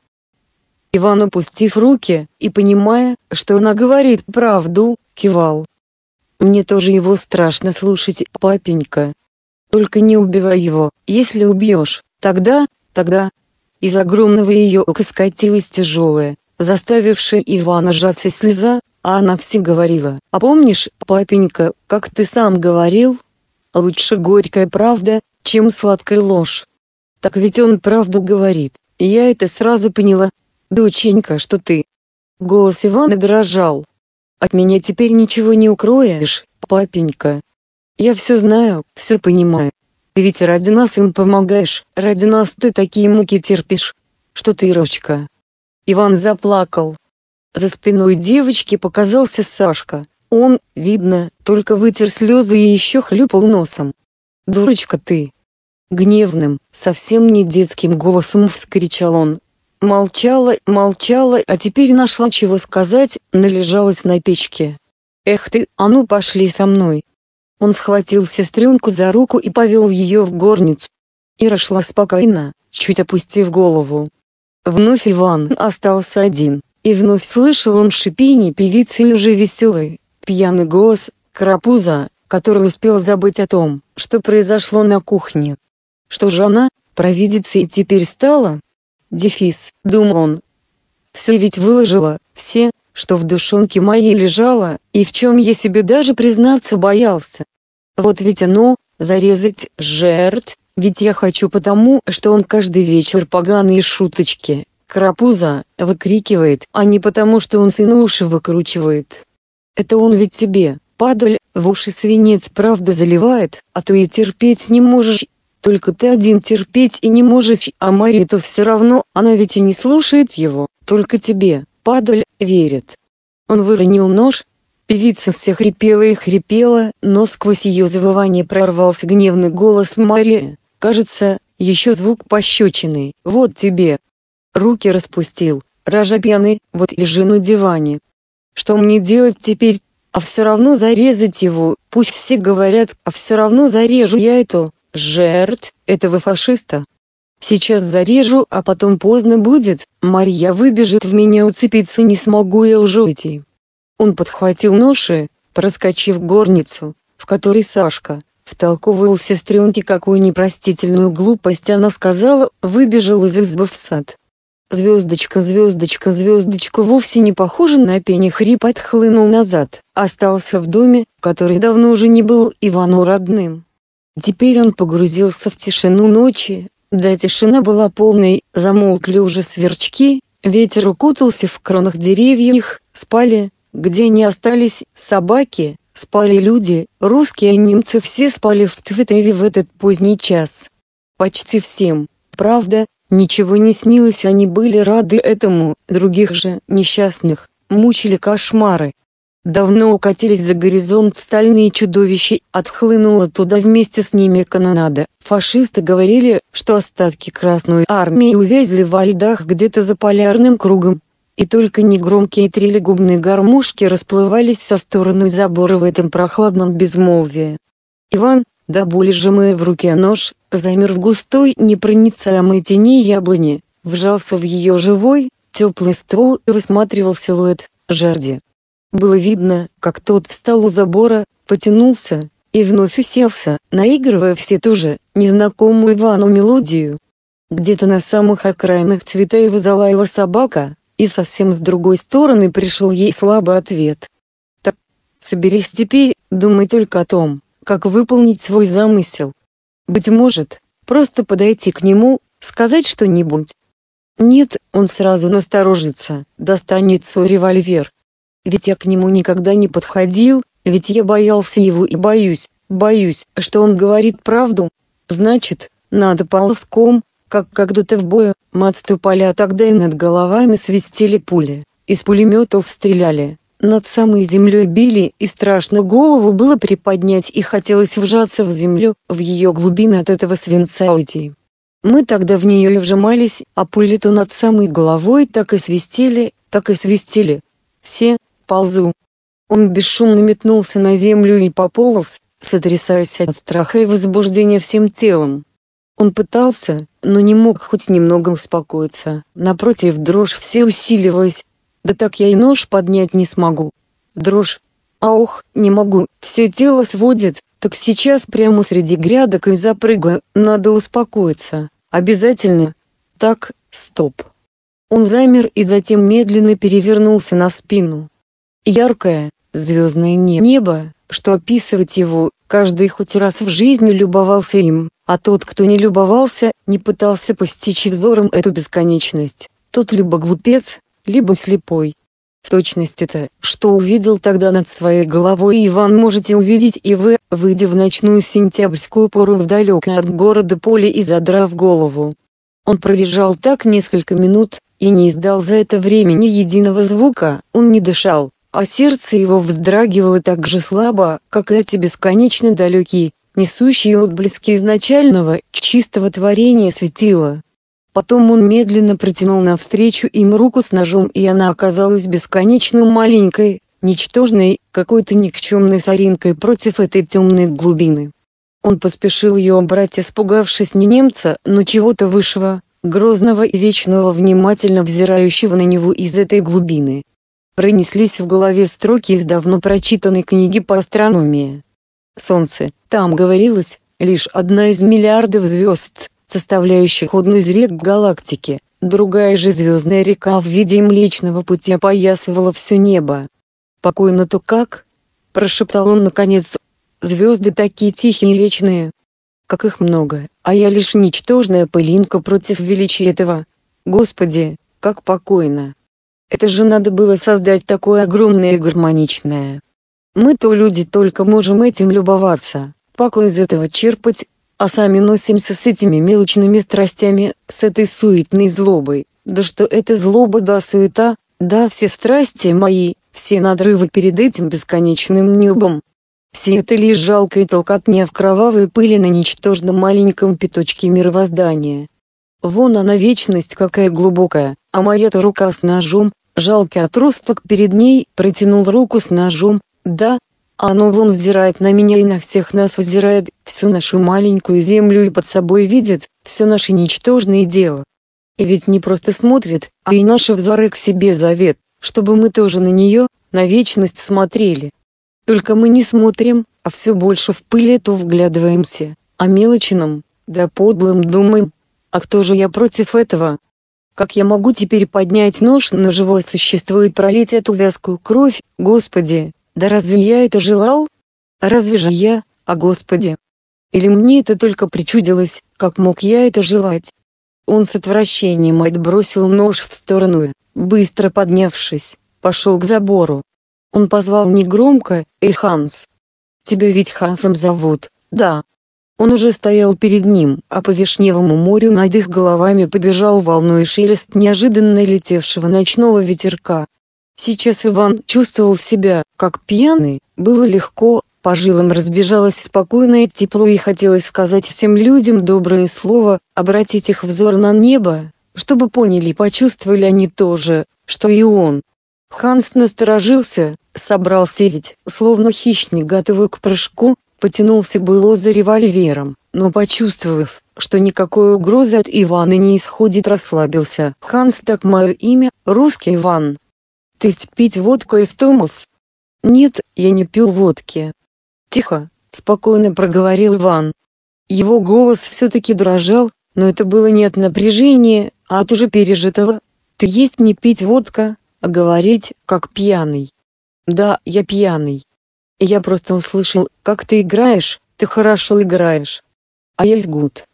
Иван, опустив руки и понимая, что она говорит правду, кивал. Мне тоже его страшно слушать, папенька. Только не убивай его. Если убьешь, тогда, тогда. Из огромного ее ока скатилась тяжелая, заставившая Ивана сжаться слеза, а она все говорила: а помнишь, папенька, как ты сам говорил? Лучше горькая правда, чем сладкая ложь. Так ведь он правду говорит, и я это сразу поняла. Доченька, что ты? Голос Ивана дрожал. От меня теперь ничего не укроешь, папенька. Я все знаю, все понимаю. Ты ведь ради нас им помогаешь, ради нас ты такие муки терпишь. Что ты, Рочка? Иван заплакал. За спиной девочки показался Сашка. Он, видно, только вытер слезы и еще хлюпал носом. Дурочка ты! Гневным, совсем не детским голосом вскричал он. Молчала, молчала, а теперь нашла чего сказать, належалась на печке. Эх ты, а ну пошли со мной. Он схватил сестренку за руку и повел ее в горницу. Ира шла спокойно, чуть опустив голову. Вновь Иван остался один, и вновь слышал он шипение певицы и уже веселый, пьяный голос Карапуза, который успел забыть о том, что произошло на кухне. Что же она, провидицей теперь стала? Дефис, думал он. Все ведь выложила, все, что в душонке моей лежало, и в чем я себе даже признаться боялся. Вот ведь оно, зарезать жертв, ведь я хочу потому, что он каждый вечер поганые шуточки, Карапуза, выкрикивает, а не потому, что он сыну уши выкручивает. Это он ведь тебе, падаль, в уши свинец правда заливает, а то и терпеть не можешь. Только ты один терпеть и не можешь, а Мария-то все равно, она ведь и не слушает его, только тебе, падаль, верит. Он выронил нож. Певица все хрипела и хрипела, но сквозь ее завывание прорвался гневный голос Марии. Кажется, еще звук пощечины. Вот тебе. Руки распустил, рожа пьяный, вот лежи на диване. Что мне делать теперь? А все равно зарезать его, пусть все говорят, а все равно зарежу я эту жертв, этого фашиста. Сейчас зарежу, а потом поздно будет, Марья выбежит в меня, уцепиться не смогу я уже уйти. Он подхватил нож и, проскочив горницу, в которой Сашка втолковывал сестренке какую непростительную глупость она сказала, выбежал из избы в сад. Звездочка, звездочка, звездочка вовсе не похожа на пение, хрип отхлынул назад, остался в доме, который давно уже не был Ивану родным. Теперь он погрузился в тишину ночи, да тишина была полной, замолкли уже сверчки, ветер укутался в кронах деревьев, спали, где не остались собаки, спали люди, русские и немцы, все спали в Цветаеве в этот поздний час. Почти всем, правда, ничего не снилось, они были рады этому, других же, несчастных, мучили кошмары. Давно укатились за горизонт стальные чудовища, отхлынула туда вместе с ними канонада. Фашисты говорили, что остатки Красной Армии увязли во льдах где-то за полярным кругом. И только негромкие трелегубные гармошки расплывались со стороны забора в этом прохладном безмолвии. Иван, до боли сжимая в руке нож, замер в густой непроницаемой тени яблони, вжался в ее живой, теплый ствол и рассматривал силуэт жерди. Было видно, как тот встал у забора, потянулся, и вновь уселся, наигрывая все ту же, незнакомую Ивану мелодию. Где-то на самых окраинах Цветаева залаяла собака, и совсем с другой стороны пришел ей слабый ответ. Так, соберись теперь, думай только о том, как выполнить свой замысел. Быть может, просто подойти к нему, сказать что-нибудь. Нет, он сразу насторожится, достанет свой револьвер. Ведь я к нему никогда не подходил, ведь я боялся его и боюсь, боюсь, что он говорит правду. Значит, надо ползком, как когда-то в бою, мы отступали, а тогда и над головами свистели пули, из пулеметов стреляли, над самой землей били, и страшно голову было приподнять, и хотелось вжаться в землю, в ее глубины от этого свинца уйти. Мы тогда в нее и вжимались, а пули то над самой головой так и свистели, так и свистели. Все, ползу. Он бесшумно метнулся на землю и пополз, сотрясаясь от страха и возбуждения всем телом. Он пытался, но не мог хоть немного успокоиться, напротив, дрожь все усиливалась. Да так я и нож поднять не смогу. Дрожь. А ох, не могу, все тело сводит, так сейчас прямо среди грядок и запрыгаю, надо успокоиться, обязательно. Так, стоп. Он замер и затем медленно перевернулся на спину. Яркое, звездное небо, что описывать его, каждый хоть раз в жизни любовался им, а тот, кто не любовался, не пытался постичь взором эту бесконечность, тот либо глупец, либо слепой. В точности то, что увидел тогда над своей головой Иван, можете увидеть и вы, выйдя в ночную сентябрьскую пору в далекое от города поле и задрав голову. Он пролежал так несколько минут, и не издал за это время ни единого звука, он не дышал, а сердце его вздрагивало так же слабо, как эти бесконечно далекие, несущие отблески изначального, чистого творения светила. Потом он медленно протянул навстречу им руку с ножом, и она оказалась бесконечно маленькой, ничтожной, какой-то никчемной соринкой против этой темной глубины. Он поспешил ее брать, испугавшись не немца, но чего-то высшего, грозного и вечного, внимательно взирающего на него из этой глубины. Пронеслись в голове строки из давно прочитанной книги по астрономии. Солнце, там говорилось, лишь одна из миллиардов звезд, составляющих одну из рек галактики, другая же звездная река в виде Млечного Пути опоясывала все небо. «Покойно-то как?» – прошептал он наконец. «Звезды такие тихие и вечные. Как их много, а я лишь ничтожная пылинка против величия этого. Господи, как покойно! Это же надо было создать такое огромное и гармоничное. Мы-то люди только можем этим любоваться, пакло из этого черпать, а сами носимся с этими мелочными страстями, с этой суетной злобой. Да что это злоба да суета, да все страсти мои, все надрывы перед этим бесконечным небом. Все это лишь жалкая толкотня в кровавой пыли на ничтожно маленьком пяточке мировоздания. Вон она вечность какая глубокая, а моя-то рука с ножом, жалкий отросток перед ней, протянул руку с ножом, да, а оно вон взирает на меня и на всех нас взирает, всю нашу маленькую землю и под собой видит, все наше ничтожное дело. И ведь не просто смотрит, а и наши взоры к себе зовет, чтобы мы тоже на нее, на вечность смотрели. Только мы не смотрим, а все больше в пыль эту вглядываемся, о мелочном, да подлым думаем. А кто же я против этого? Как я могу теперь поднять нож на живое существо и пролить эту вязкую кровь, Господи? Да разве я это желал? Разве же я, а Господи? Или мне это только причудилось, как мог я это желать? Он с отвращением отбросил нож в сторону и, быстро поднявшись, пошел к забору. Он позвал негромко: «Эй, Ханс! Тебя ведь Хансом зовут, да?» Он уже стоял перед ним, а по вишневому морю над их головами побежал волной шелест неожиданно летевшего ночного ветерка. Сейчас Иван чувствовал себя, как пьяный, было легко, по жилам разбежалось спокойное тепло и хотелось сказать всем людям доброе слово, обратить их взор на небо, чтобы поняли и почувствовали они то же, что и он. Ханс насторожился, собрался ведь, словно хищник готовый к прыжку, потянулся было за револьвером, но почувствовав, что никакой угрозы от Ивана не исходит, расслабился. «Ханс, так мое имя, русский Иван. То есть пить водку из Томас?» «Нет, я не пил водки». «Тихо, спокойно проговорил Иван. Его голос все-таки дрожал, но это было не от напряжения, а от уже пережитого. Ты есть не пить водка, а говорить, как пьяный». «Да, я пьяный. Я просто услышал, как ты играешь, ты хорошо играешь. А я good.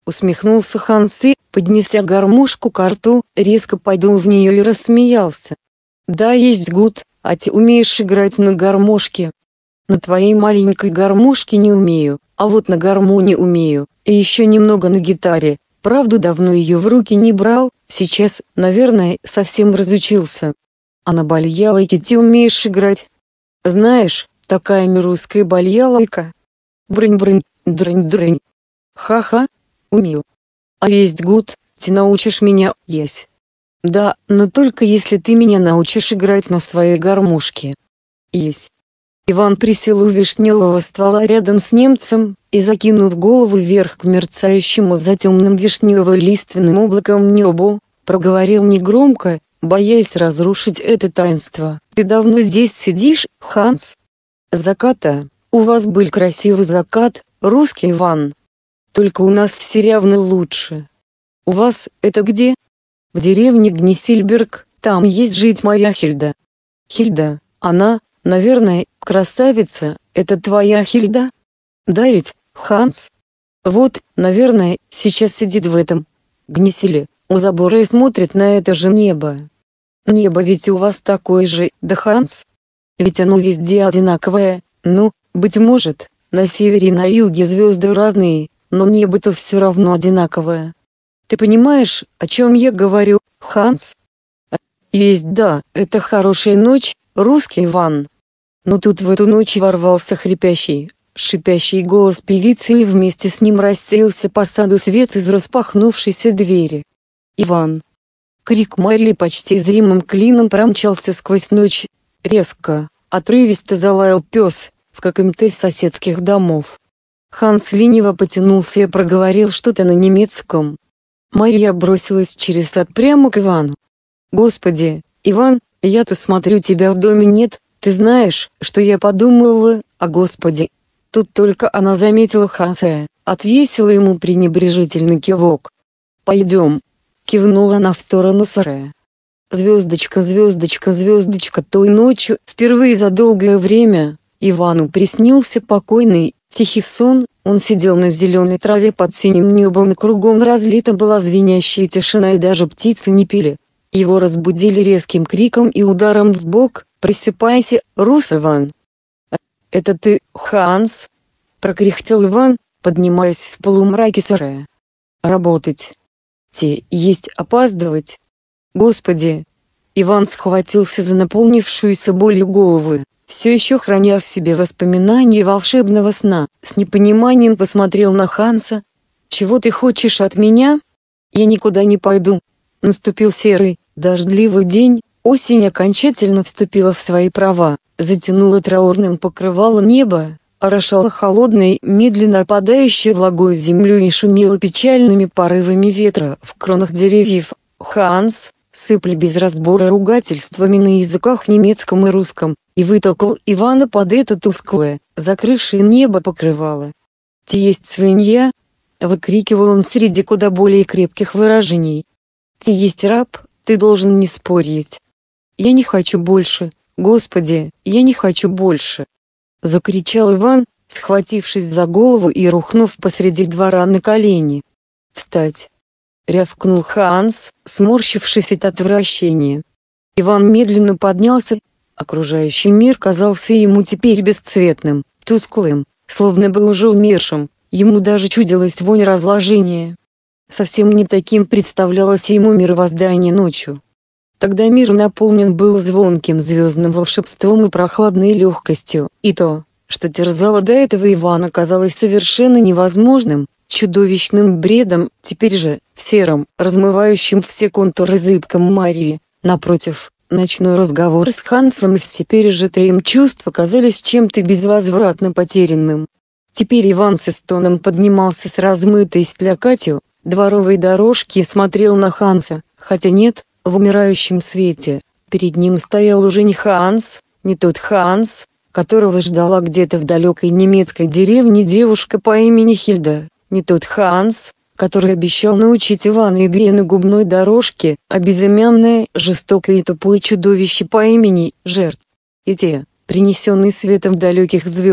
Усмехнулся Ханс и, поднеся гармошку ко рту, резко подул в нее и рассмеялся. Да, есть гуд, а ты умеешь играть на гармошке? На твоей маленькой гармошке не умею, а вот на гармоне умею, и еще немного на гитаре. Правда, давно ее в руки не брал, сейчас, наверное, совсем разучился. А на бальялайке ты умеешь играть? Знаешь, такая русская бальялайка. Брынь-брынь, дрынь-дрынь. Ха-ха, умею. А есть гуд, ты научишь меня, есть. Да, но только если ты меня научишь играть на своей гармошке. Есть. Иван присел у вишневого ствола рядом с немцем, и, закинув голову вверх к мерцающему за темным вишнево-лиственным облаком небу, проговорил негромко, боясь разрушить это таинство. «Ты давно здесь сидишь, Ханс?» «Заката, у вас был красивый закат, русский Иван. Только у нас все равно лучше. У вас, это где?» «В деревне Гнисельберг, там есть жить моя Хильда». «Хильда, она, наверное, красавица, это твоя Хильда?» «Да ведь, Ханс?» «Вот, наверное, сейчас сидит в этом Гниселе, у забора и смотрит на это же небо». «Небо ведь у вас такое же, да, Ханс? Ведь оно везде одинаковое, ну, быть может, на севере и на юге звезды разные, но небо-то все равно одинаковое. Ты понимаешь, о чем я говорю, Ханс?» «Есть, да, это хорошая ночь, русский Иван». Но тут в эту ночь ворвался хрипящий, шипящий голос певицы, и вместе с ним рассеялся по саду свет из распахнувшейся двери. «Иван!» Крик Марли почти зримым клином промчался сквозь ночь. Резко, отрывисто залаял пес, в каком-то из соседских домов. Ханс лениво потянулся и проговорил что-то на немецком. Марья бросилась через сад прямо к Ивану. «Господи, Иван, я-то смотрю, тебя в доме нет, ты знаешь, что я подумала, о Господи». Тут только она заметила Ханса, отвесила ему пренебрежительный кивок. «Пойдем», — кивнула она в сторону сарая. Звездочка, звездочка, звездочка, той ночью, впервые за долгое время, Ивану приснился покойный, тихий сон. Он сидел на зеленой траве под синим небом, и кругом разлита была звенящая тишина, и даже птицы не пели. Его разбудили резким криком и ударом в бок. «Просыпайся, Рус Иван!» «Это ты, Ханс?» — прокряхтел Иван, поднимаясь в полумраке сарая. «Работать. Те есть опаздывать. Господи!» Иван схватился за наполнившуюся болью голову, все еще храня в себе воспоминания волшебного сна, с непониманием посмотрел на Ханса. «Чего ты хочешь от меня? Я никуда не пойду». Наступил серый, дождливый день, осень окончательно вступила в свои права, затянула траурным покрывалом небо, орошала холодной, медленно опадающей влагой землю и шумела печальными порывами ветра в кронах деревьев. Ханс, сыпля без разбора ругательствами на языках немецком и русском, и вытолкал Ивана под это тусклое, закрывшее небо покрывало. «Ти есть свинья?» — выкрикивал он среди куда более крепких выражений. «Ти есть раб, ты должен не спорить. Я не хочу больше, Господи, я не хочу больше!» — закричал Иван, схватившись за голову и рухнув посреди двора на колени. «Встать!» — рявкнул Ханс, сморщившись от отвращения. Иван медленно поднялся. Окружающий мир казался ему теперь бесцветным, тусклым, словно бы уже умершим. Ему даже чудилась вонь разложения. Совсем не таким представлялось ему мировоздание ночью. Тогда мир наполнен был звонким звездным волшебством и прохладной легкостью, и то, что терзало до этого Ивана, казалось совершенно невозможным, чудовищным бредом. Теперь же, в сером, размывающем все контуры зыбком Марии, напротив, ночной разговор с Хансом и все пережитые им чувства казались чем-то безвозвратно потерянным. Теперь Иван с стоном поднимался с размытой слякотью дворовой дорожки и смотрел на Ханса, хотя нет, в умирающем свете, перед ним стоял уже не Ханс, не тот Ханс, которого ждала где-то в далекой немецкой деревне девушка по имени Хильда, не тот Ханс, который обещал научить Ивана игре на губной дорожке, а безымянное, жестокое и тупое чудовище по имени Жертв. И те, принесенные светом далеких звезд,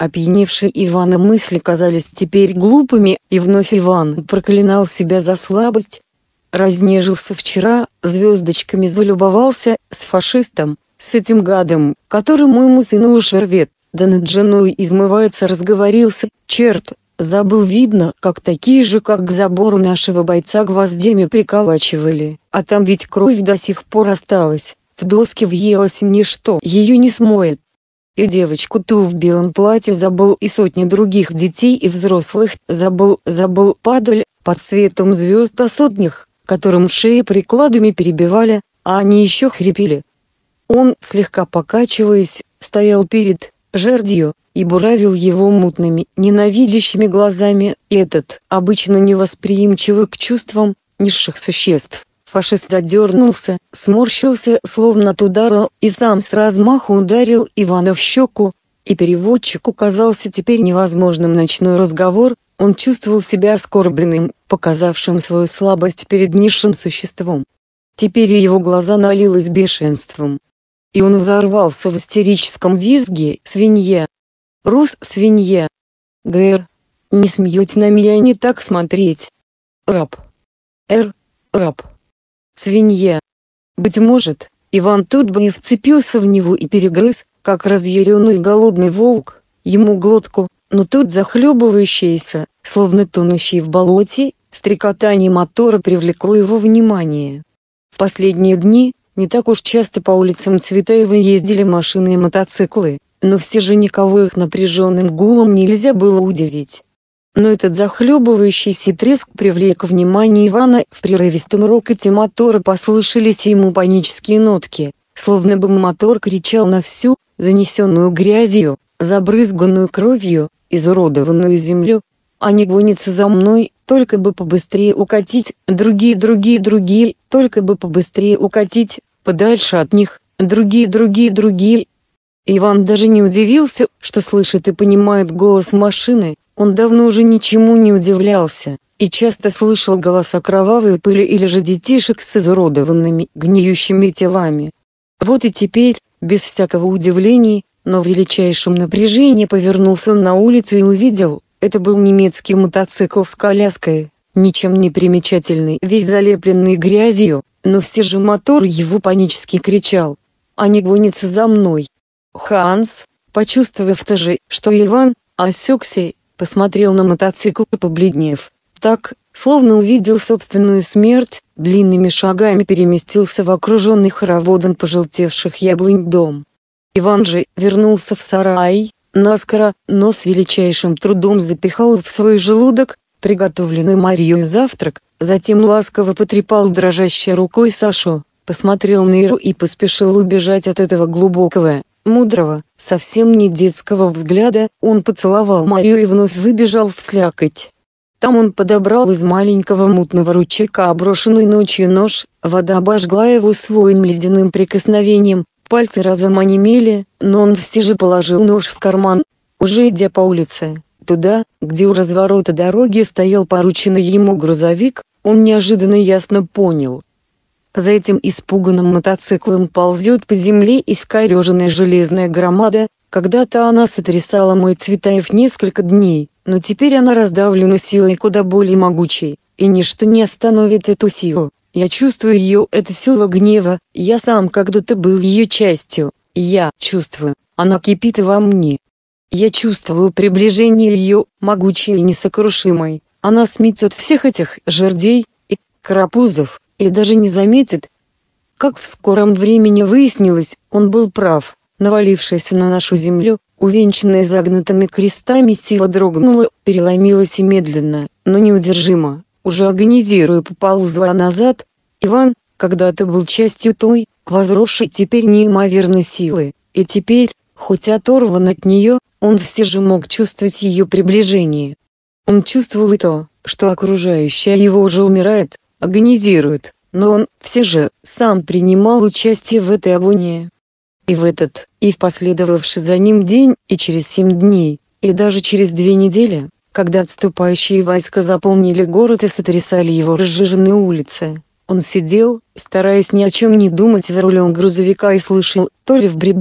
Опьяневшие Ивана мысли казались теперь глупыми, и вновь Иван проклинал себя за слабость. Разнежился вчера, звездочками залюбовался, с фашистом, с этим гадом, которому ему сына уши рвет, да над женой измывается, разговорился, черт, забыл, видно, как такие же, как к забору нашего бойца гвоздями приколачивали, а там ведь кровь до сих пор осталась, в доски въелась, и ничто ее не смоет. И девочку ту в белом платье забыл, и сотни других детей и взрослых забыл, забыл, падаль, под светом звезд о сотнях, которым шеи прикладами перебивали, а они еще хрипели. Он, слегка покачиваясь, стоял перед жердью и буравил его мутными, ненавидящими глазами, и этот, обычно невосприимчивый к чувствам низших существ, фашист одернулся, сморщился словно от удара, и сам с размаху ударил Ивана в щеку, и переводчику казался теперь невозможным ночной разговор, он чувствовал себя оскорбленным, показавшим свою слабость перед низшим существом. Теперь его глаза налилось бешенством. И он взорвался в истерическом визге: «Свинья! Рус, свинья! Гэр! Не смеете на меня, не так смотреть! Раб! Эр! Раб! Свинья!» Быть может, Иван тут бы и вцепился в него и перегрыз, как разъяренный голодный волк, ему глотку, но тут захлебывающийся, словно тонущий в болоте, стрекотание мотора привлекло его внимание. В последние дни не так уж часто по улицам Цветаева ездили машины и мотоциклы, но все же никого их напряженным гулом нельзя было удивить. Но этот захлебывающийся треск привлек внимание Ивана, в прерывистом рокоте мотора послышались ему панические нотки, словно бы мотор кричал на всю, занесенную грязью, забрызганную кровью, изуродованную землю: «Они гонятся за мной, только бы побыстрее укатить, другие, другие, другие, только бы побыстрее укатить, подальше от них, другие, другие, другие». Иван даже не удивился, что слышит и понимает голос машины, он давно уже ничему не удивлялся, и часто слышал голоса кровавой пыли или же детишек с изуродованными, гниющими телами. Вот и теперь, без всякого удивления, но в величайшем напряжении повернулся он на улицу и увидел, это был немецкий мотоцикл с коляской, ничем не примечательный, весь залепленный грязью, но все же мотор его панически кричал: «Они гонятся за мной». Ханс, почувствовав то же, что Иван, осекся, посмотрел на мотоцикл и, побледнев, так, словно увидел собственную смерть, длинными шагами переместился в окруженный хороводом пожелтевших яблонь дом. Иван же вернулся в сарай, наскоро, но с величайшим трудом запихал в свой желудок приготовленный Марьей завтрак, затем ласково потрепал дрожащей рукой Сашу, посмотрел на Иру и поспешил убежать от этого глубокого, мудрого, совсем не детского взгляда. Он поцеловал Марию и вновь выбежал в слякоть. Там он подобрал из маленького мутного ручейка оброшенный ночью нож, вода обожгла его своим ледяным прикосновением, пальцы разом онемели, но он все же положил нож в карман. Уже идя по улице, туда, где у разворота дороги стоял порученный ему грузовик, он неожиданно ясно понял. За этим испуганным мотоциклом ползет по земле искореженная железная громада. Когда-то она сотрясала мой Цветаев несколько дней, но теперь она раздавлена силой куда более могучей, и ничто не остановит эту силу. Я чувствую ее, это сила гнева, я сам когда-то был ее частью, я чувствую, она кипит и во мне. Я чувствую приближение ее, могучей и несокрушимой, она сметет всех этих жердей и карапузов, и даже не заметит. Как в скором времени выяснилось, он был прав. Навалившаяся на нашу землю, увенчанная загнутыми крестами, сила дрогнула, переломилась и медленно, но неудержимо, уже агонизируя, поползла назад. Иван, когда-то был частью той, возросшей теперь неимоверной силы, и теперь, хоть оторван от нее, он все же мог чувствовать ее приближение. Он чувствовал и то, что окружающее его уже умирает, агонизирует, но он, все же, сам принимал участие в этой агонии. И в этот, и в последовавший за ним день, и через семь дней, и даже через две недели, когда отступающие войска заполнили город и сотрясали его разжиженные улицы, он сидел, стараясь ни о чем не думать за рулем грузовика, и слышал, то ли в бреду,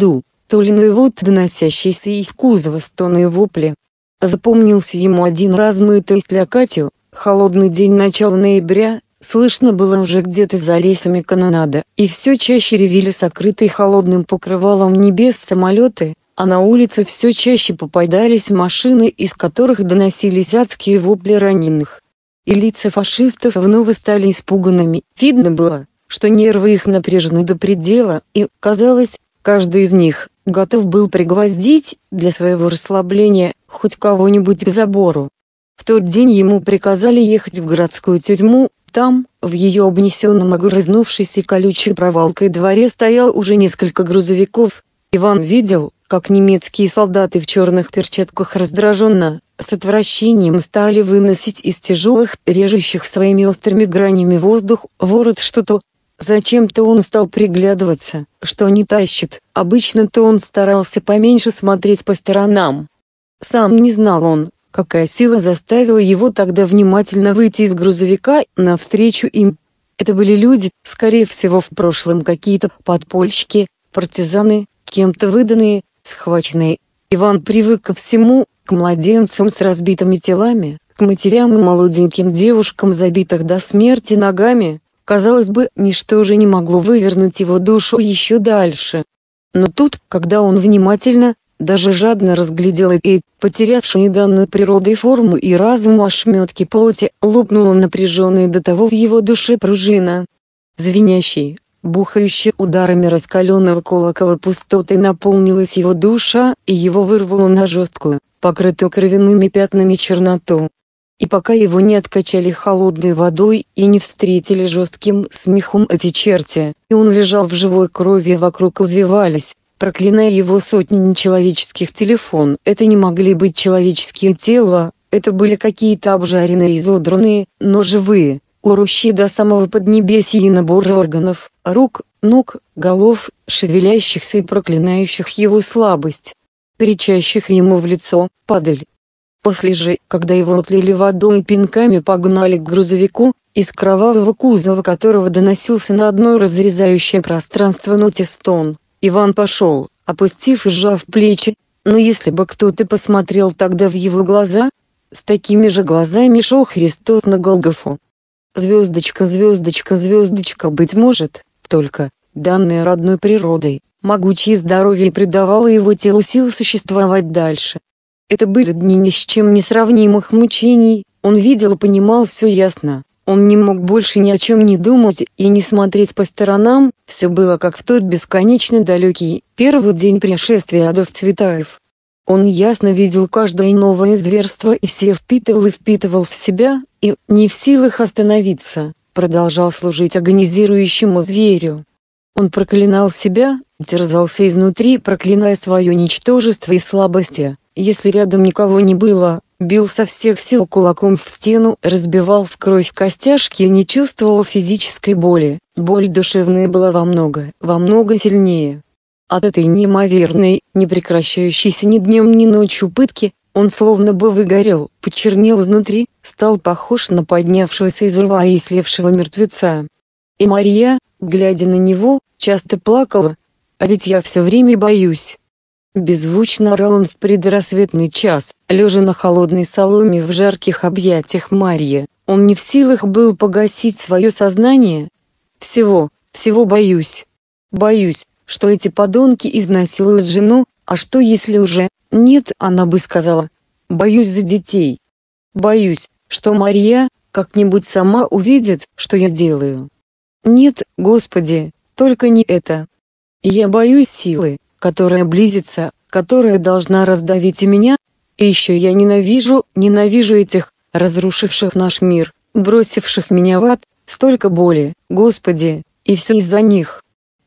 Стольный вод, доносящийся из кузова стоны и вопли. Запомнился ему один размытый для Катю, холодный день начала ноября, слышно было уже где-то за лесами канонада, и все чаще ревели сокрытые холодным покрывалом небес самолеты, а на улице все чаще попадались машины, из которых доносились адские вопли раненых. И лица фашистов вновь стали испуганными, видно было, что нервы их напряжены до предела, и, казалось, каждый из них готов был пригвоздить, для своего расслабления, хоть кого-нибудь к забору. В тот день ему приказали ехать в городскую тюрьму, там, в ее обнесенном огрызнувшейся колючей провалкой дворе стоял уже несколько грузовиков. Иван видел, как немецкие солдаты в черных перчатках раздраженно, с отвращением стали выносить из тяжелых, режущих своими острыми гранями воздух, ворот что-то. Зачем-то он стал приглядываться, что они тащат. Обычно-то он старался поменьше смотреть по сторонам. Сам не знал он, какая сила заставила его тогда внимательно выйти из грузовика навстречу им. Это были люди, скорее всего в прошлом какие-то подпольщики, партизаны, кем-то выданные, схваченные. Иван привык ко всему, к младенцам с разбитыми телами, к матерям и молоденьким девушкам, забитых до смерти ногами. Казалось бы, ничто уже не могло вывернуть его душу еще дальше. Но тут, когда он внимательно, даже жадно разглядел и, потерявшие данную природой форму и разум ошметки плоти, лопнула напряженная до того в его душе пружина. Звенящий, бухающий ударами раскаленного колокола пустотой наполнилась его душа, и его вырвало на жесткую, покрытую кровяными пятнами черноту. И пока его не откачали холодной водой и не встретили жестким смехом эти черти, и он лежал в живой крови, вокруг извивались, проклиная его сотни нечеловеческих телефон. Это не могли быть человеческие тела, это были какие-то обжаренные, изодранные, но живые, урущие до самого поднебесья наборы органов, рук, ног, голов, шевелящихся и проклинающих его слабость, кричащих ему в лицо: «Падаль!». После же, когда его отлили водой и пинками погнали к грузовику, из кровавого кузова которого доносился на одно разрезающее пространство ноте стон, Иван пошел, опустив и сжав плечи. Но если бы кто-то посмотрел тогда в его глаза, с такими же глазами шел Христос на Голгофу. Звездочка, звездочка, звездочка, быть может, только, данная родной природой, могучее здоровье придавало его телу сил существовать дальше. Это были дни ни с чем не сравнимых мучений, он видел и понимал все ясно, он не мог больше ни о чем не думать и не смотреть по сторонам, все было как в тот бесконечно далекий, первый день пришествия адов Цветаев. Он ясно видел каждое новое зверство и все впитывал и впитывал в себя, и, не в силах остановиться, продолжал служить агонизирующему зверю. Он проклинал себя, терзался изнутри, проклиная свое ничтожество и слабости. Если рядом никого не было, бил со всех сил кулаком в стену, разбивал в кровь костяшки и не чувствовал физической боли. Боль душевная была во много, во много сильнее. От этой неимоверной, не прекращающейся ни днем ни ночью пытки, он словно бы выгорел, почернел изнутри, стал похож на поднявшегося из рва и слевшего мертвеца. И Марья, глядя на него, часто плакала: «А ведь я все время боюсь». Беззвучно орал он в предрассветный час, лежа на холодной соломе в жарких объятиях Марьи. Он не в силах был погасить свое сознание. «Всего, всего боюсь. Боюсь, что эти подонки изнасилуют жену, а что если уже, нет, она бы сказала. Боюсь за детей. Боюсь, что Марья, как-нибудь сама увидит, что я делаю. Нет, Господи, только не это. Я боюсь силы, которая близится, которая должна раздавить и меня, и еще я ненавижу, ненавижу этих, разрушивших наш мир, бросивших меня в ад, столько боли, Господи, и все из-за них.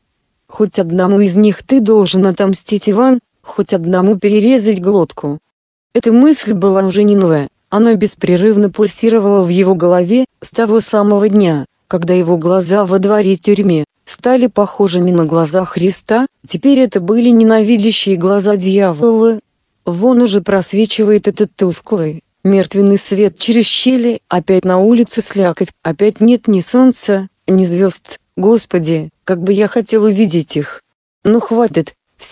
Хоть одному из них ты должен отомстить, Иван, хоть одному перерезать глотку». Эта мысль была уже не новая, она беспрерывно пульсировала в его голове, с того самого дня, когда его глаза во дворе тюрьме стали похожими на глаза Христа. Теперь это были ненавидящие глаза дьявола. Вон уже просвечивает этот тусклый, мертвенный свет через щели, опять на улице слякоть, опять нет ни солнца, ни звезд. Господи, как бы я хотел увидеть их. Ну хватит, все,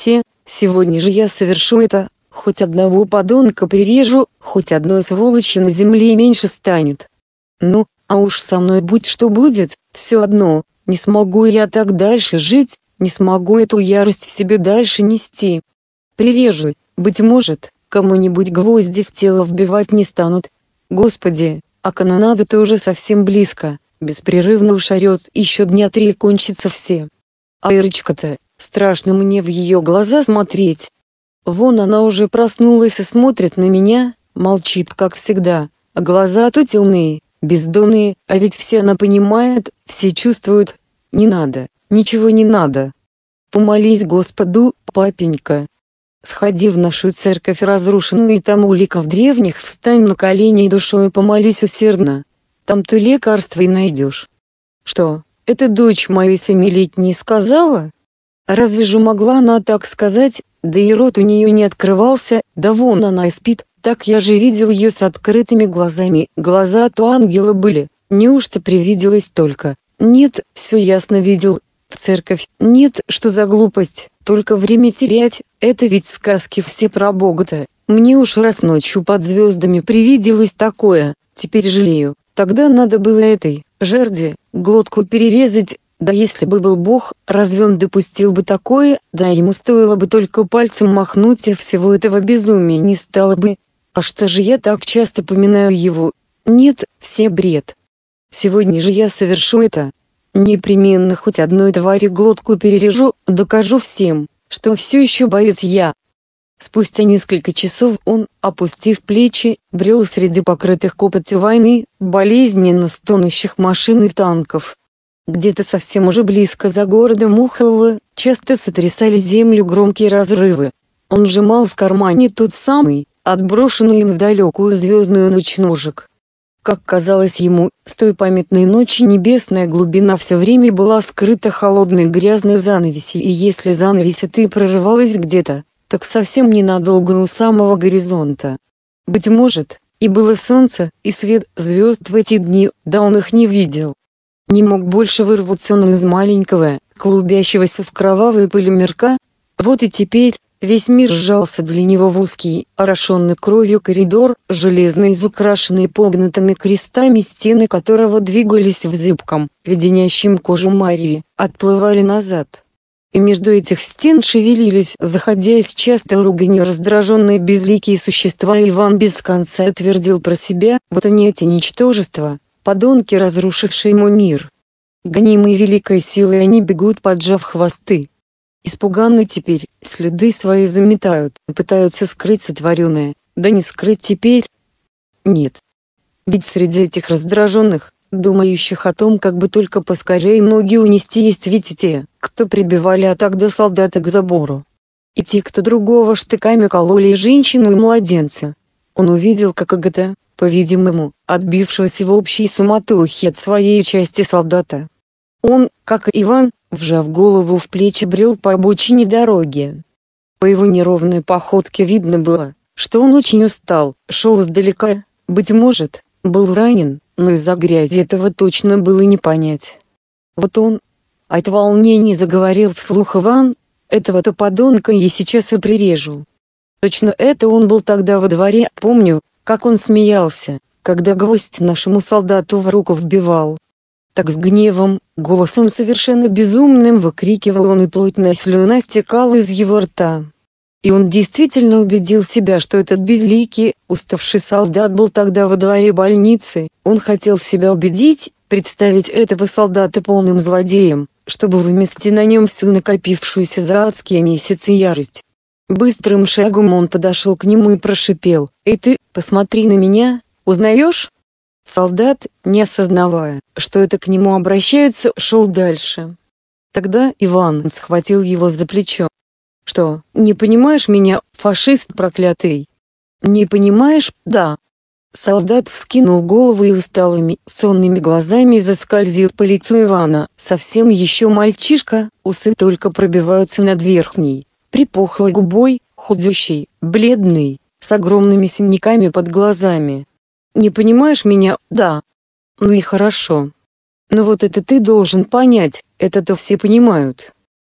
Сегодня же я совершу это, хоть одного подонка прирежу, хоть одной сволочи на земле меньше станет. Ну, а уж со мной будь что будет, все одно, не смогу я так дальше жить, не смогу эту ярость в себе дальше нести. Прирежу, быть может, кому-нибудь гвозди в тело вбивать не станут. Господи, а канонада-то уже совсем близко, беспрерывно уж орет, еще дня три и кончатся все. А Ирочка-то, страшно мне в ее глаза смотреть. Вон она уже проснулась и смотрит на меня, молчит как всегда, а глаза-то темные, бездонные, а ведь все она понимает, все чувствуют. Не надо, ничего не надо. Помолись Господу, папенька. Сходи в нашу церковь разрушенную и там у ликов древних встань на колени и душой помолись усердно. Там ты лекарства и найдешь. Что, эта дочь моей семилетней сказала? Разве же могла она так сказать, да и рот у нее не открывался, да вон она и спит, так я же видел ее с открытыми глазами, глаза-то ангела были, неужто привиделось только? Нет, все ясно видел. В церковь, нет, что за глупость, только время терять, это ведь сказки все про Бога-то. Мне уж раз ночью под звездами привиделось такое, теперь жалею, тогда надо было этой, жерди, глотку перерезать, да если бы был Бог, разве он допустил бы такое, да ему стоило бы только пальцем махнуть и всего этого безумия не стало бы. А что же я так часто поминаю его? Нет, все бред. Сегодня же я совершу это. Непременно хоть одной твари глотку перережу, докажу всем, что все еще боец я. Спустя несколько часов он, опустив плечи, брел среди покрытых копотью войны, болезненно стонущих машин и танков. Где-то совсем уже близко за городом ухало, часто сотрясали землю громкие разрывы. Он сжимал в кармане тот самый, отброшенный им в далекую звездную ночь ножик. Как казалось ему, с той памятной ночи небесная глубина все время была скрыта холодной грязной занавесью, и если занавесь эта и прорывалась где-то, так совсем ненадолго у самого горизонта. Быть может, и было солнце, и свет звезд в эти дни, да он их не видел. Не мог больше вырваться он из маленького, клубящегося в кровавой пыли мирка. Вот и теперь весь мир сжался для него в узкий, орошенный кровью коридор, железно изукрашенный погнутыми крестами, стены которого двигались в зыбком, леденящем кожу мареве, отплывали назад. И между этих стен шевелились, заходясь часто руганью раздраженные безликие существа, и Иван без конца твердил про себя: вот они, эти ничтожества, подонки, разрушившие ему мир. Гонимые великой силой они бегут, поджав хвосты. Испуганны теперь, следы свои заметают, пытаются скрыть сотворенное, да не скрыть теперь. Нет. Ведь среди этих раздраженных, думающих о том, как бы только поскорее ноги унести, есть ведь и те, кто прибивали а тогда солдата к забору. И те, кто другого штыками кололи и женщину, и младенца. Он увидел, как Агата, по-видимому, отбившегося в общей суматохе от своей части солдата. Он, как и Иван, вжав голову в плечи, брел по обочине дороги. По его неровной походке видно было, что он очень устал, шел издалека, быть может, был ранен, но из-за грязи этого точно было не понять. Вот он, от волнения заговорил вслух Иван: этого-то подонка я сейчас и прирежу. Точно это он был тогда во дворе, помню, как он смеялся, когда гвоздь нашему солдату в руку вбивал. Так с гневом, голосом совершенно безумным выкрикивал он, и плотная слюна стекала из его рта. И он действительно убедил себя, что этот безликий, уставший солдат был тогда во дворе больницы. Он хотел себя убедить, представить этого солдата полным злодеем, чтобы вымести на нем всю накопившуюся за адские месяцы ярость. Быстрым шагом он подошел к нему и прошипел: «Эй ты, посмотри на меня, узнаешь?» Солдат, не осознавая, что это к нему обращаются, шел дальше. Тогда Иван схватил его за плечо. «Что, не понимаешь меня, фашист проклятый? Не понимаешь, да?» Солдат вскинул голову и усталыми, сонными глазами заскользил по лицу Ивана. Совсем еще мальчишка, усы только пробиваются над верхней, припухлой губой, худющий, бледный, с огромными синяками под глазами. «Не понимаешь меня, да? Ну и хорошо. Но вот это ты должен понять, это-то все понимают.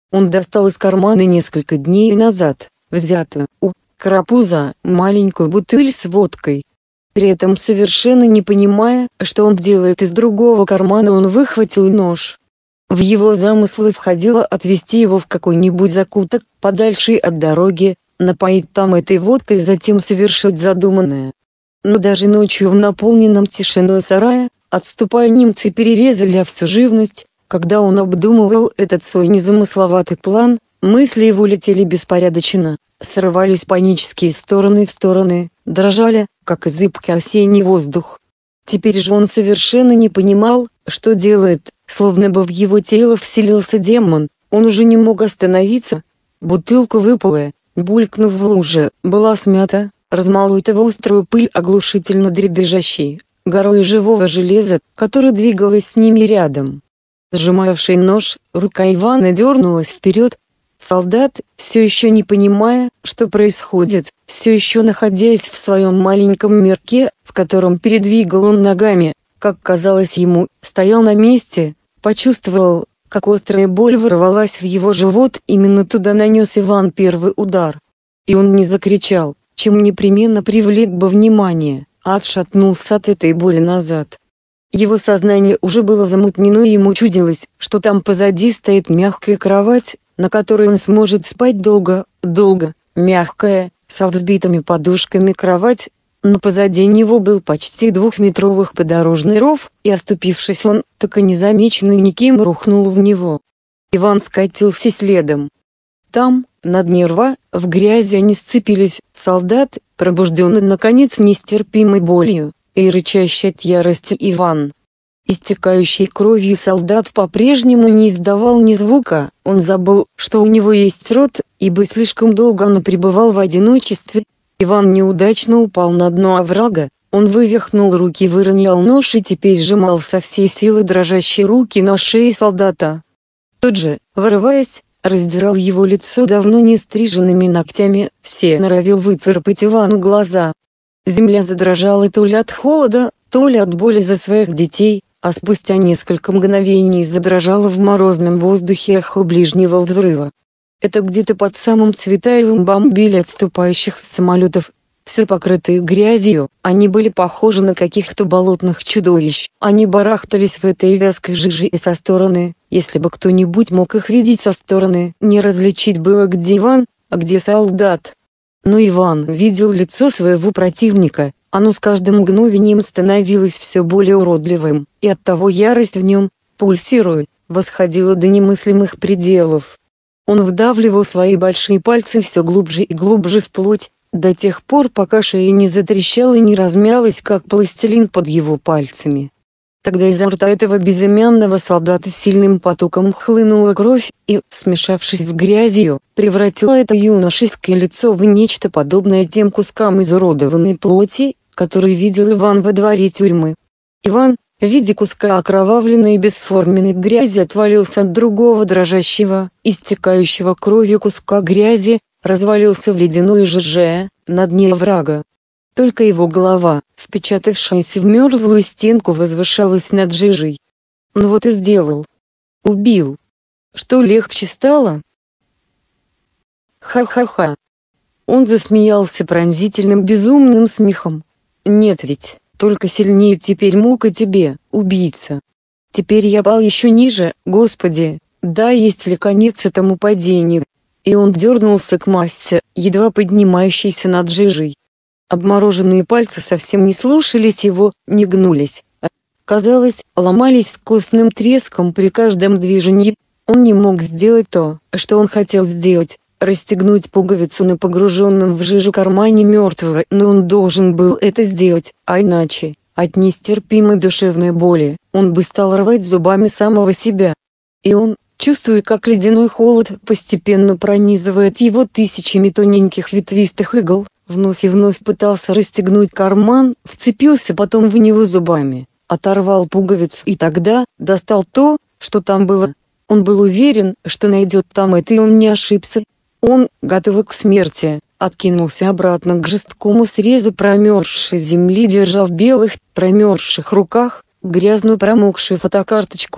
Он достал из кармана несколько дней назад взятую у Карапуза маленькую бутыль с водкой. При этом совершенно не понимая, что он делает, из другого кармана он выхватил нож. В его замыслы входило отвезти его в какой-нибудь закуток, подальше от дороги, напоить там этой водкой и затем совершить задуманное. Но даже ночью в наполненном тишиной сарае, отступая, немцы перерезали всю живность. Когда он обдумывал этот свой незамысловатый план, мысли его летели беспорядочно, срывались панические стороны в стороны, дрожали, как зыбкий осенний воздух. Теперь же он совершенно не понимал, что делает, словно бы в его тело вселился демон, он уже не мог остановиться. Бутылка выпала, булькнув в луже, была смята, размолота в острую пыль оглушительно дребезжащей, горой живого железа, которое двигалось с ними рядом. Сжимавший нож, рука Ивана дернулась вперед. Солдат, все еще не понимая, что происходит, все еще находясь в своем маленьком мирке, в котором передвигал он ногами, как казалось ему, стоял на месте, почувствовал, как острая боль ворвалась в его живот. Именно туда нанес Иван первый удар. И он не закричал, чем непременно привлек бы внимание, а отшатнулся от этой боли назад. Его сознание уже было замутнено, и ему чудилось, что там позади стоит мягкая кровать, на которой он сможет спать долго, долго, мягкая, со взбитыми подушками кровать, но позади него был почти двухметровый подорожный ров, и оступившись он, так и незамеченный никем, рухнул в него. Иван скатился следом. Там, на дне рва, в грязи они сцепились. Солдат, пробужденный наконец нестерпимой болью, и рычащий от ярости Иван. Истекающий кровью солдат по-прежнему не издавал ни звука, он забыл, что у него есть рот, ибо слишком долго он пребывал в одиночестве. Иван неудачно упал на дно оврага, он вывихнул руки, выронил нож и теперь сжимал со всей силы дрожащие руки на шее солдата. Тот же, вырываясь, раздирал его лицо давно не стриженными ногтями, все норовил выцарапать Ивану глаза. Земля задрожала то ли от холода, то ли от боли за своих детей, а спустя несколько мгновений задрожала в морозном воздухе эхо ближнего взрыва. Это где-то под самым Цветаевым бомбили отступающих с самолетов. Все покрытые грязью, они были похожи на каких-то болотных чудовищ. Они барахтались в этой вязкой жиже, и со стороны, если бы кто-нибудь мог их видеть со стороны, не различить было, где Иван, а где солдат. Но Иван видел лицо своего противника, оно с каждым мгновением становилось все более уродливым, и оттого ярость в нем, пульсируя, восходила до немыслимых пределов. Он вдавливал свои большие пальцы все глубже и глубже в плоть, до тех пор, пока шея не затрещала и не размялась, как пластилин под его пальцами. Тогда изо рта этого безымянного солдата сильным потоком хлынула кровь, и, смешавшись с грязью, превратила это юношеское лицо в нечто подобное тем кускам изуродованной плоти, которые видел Иван во дворе тюрьмы. Иван, в виде куска окровавленной и бесформенной грязи, отвалился от другого дрожащего, истекающего кровью куска грязи, развалился в ледяной жиже, на дне оврага. Только его голова, впечатавшаяся в мерзлую стенку, возвышалась над жижей. Ну вот и сделал. Убил. Что легче стало? Ха-ха-ха. Он засмеялся пронзительным безумным смехом. Нет ведь, только сильнее теперь мука тебе, убийца. Теперь я пал еще ниже, Господи, да есть ли конец этому падению? И он дернулся к массе, едва поднимающейся над жижей. Обмороженные пальцы совсем не слушались его, не гнулись, а, казалось, ломались с костным треском при каждом движении. Он не мог сделать то, что он хотел сделать, расстегнуть пуговицу на погруженном в жижу кармане мертвого, но он должен был это сделать, а иначе, от нестерпимой душевной боли, он бы стал рвать зубами самого себя. И он, чувствуя, как ледяной холод постепенно пронизывает его тысячами тоненьких ветвистых игл, вновь и вновь пытался расстегнуть карман, вцепился потом в него зубами, оторвал пуговицу и тогда достал то, что там было. Он был уверен, что найдет там это, и он не ошибся. Он, готовый к смерти, откинулся обратно к жесткому срезу промерзшей земли, держа в белых, промерзших руках, грязную промокшую фотокарточку.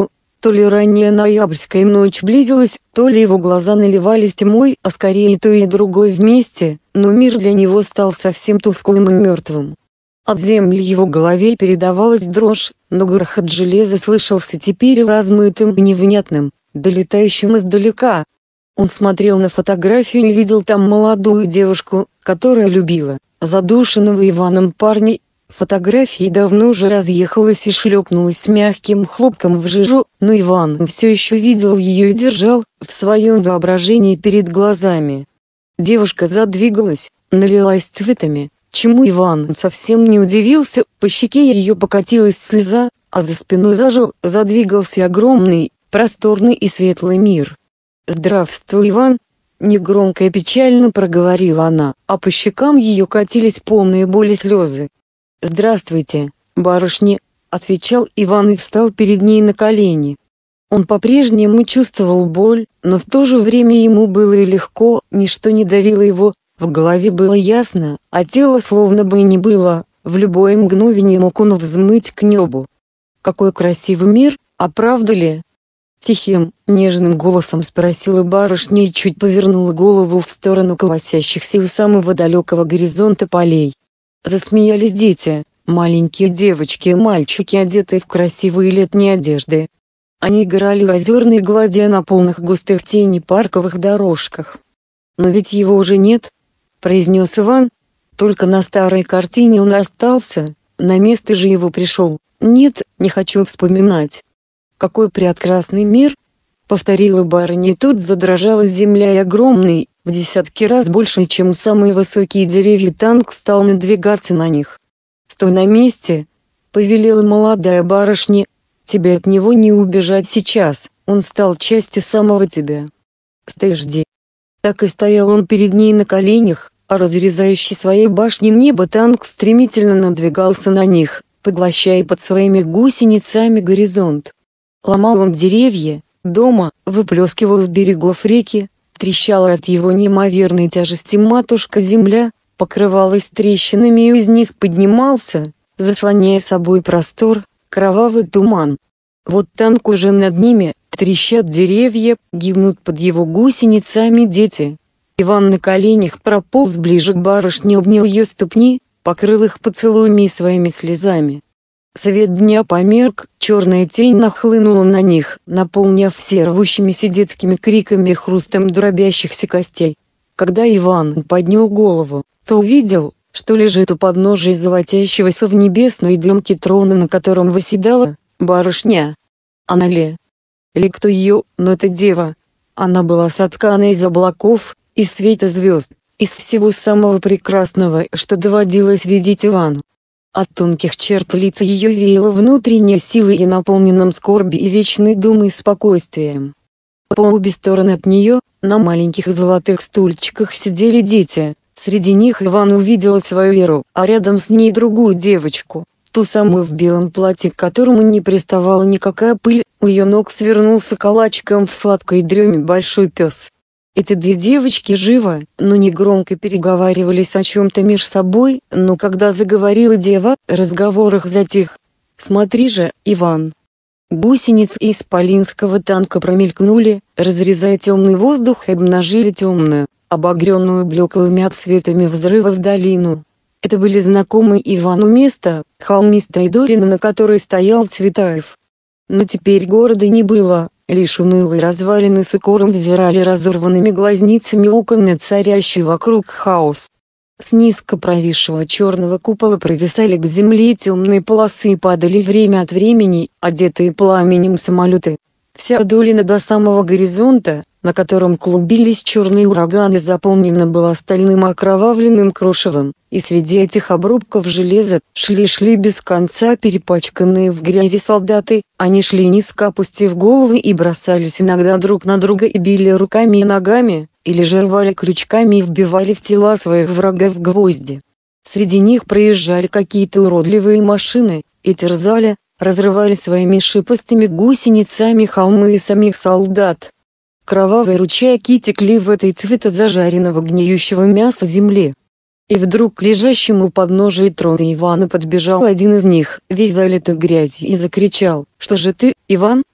То ли ранняя ноябрьская ночь близилась, то ли его глаза наливались тьмой, а скорее то и другое вместе, но мир для него стал совсем тусклым и мертвым. От земли его голове передавалась дрожь, но грохот железа слышался теперь размытым и невнятным, долетающим издалека. Он смотрел на фотографию и видел там молодую девушку, которая любила задушенного Иваном парня. Фотография давно уже разъехалась и шлепнулась с мягким хлопком в жижу, но Иван все еще видел ее и держал в своем воображении перед глазами. Девушка задвигалась, налилась цветами, чему Иван совсем не удивился, по щеке ее покатилась слеза, а за спиной зажил, задвигался огромный, просторный и светлый мир. «Здравствуй, Иван!» — негромко и печально проговорила она, а по щекам ее катились полные боли слезы. «Здравствуйте, барышня!» — отвечал Иван и встал перед ней на колени. Он по-прежнему чувствовал боль, но в то же время ему было и легко, ничто не давило его, в голове было ясно, а тело словно бы и не было, в любое мгновение мог он взмыть к небу. «Какой красивый мир, а правда ли?» Тихим, нежным голосом спросила барышня и чуть повернула голову в сторону колосящихся у самого далекого горизонта полей. Засмеялись дети, маленькие девочки и мальчики, одетые в красивые летние одежды. Они играли в озерной глади на полных густых теней парковых дорожках. «Но ведь его уже нет», — произнес Иван. «Только на старой картине он остался, на место же его пришел. Нет, не хочу вспоминать». «Какой прекрасный мир!» — повторила барыня, и тут задрожала земля, и огромный, в десятки раз больше, чем самые высокие деревья, танк стал надвигаться на них. «Стой на месте!» — повелела молодая барышня. «Тебе от него не убежать сейчас, он стал частью самого тебя. Стой, жди». Так и стоял он перед ней на коленях, а разрезающий своей башней небо танк стремительно надвигался на них, поглощая под своими гусеницами горизонт. Ломал он деревья, дома, выплескивал с берегов реки, трещала от его неимоверной тяжести матушка-земля, покрывалась трещинами, и из них поднимался, заслоняя собой простор, кровавый туман. Вот танк уже над ними, трещат деревья, гибнут под его гусеницами дети. Иван на коленях прополз ближе к барышне, обнял ее ступни, покрыл их поцелуями и своими слезами. Свет дня померк, черная тень нахлынула на них, наполняв все рвущимися детскими криками и хрустом дробящихся костей. Когда Иван поднял голову, то увидел, что лежит у подножия золотящегося в небесной дымке трона, на котором восседала барышня. Она ли? Ли кто ее, но это дева. Она была соткана из облаков, из света звезд, из всего самого прекрасного, что доводилось видеть Ивану. От тонких черт лица ее веяло внутренней силой и наполненным скорби и вечной думой спокойствием. По обе стороны от нее, на маленьких золотых стульчиках сидели дети, среди них Иван увидел свою Веру, а рядом с ней другую девочку, ту самую в белом платье, к которому не приставала никакая пыль, у ее ног свернулся калачиком в сладкой дреме большой пес. Эти две девочки живо, но негромко переговаривались о чем-то меж собой, но когда заговорила дева, разговор их затих. «Смотри же, Иван!» Гусеницы из исполинского танка промелькнули, разрезая темный воздух, и обнажили темную, обогренную блеклыми отсветами взрывов долину. Это были знакомые Ивану места, холмистая долина, на которой стоял Цветаев. Но теперь города не было. Лишь унылые развалины с укором взирали разорванными глазницами окон на царящий вокруг хаос. С низко провисшего черного купола провисали к земле темные полосы и падали время от времени, одетые пламенем самолеты. Вся долина до самого горизонта, на котором клубились черные ураганы, заполнена была стальным окровавленным крошевом, и среди этих обрубков железа шли-шли без конца перепачканные в грязи солдаты. Они шли низко, опустив головы, и бросались иногда друг на друга и били руками и ногами, или же рвали крючками и вбивали в тела своих врагов гвозди. Среди них проезжали какие-то уродливые машины, и терзали, разрывали своими шипастыми гусеницами холмы и самих солдат. Кровавые ручейки текли в этой цвета зажаренного гниющего мяса земле. И вдруг к лежащему подножию трона Ивана подбежал один из них, весь залитый грязью, и закричал: «Что же ты, Иван?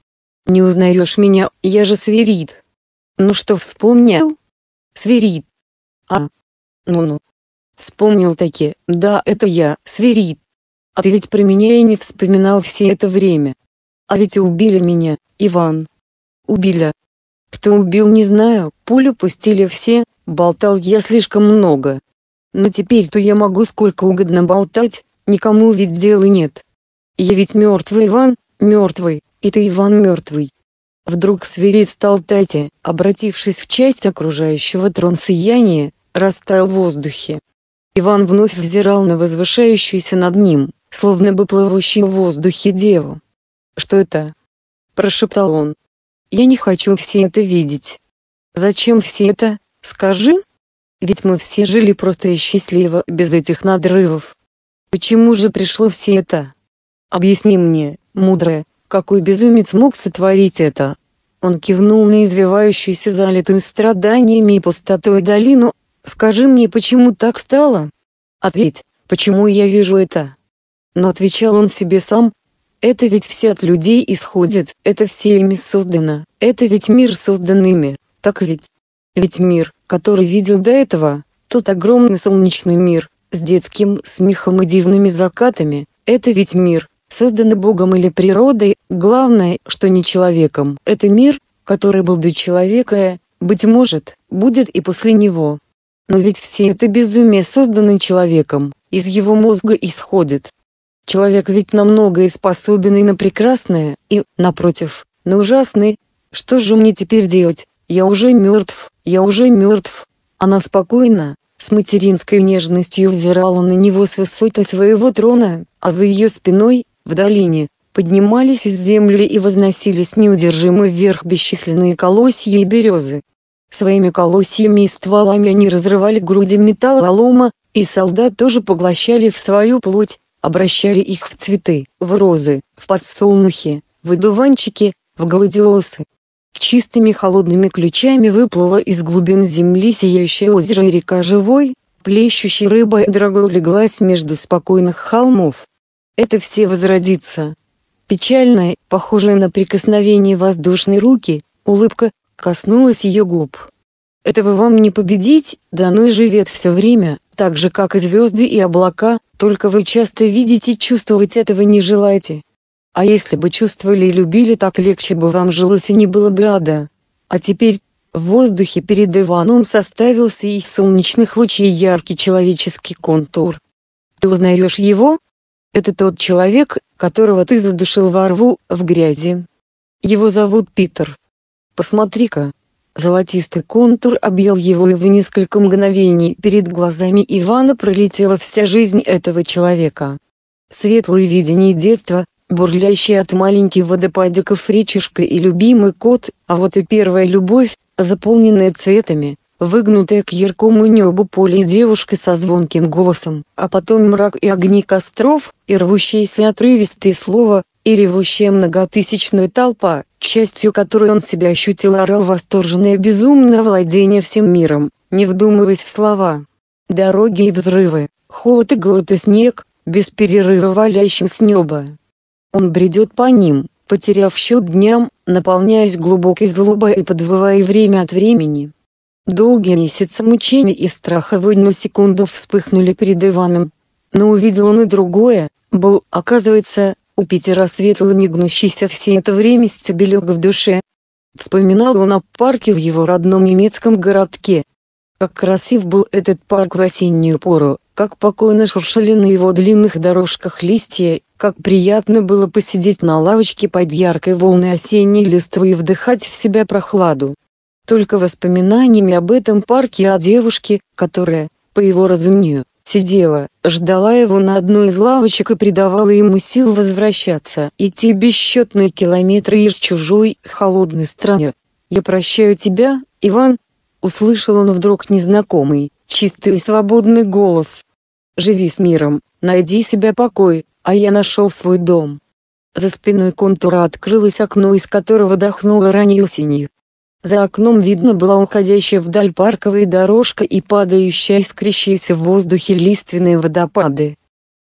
Не узнаешь меня, я же Свирид. Ну что, вспомнил? Свирид. А. Ну-ну. Вспомнил таки, да, это я, Свирид. А ты ведь про меня и не вспоминал все это время. А ведь убили меня, Иван. Убили. Кто убил, не знаю, пулю пустили все, болтал я слишком много. Но теперь-то я могу сколько угодно болтать, никому ведь дела нет. Я ведь мертвый, Иван, мертвый, и ты, Иван, мертвый. Вдруг Свирид стал таять, обратившись в часть окружающего трон сияния, растаял в воздухе. Иван вновь взирал на возвышающуюся над ним, словно бы плывущую в воздухе деву. «Что это?» – прошептал он. «Я не хочу все это видеть». «Зачем все это, скажи? Ведь мы все жили просто и счастливо, без этих надрывов. Почему же пришло все это? Объясни мне, мудрая, какой безумец мог сотворить это?» Он кивнул на извивающуюся, залитую страданиями и пустотой долину. «Скажи мне, почему так стало? Ответь, почему я вижу это?» Но отвечал он себе сам. «Это ведь все от людей исходит, это все ими создано, это ведь мир создан ими, так ведь? Ведь мир, который видел до этого, тот огромный солнечный мир, с детским смехом и дивными закатами, это ведь мир, созданный Богом или природой, главное, что не человеком. Это мир, который был до человека, быть может, будет и после него. Но ведь все это безумие создано человеком, из его мозга исходит. Человек ведь на многое способен и на прекрасное, и, напротив, на ужасное. Что же мне теперь делать? Я уже мертв, я уже мертв». Она спокойно, с материнской нежностью взирала на него с высоты своего трона, а за ее спиной, в долине, поднимались из земли и возносились неудержимо вверх бесчисленные колосья и березы. Своими колосьями и стволами они разрывали груди металлолома, и солдат тоже поглощали в свою плоть, обращали их в цветы, в розы, в подсолнухи, в одуванчики, в гладиолусы. Чистыми холодными ключами выплыла из глубин земли сияющее озеро и река живой, плещущей рыбой дорогой улеглась между спокойных холмов. Это все возродится. Печальная, похожая на прикосновение воздушной руки, улыбка, коснулась ее губ. «Этого вам не победить, да оно и живет все время, так же как и звезды и облака, только вы часто видите, чувствовать этого не желаете. А если бы чувствовали и любили, так легче бы вам жилось и не было бы ада. А теперь...» В воздухе перед Иваном составился из солнечных лучей яркий человеческий контур. «Ты узнаешь его? Это тот человек, которого ты задушил во рву, в грязи. Его зовут Питер. Посмотри-ка». Золотистый контур объял его, и в несколько мгновений перед глазами Ивана пролетела вся жизнь этого человека. Светлые видения детства, бурлящий от маленьких водопадиков речушка и любимый кот, а вот и первая любовь, заполненная цветами, выгнутая к яркому небу поле и девушка со звонким голосом, а потом мрак и огни костров, и рвущиеся отрывистые слова, и ревущая многотысячная толпа, частью которой он себя ощутил, орал восторженное безумное владение всем миром, не вдумываясь в слова. Дороги и взрывы, холод и голод и снег, без перерыва валящим с неба. Он бредет по ним, потеряв счет дням, наполняясь глубокой злобой и подвывая время от времени. Долгие месяцы мучений и страха в одну секунду вспыхнули перед Иваном. Но увидел он и другое, был, оказывается, у Питера светлый негнущийся все это время стебелек в душе. Вспоминал он о парке в его родном немецком городке. Как красив был этот парк в осеннюю пору, как покойно шуршали на его длинных дорожках листья, как приятно было посидеть на лавочке под яркой волной осенней листвы и вдыхать в себя прохладу. Только воспоминаниями об этом парке и о девушке, которая, по его разумению, сидела, ждала его на одной из лавочек и придавала ему сил возвращаться, идти бесчетные километры из чужой, холодной страны. «Я прощаю тебя, Иван», — услышал он вдруг незнакомый, чистый и свободный голос. «Живи с миром, найди себе покой, а я нашел свой дом». За спиной контура открылось окно, из которого дохнуло ранней осенью. За окном видно была уходящая вдаль парковая дорожка и падающие искрящиеся в воздухе лиственные водопады.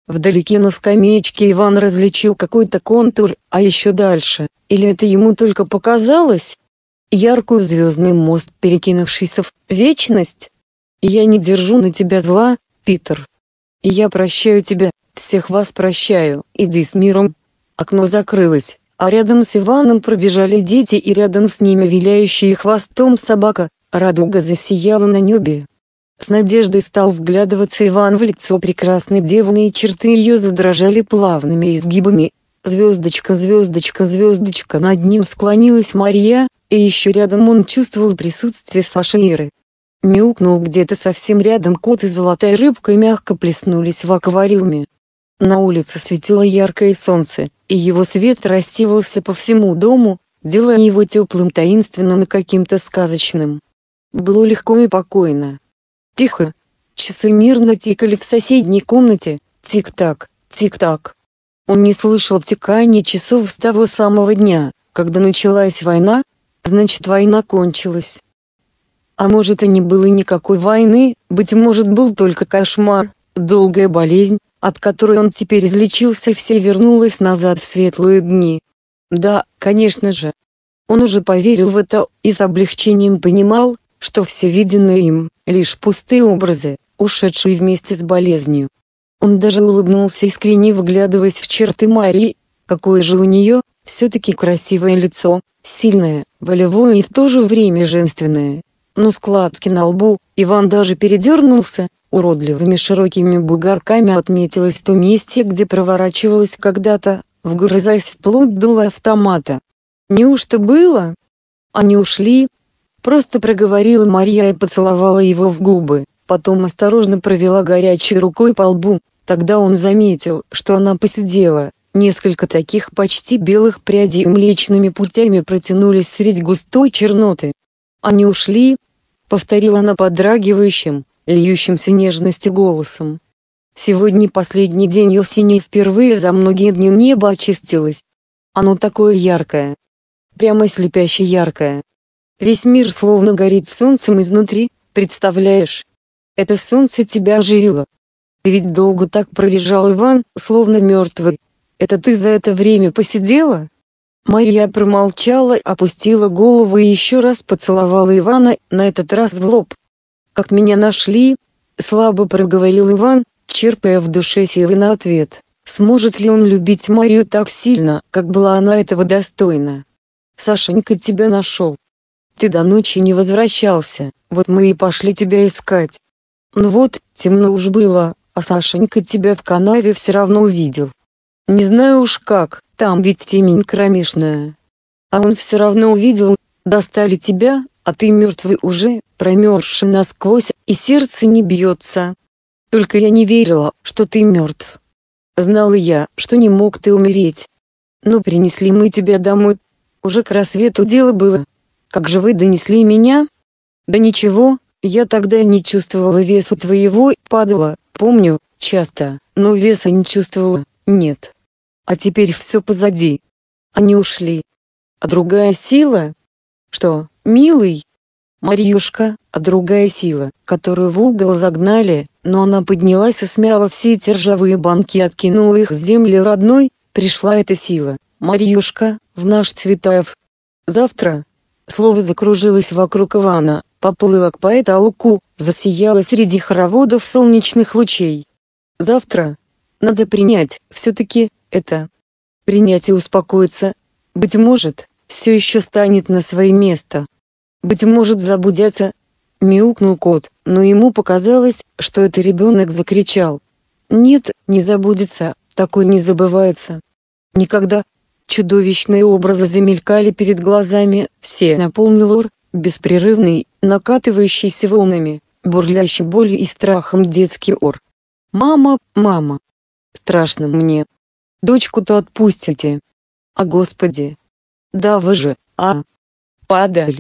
Вдалеке на скамеечке Иван различил какой-то контур, а еще дальше, или это ему только показалось? Яркую звездный мост, перекинувшийся в вечность. Я не держу на тебя зла, Питер. Я прощаю тебя, всех вас прощаю, иди с миром. Окно закрылось, а рядом с Иваном пробежали дети и рядом с ними виляющая хвостом собака. Радуга засияла на небе. С надеждой стал вглядываться Иван в лицо прекрасной девы, и черты ее задрожали плавными изгибами. Звездочка, звездочка, звездочка, над ним склонилась Марья, и еще рядом он чувствовал присутствие Саши и Иры. Мяукнул где-то совсем рядом кот, и золотая рыбка мягко плеснулись в аквариуме. На улице светило яркое солнце, и его свет рассеивался по всему дому, делая его теплым, таинственным и каким-то сказочным. Было легко и покойно. Тихо. Часы мирно тикали в соседней комнате, тик-так, тик-так. Он не слышал тикания часов с того самого дня, когда началась война, значит, война кончилась. А может, и не было никакой войны, быть может, был только кошмар, долгая болезнь, от которой он теперь излечился, и все вернулось назад в светлые дни. Да, конечно же. Он уже поверил в это, и с облегчением понимал, что все виденное им — лишь пустые образы, ушедшие вместе с болезнью. Он даже улыбнулся, искренне вглядываясь в черты Марии. Какое же у нее, все-таки красивое лицо, сильное, волевое и в то же время женственное. Но складки на лбу, Иван даже передернулся, уродливыми широкими бугорками отметилось то месте, где проворачивалась когда-то, вгрызаясь вплоть дула автомата. Неужто было? Они ушли? Просто проговорила Марья и поцеловала его в губы, потом осторожно провела горячей рукой по лбу. Тогда он заметил, что она поседела, несколько таких почти белых прядей млечными путями протянулись средь густой черноты. «Они ушли?» — повторила она подрагивающим, льющимся нежностью голосом. Сегодня последний день осени, впервые за многие дни небо очистилось. Оно такое яркое. Прямо слепяще яркое. Весь мир словно горит солнцем изнутри, представляешь? Это солнце тебя оживило. Ты ведь долго так пролежал, Иван, словно мертвый. Это ты за это время посидела?» Марья промолчала, опустила голову и еще раз поцеловала Ивана, на этот раз в лоб. «Как меня нашли?» — слабо проговорил Иван, черпая в душе силы на ответ. Сможет ли он любить Марию так сильно, как была она этого достойна? «Сашенька тебя нашел. Ты до ночи не возвращался, вот мы и пошли тебя искать. Ну вот, темно уж было, а Сашенька тебя в канаве все равно увидел. Не знаю уж как, там ведь темень кромешная. А он все равно увидел, достали тебя, а ты мертвый уже, промерзший насквозь, и сердце не бьется. Только я не верила, что ты мертв. Знала я, что не мог ты умереть. Но принесли мы тебя домой. Уже к рассвету дело было. Как же вы донесли меня?» «Да ничего, я тогда не чувствовала весу твоего, падала, помню, часто, но веса не чувствовала, нет. А теперь все позади. Они ушли. А другая сила?» «Что, милый?» «Марьюшка, а другая сила, которую в угол загнали, но она поднялась и смяла все эти ржавые банки и откинула их с земли родной, пришла эта сила, Марьюшка, в наш Цветаев. Завтра...» Слово закружилось вокруг Ивана, поплыло к потолку, засияло среди хороводов солнечных лучей. «Завтра. Надо принять, все-таки, это. Принять и успокоиться. Быть может, все еще станет на свое место. Быть может, забудется». Мяукнул кот, но ему показалось, что это ребенок закричал. «Нет, не забудется, такой не забывается. Никогда». Чудовищные образы замелькали перед глазами, все наполнил ор, беспрерывный, накатывающийся волнами, бурлящий болью и страхом детский ор. «Мама, мама! Страшно мне! Дочку-то отпустите! А Господи! Да вы же, а! Падаль!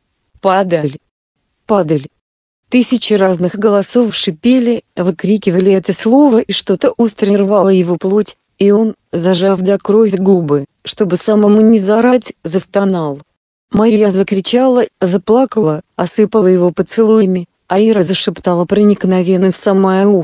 Падаль! Падаль!» Тысячи разных голосов шипели, выкрикивали это слово, и что-то острое рвало его плоть, и он, зажав до крови губы, чтобы самому не заорать, застонал. Марья закричала, заплакала, осыпала его поцелуями, а Ира зашептала проникновенно в самое ухо: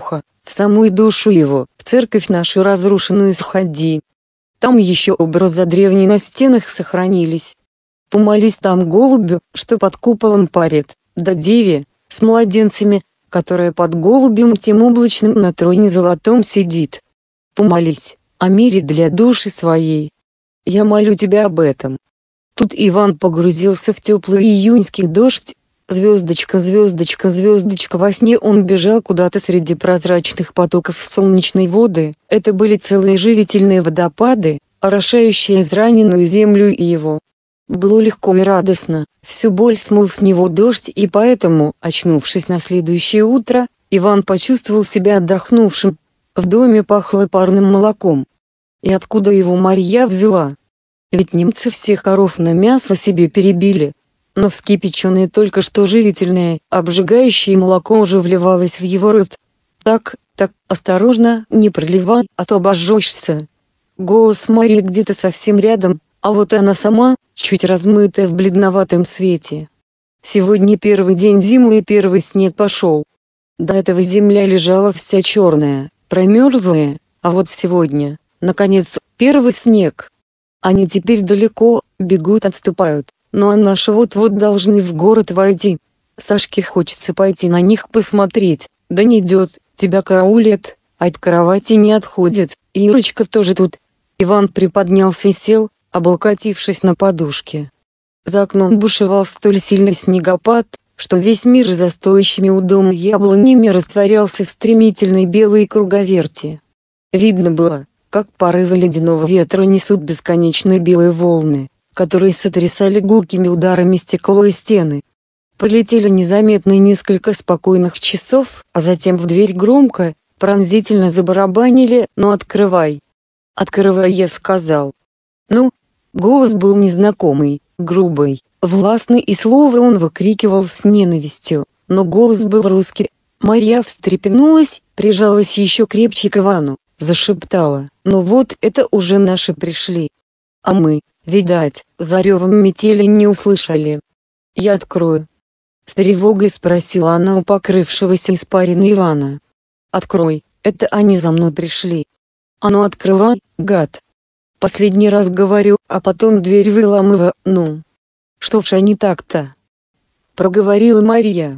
в самую душу его, в церковь нашу разрушенную сходи. Там еще образы древние на стенах сохранились. Помолись там голубю, что под куполом парит, да деве, с младенцами, которая под голубем тем облачным на троне золотом сидит. Помолись о мире для души своей. Я молю тебя об этом. Тут Иван погрузился в теплый июньский дождь. Звездочка, звездочка, звездочка. Во сне он бежал куда-то среди прозрачных потоков солнечной воды. Это были целые живительные водопады, орошающие израненную землю и его. Было легко и радостно, всю боль смыл с него дождь, и поэтому, очнувшись на следующее утро, Иван почувствовал себя отдохнувшим. В доме пахло парным молоком. И откуда его Марья взяла? Ведь немцы всех коров на мясо себе перебили. Но вскипяченное только что живительное, обжигающее молоко уже вливалось в его рот. Так, так, осторожно, не проливай, а то обожжешься. Голос Марьи где-то совсем рядом, а вот и она сама, чуть размытая в бледноватом свете. Сегодня первый день зимы и первый снег пошел. До этого земля лежала вся черная, промерзлая, а вот сегодня, наконец, первый снег. Они теперь далеко, бегут, отступают, ну а наши вот-вот должны в город войти. Сашке хочется пойти на них посмотреть, да не идет, тебя караулят, а от кровати не отходит, и Ирочка тоже тут. Иван приподнялся и сел, облокотившись на подушке. За окном бушевал столь сильный снегопад, что весь мир за стоящими у дома яблонями растворялся в стремительной белой круговерти. Видно было, как порывы ледяного ветра несут бесконечные белые волны, которые сотрясали гулкими ударами стекло и стены. Пролетели незаметно несколько спокойных часов, а затем в дверь громко, пронзительно забарабанили: «Ну открывай! Открывай!» я сказал. «Ну?» Голос был незнакомый, грубый, властный, и слово он выкрикивал с ненавистью, но голос был русский. Марья встрепенулась, прижалась еще крепче к Ивану, зашептала: «Ну вот, это уже наши пришли. А мы, видать, за ревом метели не услышали. Я открою?» С тревогой спросила она у покрывшегося испариной Ивана. «Открой, это они за мной пришли. А ну открывай, гад! Последний раз говорю, а потом дверь выламывай, ну!» «Что ж они так-то?» проговорила Марья.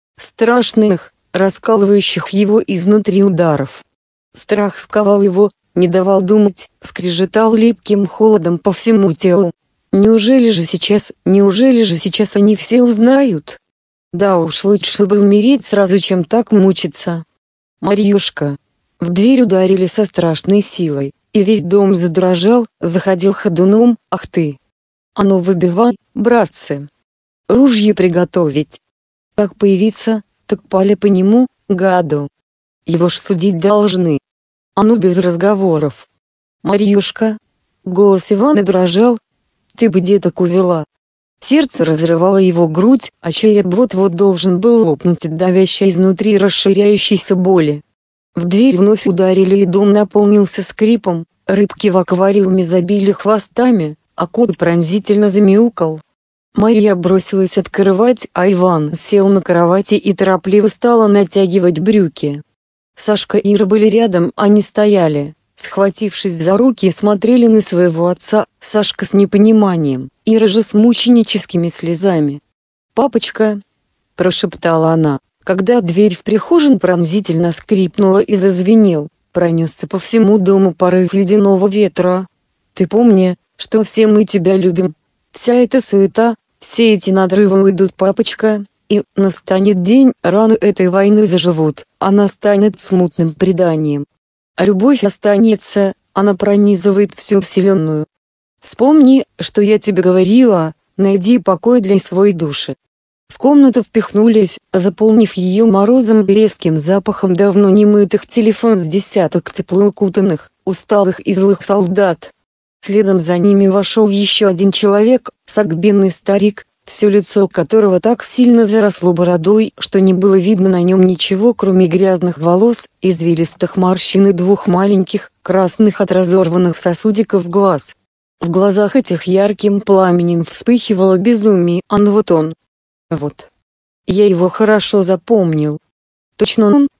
Страшных, раскалывающих его изнутри ударов. Страх сковал его, не давал думать, скрежетал липким холодом по всему телу. Неужели же сейчас, неужели же сейчас они все узнают? Да уж, лучше бы умереть сразу, чем так мучиться. Марьюшка. В дверь ударили со страшной силой, и весь дом задрожал, заходил ходуном. «Ах ты! А ну выбивай, братцы! Ружье приготовить! Как появиться, так пали по нему, гаду! Его ж судить должны! А ну без разговоров! Марьюшка!» Голос Ивана дрожал. «Ты бы деток увела!» Сердце разрывало его грудь, а череп вот-вот должен был лопнуть от давящей изнутри расширяющейся боли. В дверь вновь ударили, и дом наполнился скрипом, рыбки в аквариуме забили хвостами, а кот пронзительно замяукал. Марья бросилась открывать, а Иван сел на кровати и торопливо стала натягивать брюки. Сашка и Ира были рядом, они стояли, схватившись за руки, и смотрели на своего отца, Сашка с непониманием, Ира же с мученическими слезами. «Папочка!» – прошептала она, когда дверь в прихожую пронзительно скрипнула и зазвенел, пронесся по всему дому порыв ледяного ветра. «Ты помни, что все мы тебя любим. Вся эта суета, все эти надрывы уйдут, папочка, и настанет день, рану этой войны заживут, она станет смутным преданием. А любовь останется, она пронизывает всю вселенную. Вспомни, что я тебе говорила, найди покой для своей души». В комнату впихнулись, заполнив ее морозом и резким запахом давно немытых телефон с десяток тепло укутанных, усталых и злых солдат. Следом за ними вошел еще один человек, согбенный старик, все лицо которого так сильно заросло бородой, что не было видно на нем ничего, кроме грязных волос, извилистых морщин и двух маленьких, красных от разорванных сосудиков глаз. В глазах этих ярким пламенем вспыхивало безумие. «А ну вот он! Вот! Я его хорошо запомнил! Точно он!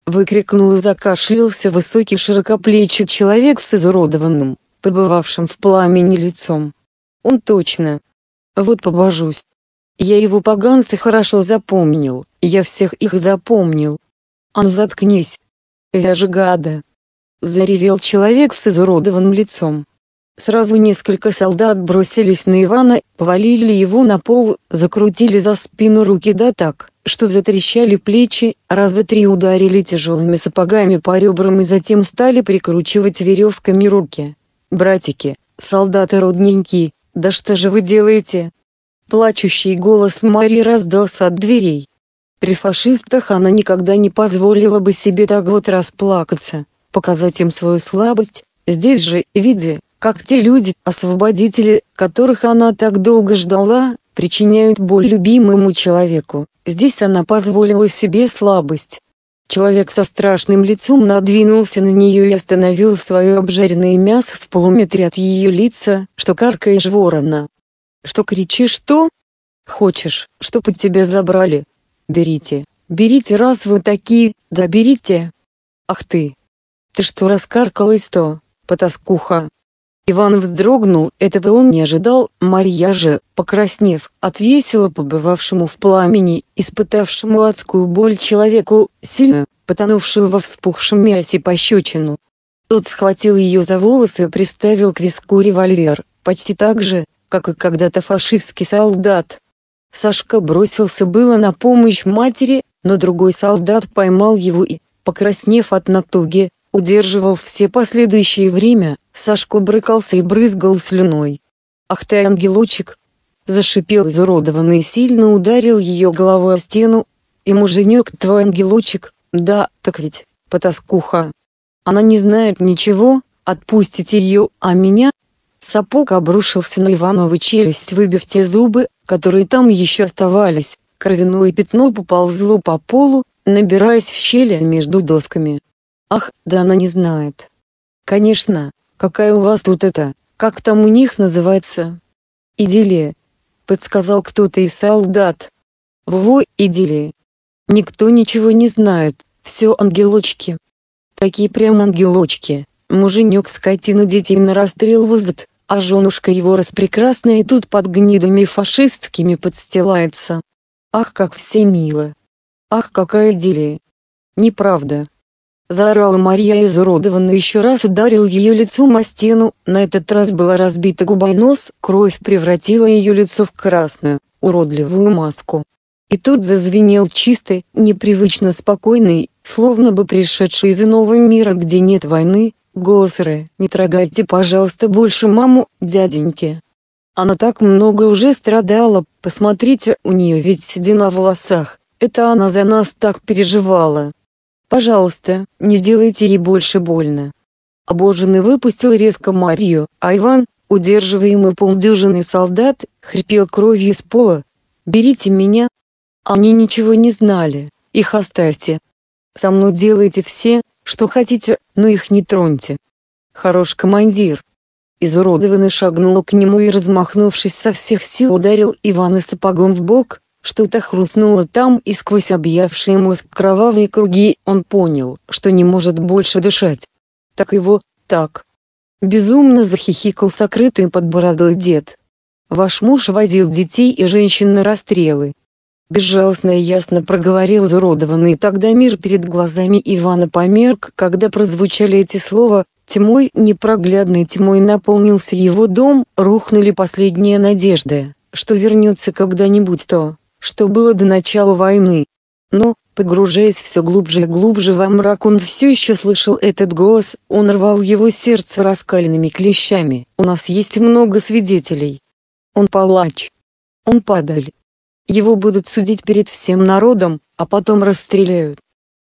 выкрикнул и закашлялся высокий широкоплечий человек с изуродованным, побывавшим в пламени лицом. Он точно. Вот побожусь. Я его поганцы хорошо запомнил, я всех их запомнил. А ну заткнись. Вяжи, гада. Заревел человек с изуродованным лицом. Сразу несколько солдат бросились на Ивана, повалили его на пол, закрутили за спину руки да так, что затрещали плечи, раза три ударили тяжелыми сапогами по ребрам и затем стали прикручивать веревками руки. «Братики, солдаты родненькие, да что же вы делаете?» Плачущий голос Марии раздался от дверей. При фашистах она никогда не позволила бы себе так вот расплакаться, показать им свою слабость. Здесь же, видя, как те люди, освободители, которых она так долго ждала, причиняют боль любимому человеку, здесь она позволила себе слабость. Человек со страшным лицом надвинулся на нее и остановил свое обжаренное мясо в полуметре от ее лица. «Что каркаешь, ворона? Что кричишь, что? Хочешь, чтоб от тебя забрали? Берите, берите, раз вы такие, да берите. Ах ты! Ты что раскаркалась-то, потаскуха?» Иван вздрогнул, этого он не ожидал. Марья же, покраснев, отвесила побывавшему в пламени, испытавшему адскую боль человеку, сильно потонувшего во вспухшем мясе, пощечину. Тот схватил ее за волосы и приставил к виску револьвер, почти так же, как и когда-то фашистский солдат. Сашка бросился было на помощь матери, но другой солдат поймал его и, покраснев от натуги, удерживал все последующее время. Сашка брыкался и брызгал слюной. «Ах ты, ангелочек!» Зашипел изуродованный и сильно ударил ее головой о стену. «И муженек твой ангелочек, да, так ведь, потаскуха. Она не знает ничего, отпустите ее, а меня?» Сапог обрушился на Иванову челюсть, выбив те зубы, которые там еще оставались. Кровяное пятно поползло по полу, набираясь в щели между досками. «Ах, да она не знает. Конечно, какая у вас тут это, как там у них называется?» «Идиллия», — подсказал кто-то из солдат. «Во, идиллия. Никто ничего не знает, все ангелочки. Такие прям ангелочки. Муженек скотина детей на расстрел вызовет, а женушка его распрекрасная тут под гнидами фашистскими подстилается. Ах, как все мило. Ах, какая идиллия. Неправда». Заорала Марья изуродованно, еще раз ударил ее лицом о стену. На этот раз была разбита губа и нос, кровь превратила ее лицо в красную, уродливую маску. И тут зазвенел чистый, непривычно спокойный, словно бы пришедший из иного мира, где нет войны, голос Рэ: «Не трогайте, пожалуйста, больше маму, дяденьки. Она так много уже страдала, посмотрите, у нее ведь седина в волосах, это она за нас так переживала. Пожалуйста, не сделайте ей больше больно». Обожженный выпустил резко Марью, а Иван, удерживаемый полдюжиной солдат, хрипел кровью с пола. «Берите меня». Они ничего не знали, их оставьте. Со мной делайте все, что хотите, но их не троньте. Хорош командир. Изуродованный шагнул к нему и, размахнувшись со всех сил, ударил Ивана сапогом в бок. Что-то хрустнуло там, и сквозь объявшие мозг кровавые круги он понял, что не может больше дышать. «Так его, так!» Безумно захихикал сокрытый под бородой дед. «Ваш муж возил детей и женщин на расстрелы». Безжалостно и ясно проговорил изуродованный, тогда мир перед глазами Ивана померк, когда прозвучали эти слова. Тьмой, непроглядной тьмой наполнился его дом, рухнули последние надежды, что вернется когда-нибудь то, что было до начала войны. Но, погружаясь все глубже и глубже во мрак, он все еще слышал этот голос, он рвал его сердце раскаленными клещами. «У нас есть много свидетелей. Он палач. Он падаль. Его будут судить перед всем народом, а потом расстреляют».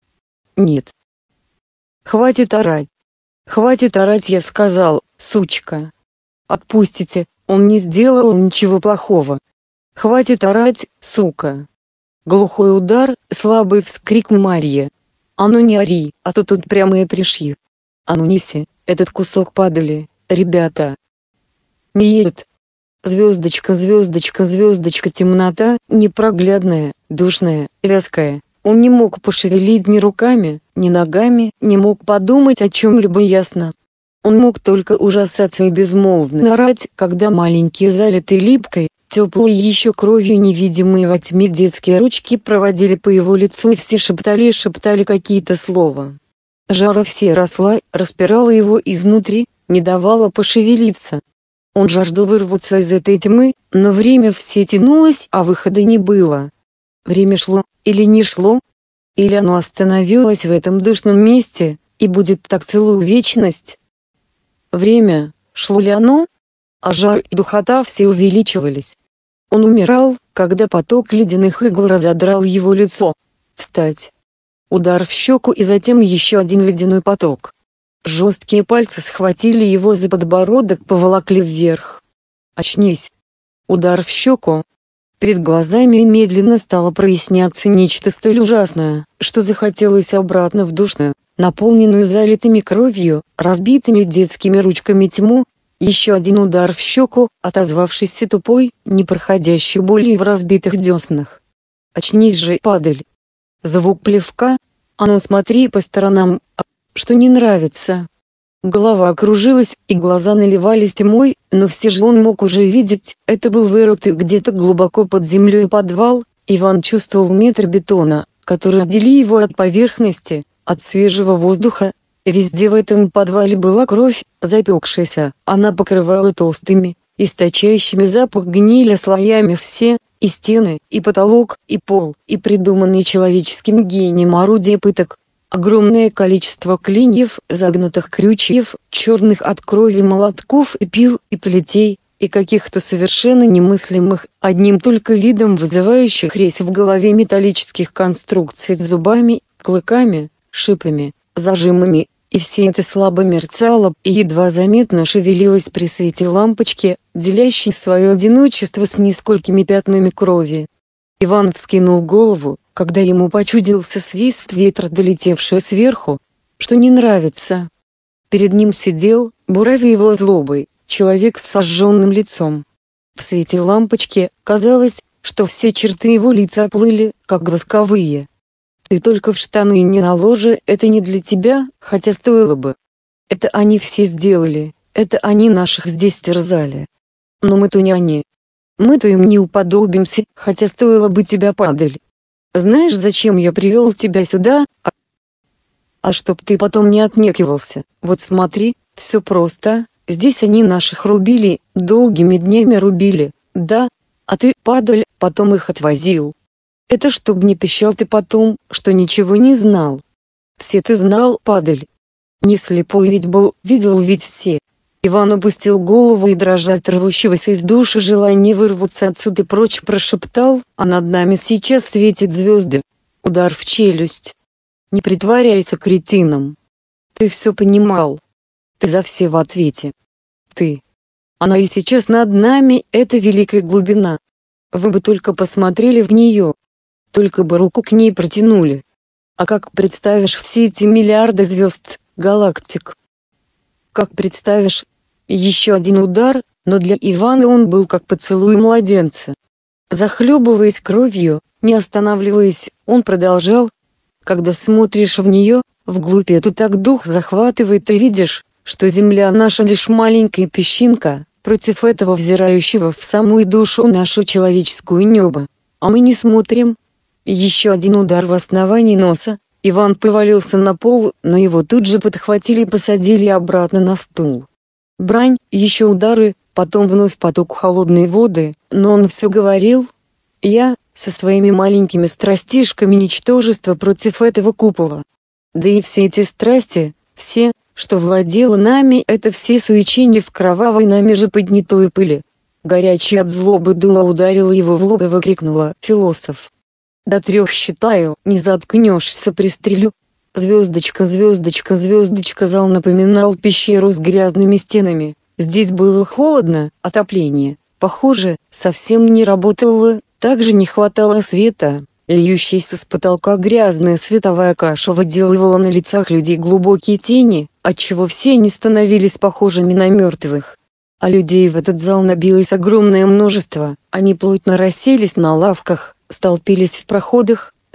«Нет. Хватит орать. Хватит орать, я сказал, сучка. Отпустите, он не сделал ничего плохого. Хватит орать, сука». Глухой удар, слабый вскрик Марьи. «А ну не ори, а то тут прямо и пришью. А ну неси, этот кусок падали, ребята. Не едут». Звездочка, звездочка, звездочка, темнота, непроглядная, душная, вязкая, Он не мог пошевелить ни руками, ни ногами, не мог подумать о чем-либо ясно. Он мог только ужасаться и безмолвно орать, когда маленькие залитые липкой, теплой еще кровью невидимые во тьме детские ручки проводили по его лицу и все шептали и шептали какие-то слова. Жара все росла, распирала его изнутри, не давала пошевелиться. Он жаждал вырваться из этой тьмы, но время все тянулось, а выхода не было. Время шло, или не шло, или оно остановилось в этом душном месте, и будет так целую вечность. Время, шло ли оно? А жар и духота все увеличивались. Он умирал, когда поток ледяных игл разодрал его лицо. Встать. Удар в щеку и затем еще один ледяной поток. Жесткие пальцы схватили его за подбородок, поволокли вверх. Очнись. Удар в щеку. Перед глазами медленно стало проясняться нечто столь ужасное, что захотелось обратно в душную, наполненную залитыми кровью, разбитыми детскими ручками тьму. Еще один удар в щеку, отозвавшийся тупой, непроходящей болью в разбитых деснах. Очнись же, падаль. Звук плевка. А ну смотри по сторонам, что не нравится. Голова окружилась, и глаза наливались тьмой, но все же он мог уже видеть, это был вырытый где-то глубоко под землей подвал. Иван чувствовал метр бетона, который отдели его от поверхности, от свежего воздуха. Везде в этом подвале была кровь, запекшаяся, она покрывала толстыми, источающими запах гнили слоями все, и стены, и потолок, и пол, и придуманные человеческим гением орудия пыток. Огромное количество клиньев, загнутых крючьев, черных от крови молотков и пил, и плетей, и каких-то совершенно немыслимых, одним только видом вызывающих резь в голове металлических конструкций с зубами, клыками, шипами, зажимами, и все это слабо мерцало и едва заметно шевелилось при свете лампочки, делящей свое одиночество с несколькими пятнами крови. Иван вскинул голову, когда ему почудился свист ветра, долетевший сверху, что не нравится. Перед ним сидел, буравя его злобой, человек с сожженным лицом. В свете лампочки казалось, что все черты его лица оплыли, как восковые. Ты только в штаны не наложи, это не для тебя, хотя стоило бы. Это они все сделали, это они наших здесь терзали. Но мы-то не они. Мы-то им не уподобимся, хотя стоило бы тебя, падаль. Знаешь, зачем я привел тебя сюда? А, а чтоб ты потом не отнекивался. Вот смотри, все просто. Здесь они наших рубили, долгими днями рубили, да, а ты, падаль, потом их отвозил. Это чтоб не пищал ты потом, что ничего не знал. Все ты знал, падаль. Не слепой ведь был, видел ведь все. Иван опустил голову и, дрожа от рвущегося из души желания вырваться отсюда прочь, прошептал: а над нами сейчас светят звезды. Удар в челюсть. Не притворяйся кретином. Ты все понимал. Ты за все в ответе. Ты. Она и сейчас над нами, это великая глубина. Вы бы только посмотрели в нее. Только бы руку к ней протянули. А как представишь все эти миллиарды звезд, галактик? Как представишь? Еще один удар, но для Ивана он был как поцелуй младенца. Захлебываясь кровью, не останавливаясь, он продолжал. Когда смотришь в нее, вглубь эту, так дух захватывает, и видишь, что земля наша лишь маленькая песчинка, против этого взирающего в самую душу нашу человеческую небо. А мы не смотрим. Еще один удар в основании носа. Иван повалился на пол, но его тут же подхватили и посадили обратно на стул. Брань, еще удары, потом вновь поток холодной воды, но он все говорил. Я, со своими маленькими страстишками, ничтожество против этого купола. Да и все эти страсти, все, что владело нами, это все суечения в кровавой нами же поднятой пыли. Горячая от злобы дула ударила его в лоб и выкрикнула: философ! До трех считаю, не заткнешься, пристрелю. Звездочка, звездочка, звездочка. Зал напоминал пещеру с грязными стенами. Здесь было холодно, отопление, похоже, совсем не работало, также не хватало света. Льющаяся с потолка грязная световая каша выделывала на лицах людей глубокие тени, отчего все они становились похожими на мертвых. А людей в этот зал набилось огромное множество, они плотно расселись на лавках, столпились в проходах,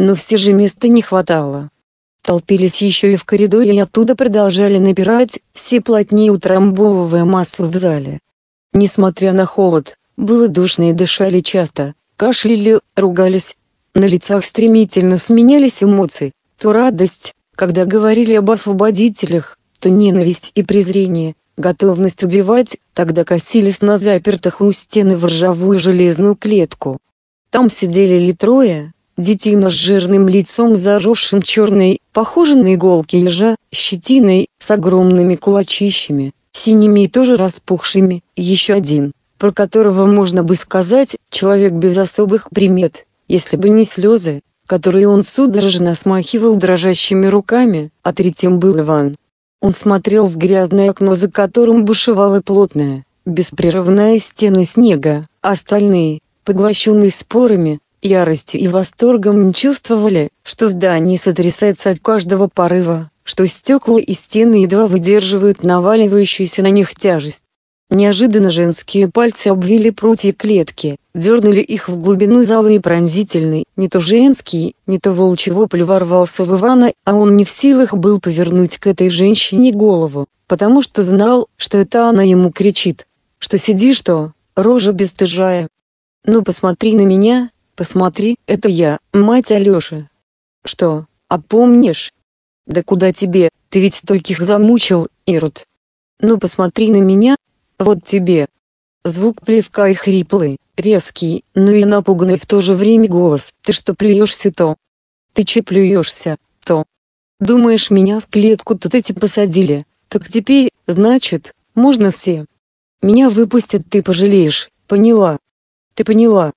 Но все же места не хватало. Толпились еще и в коридоре и оттуда продолжали набирать, все плотнее утрамбовывая массу в зале. Несмотря на холод, было душно и дышали часто, кашляли, ругались. На лицах стремительно сменялись эмоции, то радость, когда говорили об освободителях, то ненависть и презрение, готовность убивать, тогда косились на запертых у стены в ржавую железную клетку. Там сидели ли трое, детина с жирным лицом заросшим черной, похожей на иголки ежа, щетиной, с огромными кулачищами, синими и тоже распухшими, еще один, про которого можно бы сказать, человек без особых примет, если бы не слезы, которые он судорожно смахивал дрожащими руками, а третьим был Иван. Он смотрел в грязное окно, за которым бушевала плотная, беспрерывная стена снега, а остальные, поглощенные спорами, яростью и восторгом, чувствовали, что здание сотрясается от каждого порыва, что стекла и стены едва выдерживают наваливающуюся на них тяжесть. Неожиданно женские пальцы обвили прутья клетки, дернули их в глубину зала, и пронзительный, не то женский, не то волчий вопль ворвался в Ивана, а он не в силах был повернуть к этой женщине голову, потому что знал, что это она ему кричит, что сиди что, рожа бесстыжая. Ну посмотри на меня, посмотри, это я, мать Алёши. Что, опомнишь? Да куда тебе, ты ведь стольких замучил, Ирод. Ну посмотри на меня. Вот тебе. Звук плевка и хриплый, резкий, но и напуганный в то же время голос. Ты что плюешься-то? Ты че плюешься, то? Думаешь, меня в клетку-то эти посадили, так теперь, значит, можно все. Меня выпустят, ты пожалеешь, поняла? Ты поняла?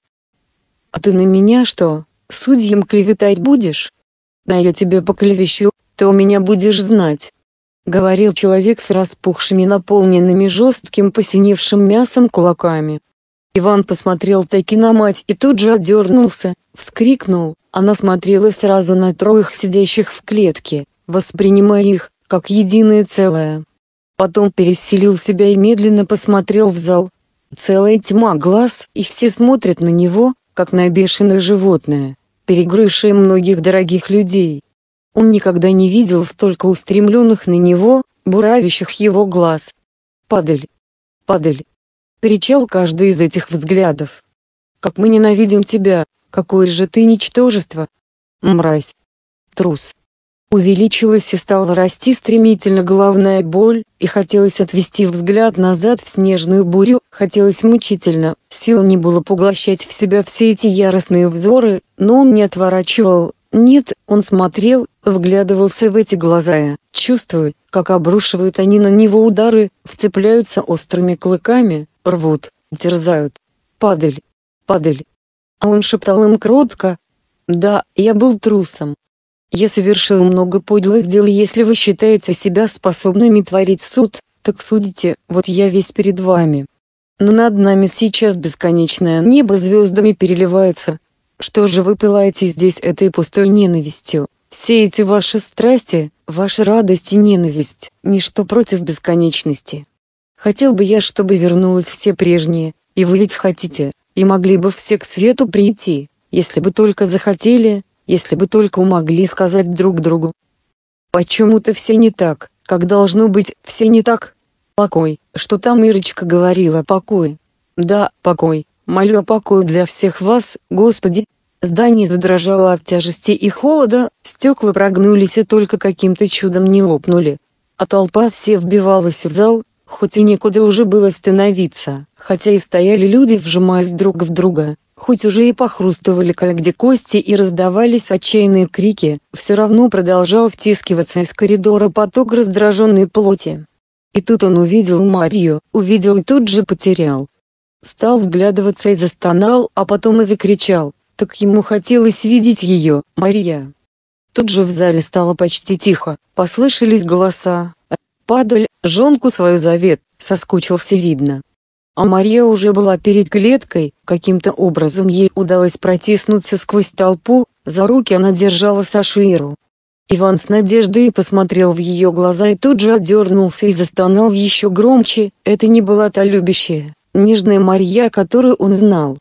А ты на меня что, судьям клеветать будешь? Да я тебе поклевещу, ты у меня будешь знать. Говорил человек с распухшими, наполненными жестким посиневшим мясом кулаками. Иван посмотрел таки на мать и тут же отдернулся, вскрикнул. Она смотрела сразу на троих сидящих в клетке, воспринимая их, как единое целое. Потом переселил себя и медленно посмотрел в зал. Целая тьма глаз, и все смотрят на него, как на бешеное животное, перегрызшее многих дорогих людей. Он никогда не видел столько устремленных на него, буравящих его глаз. «Падаль! Падаль!» — кричал каждый из этих взглядов. «Как мы ненавидим тебя! Какое же ты ничтожество! Мразь! Трус!» Увеличилась и стала расти стремительно головная боль, и хотелось отвести взгляд назад в снежную бурю, хотелось мучительно, сил не было поглощать в себя все эти яростные взоры, но он не отворачивал. Нет, он смотрел, вглядывался в эти глаза, чувствуя, как обрушивают они на него удары, вцепляются острыми клыками, рвут, терзают. «Падаль! Падаль!» А он шептал им кротко: «Да, я был трусом. Я совершил много подлых дел, если вы считаете себя способными творить суд, так судите, вот я весь перед вами. Но над нами сейчас бесконечное небо звездами переливается. Что же вы пылаете здесь этой пустой ненавистью? Все эти ваши страсти, ваша радость и ненависть, ничто против бесконечности. Хотел бы я, чтобы вернулось все прежнее, и вы ведь хотите, и могли бы все к свету прийти, если бы только захотели, если бы только могли сказать друг другу. Почему-то все не так, как должно быть, все не так. Покой, что там Ирочка говорила, покой. Да, покой. Молю о покое для всех вас, Господи!» Здание задрожало от тяжести и холода, стекла прогнулись и только каким-то чудом не лопнули. А толпа все вбивалась в зал, хоть и некуда уже было становиться, хотя и стояли люди, вжимаясь друг в друга, хоть уже и похрустывали кое-где кости и раздавались отчаянные крики, все равно продолжал втискиваться из коридора поток раздраженной плоти. И тут он увидел Марию, увидел и тут же потерял. Стал вглядываться и застонал, а потом и закричал, так ему хотелось видеть ее, Мария. Тут же в зале стало почти тихо, послышались голоса. «Падаль, жонку свою завет», соскучился видно. А Мария уже была перед клеткой, каким-то образом ей удалось протиснуться сквозь толпу, за руки она держала Саширу. Иван с надеждой посмотрел в ее глаза и тут же отдернулся и застонал еще громче, это не была та любящая, нежная Марья, которую он знал.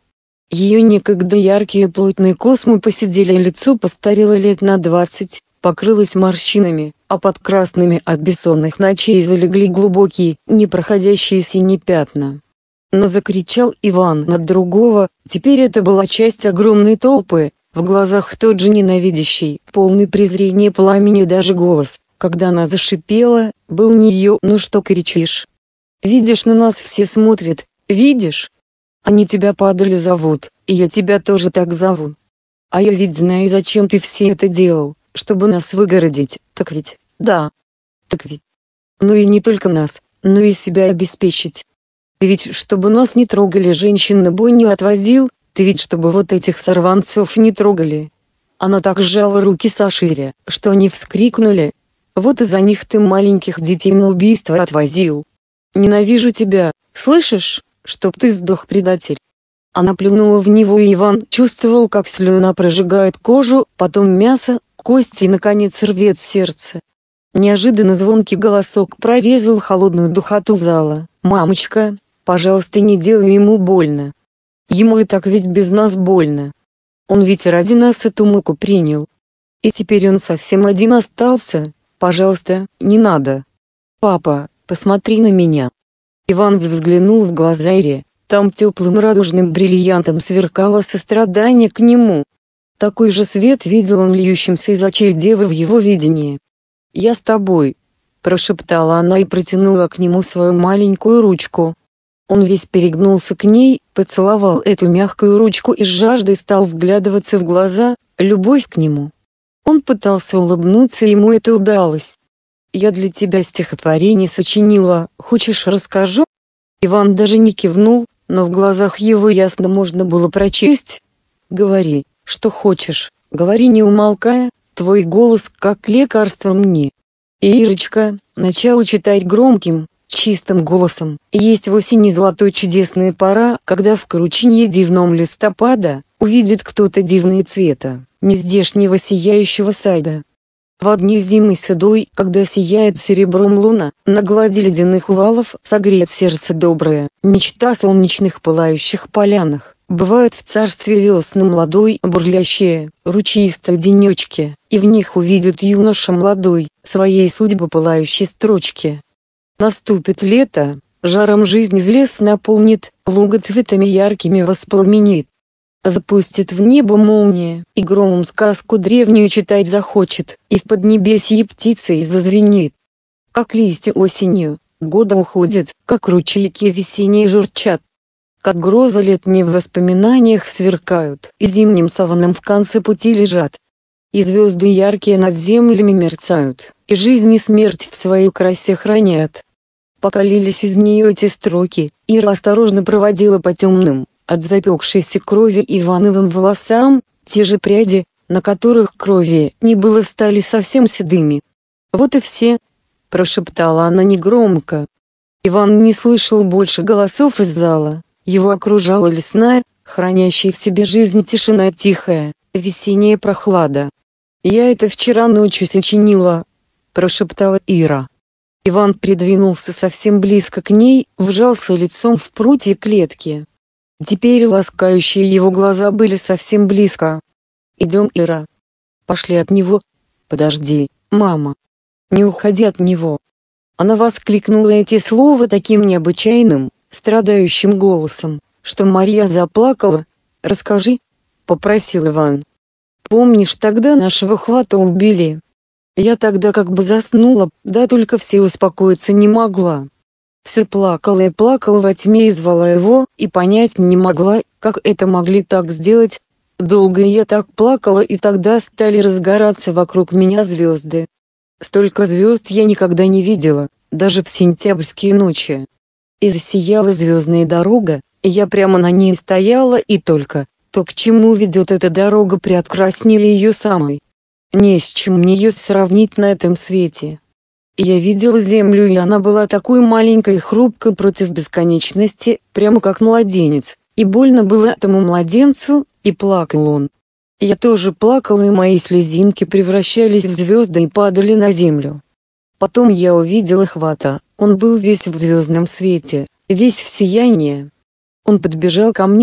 Ее некогда яркие плотные космы посидели, лицо постарело лет на двадцать, покрылось морщинами, а под красными от бессонных ночей залегли глубокие, непроходящие синие пятна. Но закричал Иван над другого, теперь это была часть огромной толпы, в глазах тот же ненавидящий, полный презрения пламени даже голос, когда она зашипела, был не ее. «Ну что кричишь? Видишь, на нас все смотрят, видишь? Они тебя Падалью зовут, и я тебя тоже так зову. А я ведь знаю, зачем ты все это делал, чтобы нас выгородить, так ведь, да? Так ведь? Ну и не только нас, но и себя обеспечить. Ты ведь, чтобы нас не трогали, женщин на бойню отвозил, ты ведь, чтобы вот этих сорванцов не трогали». Она так сжала руки Сашире, что они вскрикнули. «Вот из-за них ты маленьких детей на убийство отвозил. Ненавижу тебя, слышишь, чтоб ты сдох, предатель». Она плюнула в него, и Иван чувствовал, как слюна прожигает кожу, потом мясо, кости и наконец рвет сердце. Неожиданно звонкий голосок прорезал холодную духоту зала. «Мамочка, пожалуйста, не делай ему больно. Ему и так ведь без нас больно. Он ведь ради нас эту муку принял. И теперь он совсем один остался. Пожалуйста, не надо. Папа, посмотри на меня». Иван взглянул в глаза Ире, там теплым радужным бриллиантом сверкало сострадание к нему. Такой же свет видел он льющимся из очей девы в его видении. «Я с тобой», — прошептала она и протянула к нему свою маленькую ручку. Он весь перегнулся к ней, поцеловал эту мягкую ручку и с жаждой стал вглядываться в глаза, любовь к нему. Он пытался улыбнуться, ему это удалось. «Я для тебя стихотворение сочинила, хочешь, расскажу?» Иван даже не кивнул, но в глазах его ясно можно было прочесть. «Говори, что хочешь, говори не умолкая, твой голос как лекарство мне». И Ирочка начала читать громким, чистым голосом. Есть в осени золотой чудесная пора, когда в крученье дивном листопада увидит кто-то дивные цвета нездешнего сияющего сада. В дни зимы седой, когда сияет серебром луна, на глади ледяных увалов согреет сердце доброе, мечта о солнечных пылающих полянах. Бывает в царстве весны молодой бурлящие, ручьистые денечки, и в них увидит юноша молодой, своей судьбы пылающей строчки. Наступит лето, жаром жизнь в лес наполнит, луга цветами яркими воспламенит. Запустит в небо молния, и громом сказку древнюю читать захочет, и в поднебесье птицей зазвенит. Как листья осенью, года уходят, как ручейки весенние журчат. Как грозы летние в воспоминаниях сверкают, и зимним саваном в конце пути лежат. И звезды яркие над землями мерцают, и жизнь и смерть в своей красе хранят. Пока лились из нее эти строки, Ира осторожно проводила по темным, от запекшейся крови Ивановым волосам, те же пряди, на которых крови не было, стали совсем седыми. «Вот и все», — прошептала она негромко. Иван не слышал больше голосов из зала, его окружала лесная, хранящая в себе жизнь тишина, тихая, весенняя прохлада. «Я это вчера ночью сочинила», — прошептала Ира. Иван придвинулся совсем близко к ней, вжался лицом в прутья клетки. Теперь ласкающие его глаза были совсем близко. «Идем, Ира. Пошли от него. Подожди, мама. Не уходи от него». Она воскликнула эти слова таким необычайным, страдающим голосом, что Марья заплакала. «Расскажи», — попросил Иван. «Помнишь, тогда нашего Хвата убили? Я тогда как бы заснула, да только все успокоиться не могла. Все плакала и плакала во тьме и звала его, и понять не могла, как это могли так сделать. Долго я так плакала, и тогда стали разгораться вокруг меня звезды. Столько звезд я никогда не видела, даже в сентябрьские ночи. И засияла звездная дорога, и я прямо на ней стояла, и только то, к чему ведет эта дорога, приоткраснили ее самой. Не с чем мне ее сравнить на этом свете. Я видела землю, и она была такой маленькой и хрупкой против бесконечности, прямо как младенец, и больно было этому младенцу, и плакал он. Я тоже плакала, и мои слезинки превращались в звезды и падали на землю. Потом я увидела Хвата, он был весь в звездном свете, весь в сиянии. Он подбежал ко мне,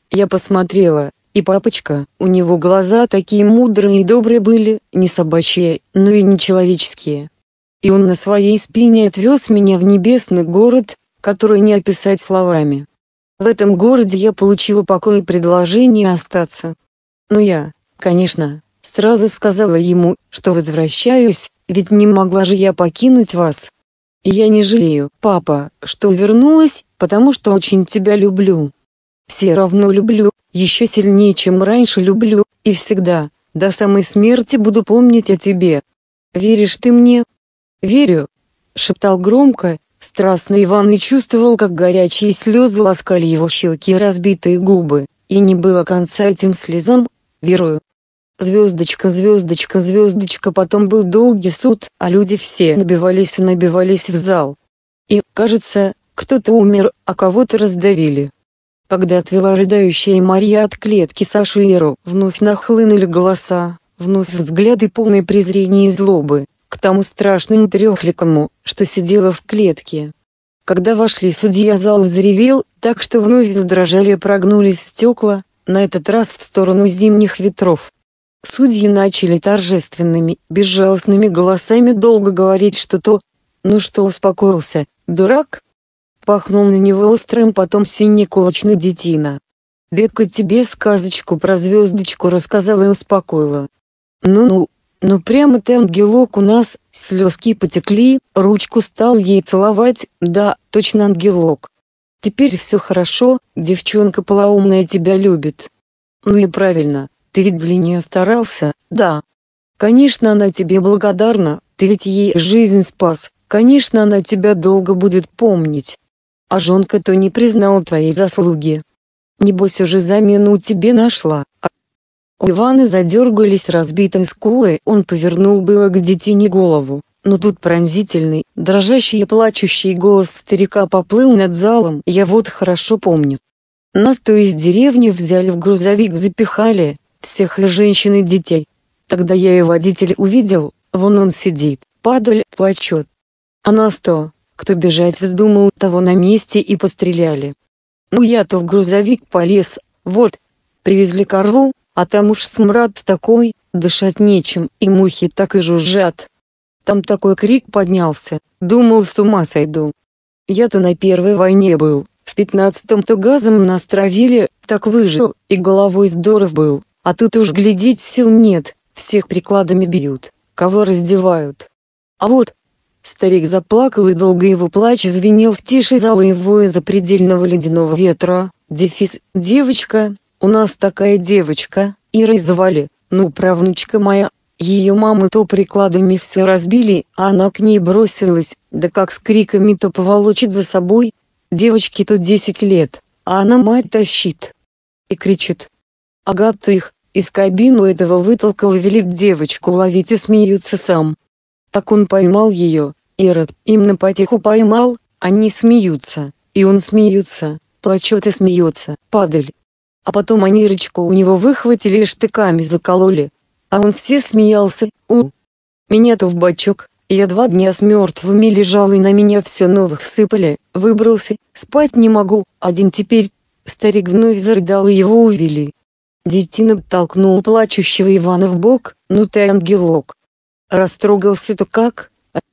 Я посмотрела, и папочка, у него глаза такие мудрые и добрые были, не собачьи, но и не человеческие. И он на своей спине отвез меня в небесный город, который не описать словами. В этом городе я получила покой и предложение остаться. Но я, конечно, сразу сказала ему, что возвращаюсь, ведь не могла же я покинуть вас. И я не жалею, папа, что вернулась, потому что очень тебя люблю. Все равно люблю, еще сильнее, чем раньше люблю, и всегда, до самой смерти буду помнить о тебе. Веришь ты мне? Верю, шептал громко, страстно Иван и чувствовал, как горячие слезы ласкали его щеки и разбитые губы, и не было конца этим слезам. Верую. Звездочка, звездочка, звездочка. Потом был долгий суд, а люди все набивались и набивались в зал. И, кажется, кто-то умер, а кого-то раздавили. Когда отвела рыдающая Марья от клетки Сашу и Иру, вновь нахлынули голоса, вновь взгляды полные презрения и злобы, к тому страшному трехликому, что сидело в клетке. Когда вошли судья, зал взревел, так что вновь задрожали и прогнулись стекла, на этот раз в сторону зимних ветров. Судьи начали торжественными, безжалостными голосами долго говорить что-то. «Ну что, успокоился, дурак?» Пахнул на него острым потом синекулачный детина. «Детка тебе сказочку про звездочку рассказала и успокоила». «Ну-ну, ну прямо ты ангелок у нас», слезки потекли, ручку стал ей целовать, да, точно ангелок. «Теперь все хорошо, девчонка полоумная тебя любит». «Ну и правильно. Ты ведь для нее старался, да? Конечно, она тебе благодарна, ты ведь ей жизнь спас, конечно, она тебя долго будет помнить. А жонка-то не признала твоей заслуги. Небось уже замену тебе нашла». А... У Ивана задергались разбитые скулы, он повернул было к детине голову, но тут пронзительный, дрожащий и плачущий голос старика поплыл над залом. «Я вот хорошо помню. Нас то из деревни взяли в грузовик, запихали, всех и женщин и детей. Тогда я и водитель увидел, вон он сидит, падаль, плачет. А нас то, кто бежать вздумал, того на месте и постреляли. Ну я-то в грузовик полез, вот, привезли корову, а там уж смрад такой, дышать нечем, и мухи так и жужжат. Там такой крик поднялся, думал, с ума сойду. Я-то на первой войне был, в пятнадцатом-то газом нас травили, так выжил, и головой здоров был. А тут уж глядеть сил нет, всех прикладами бьют, кого раздевают. А вот...» Старик заплакал, и долго его плач звенел в тиши зала и воя запредельного ледяного ветра. Дефис «Девочка, у нас такая девочка, Ирой звали, ну правнучка моя, ее маму то прикладами все разбили, а она к ней бросилась, да как с криками то поволочит за собой. Девочке то десять лет, а она мать тащит. И кричит. Ага, их из кабину этого вытолкал и велит девочку ловить, и смеются сам. Так он поймал ее, Ирод, им на потеху поймал, они смеются, и он смеется, плачет и смеется, падаль. А потом они Ирочку у него выхватили и штыками закололи. А он все смеялся, у. Меня-то в бачок, я два дня с мертвыми лежал, и на меня все новых сыпали, выбрался, спать не могу, один теперь. Старик вновь зарыдал, и его увели. Детина толкнул плачущего Ивана в бок. «Ну ты ангелок. Растрогался-то как?»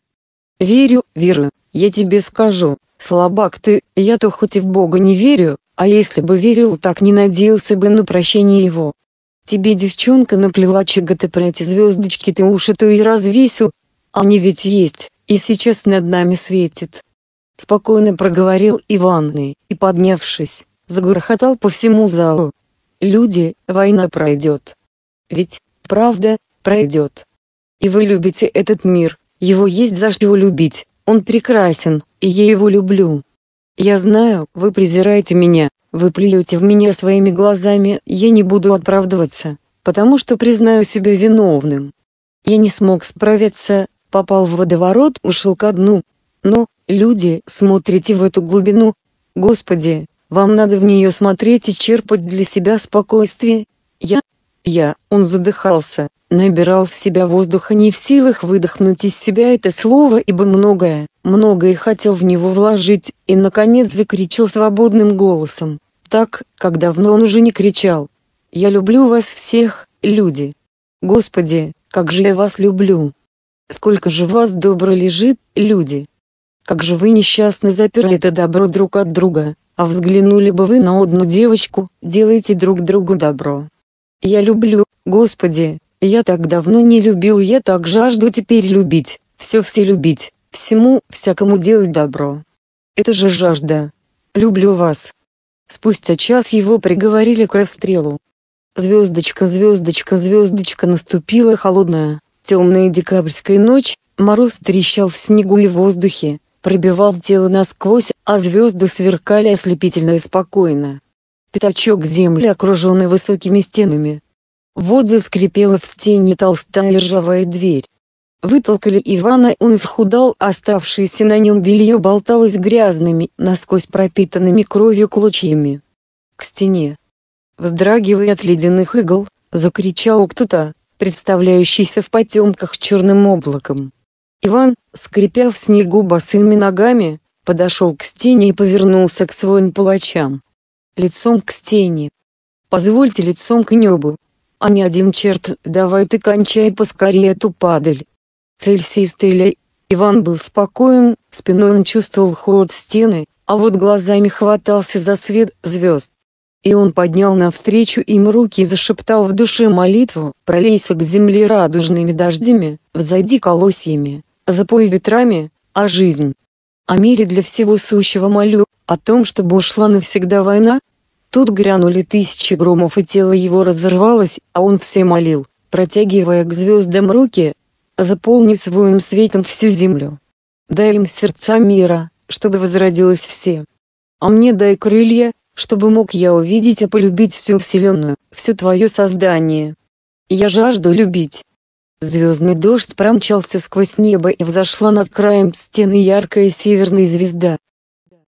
«Верю, верю, я тебе скажу, слабак ты, я-то хоть и в Бога не верю, а если бы верил, так не надеялся бы на прощение его. Тебе девчонка наплела чего-то про эти звездочки, ты уши-то и развесил, они ведь есть, и сейчас над нами светит». Спокойно проговорил Иван и, поднявшись, загрохотал по всему залу. «Люди, война пройдет. Ведь, правда, пройдет. И вы любите этот мир, его есть за что любить, он прекрасен, и я его люблю. Я знаю, вы презираете меня, вы плюете в меня своими глазами, я не буду оправдываться, потому что признаю себя виновным. Я не смог справиться, попал в водоворот, ушел ко дну. Но, люди, смотрите в эту глубину. Господи, вам надо в нее смотреть и черпать для себя спокойствие. Я, я, он задыхался, набирал в себя воздуха, не в силах выдохнуть из себя это слово, ибо многое, многое хотел в него вложить, и наконец закричал свободным голосом. так, как давно он уже не кричал. «Я люблю вас всех, люди! Господи, как же я вас люблю! Сколько же вас добро лежит, люди! Как же вы несчастны заперли это добро друг от друга, а взглянули бы вы на одну девочку, делайте друг другу добро! Я люблю, Господи, я так давно не любил, я так жажду теперь любить, все все любить, всему, всякому делать добро. Это же жажда! Люблю вас!» Спустя час его приговорили к расстрелу. Звездочка, звездочка, звездочка, наступила холодная, темная декабрьская ночь, мороз трещал в снегу и воздухе, пробивал тело насквозь, а звезды сверкали ослепительно и спокойно. Пятачок земли, окруженный высокими стенами. Вот заскрипела в стене толстая ржавая дверь. Вытолкали Ивана, он исхудал, оставшееся на нем белье болталось грязными, насквозь пропитанными кровью клочьями. К стене, вздрагивая от ледяных игл, закричал кто-то, представляющийся в потемках черным облаком. Иван, скрипя в снегу босыми ногами, подошел к стене и повернулся к своим палачам. Лицом к стене. «Позвольте лицом к небу. А не один черт, давай ты кончай поскорее эту падаль. Целься и стреляй». Иван был спокоен, спиной он чувствовал холод стены, а вот глазами хватался за свет звезд. И он поднял навстречу им руки и зашептал в душе молитву: «Пролейся к земле радужными дождями, взойди колосьями, запой ветрами, а жизнь. О мире для всего сущего молю, о том, чтобы ушла навсегда война». Тут грянули тысячи громов, и тело его разорвалось, а он все молил, протягивая к звездам руки: «Заполни своим светом всю землю. Дай им сердца мира, чтобы возродилось все. А мне дай крылья, чтобы мог я увидеть и полюбить всю вселенную, все твое создание. Я жажду любить». Звездный дождь промчался сквозь небо, и взошла над краем стены яркая северная звезда.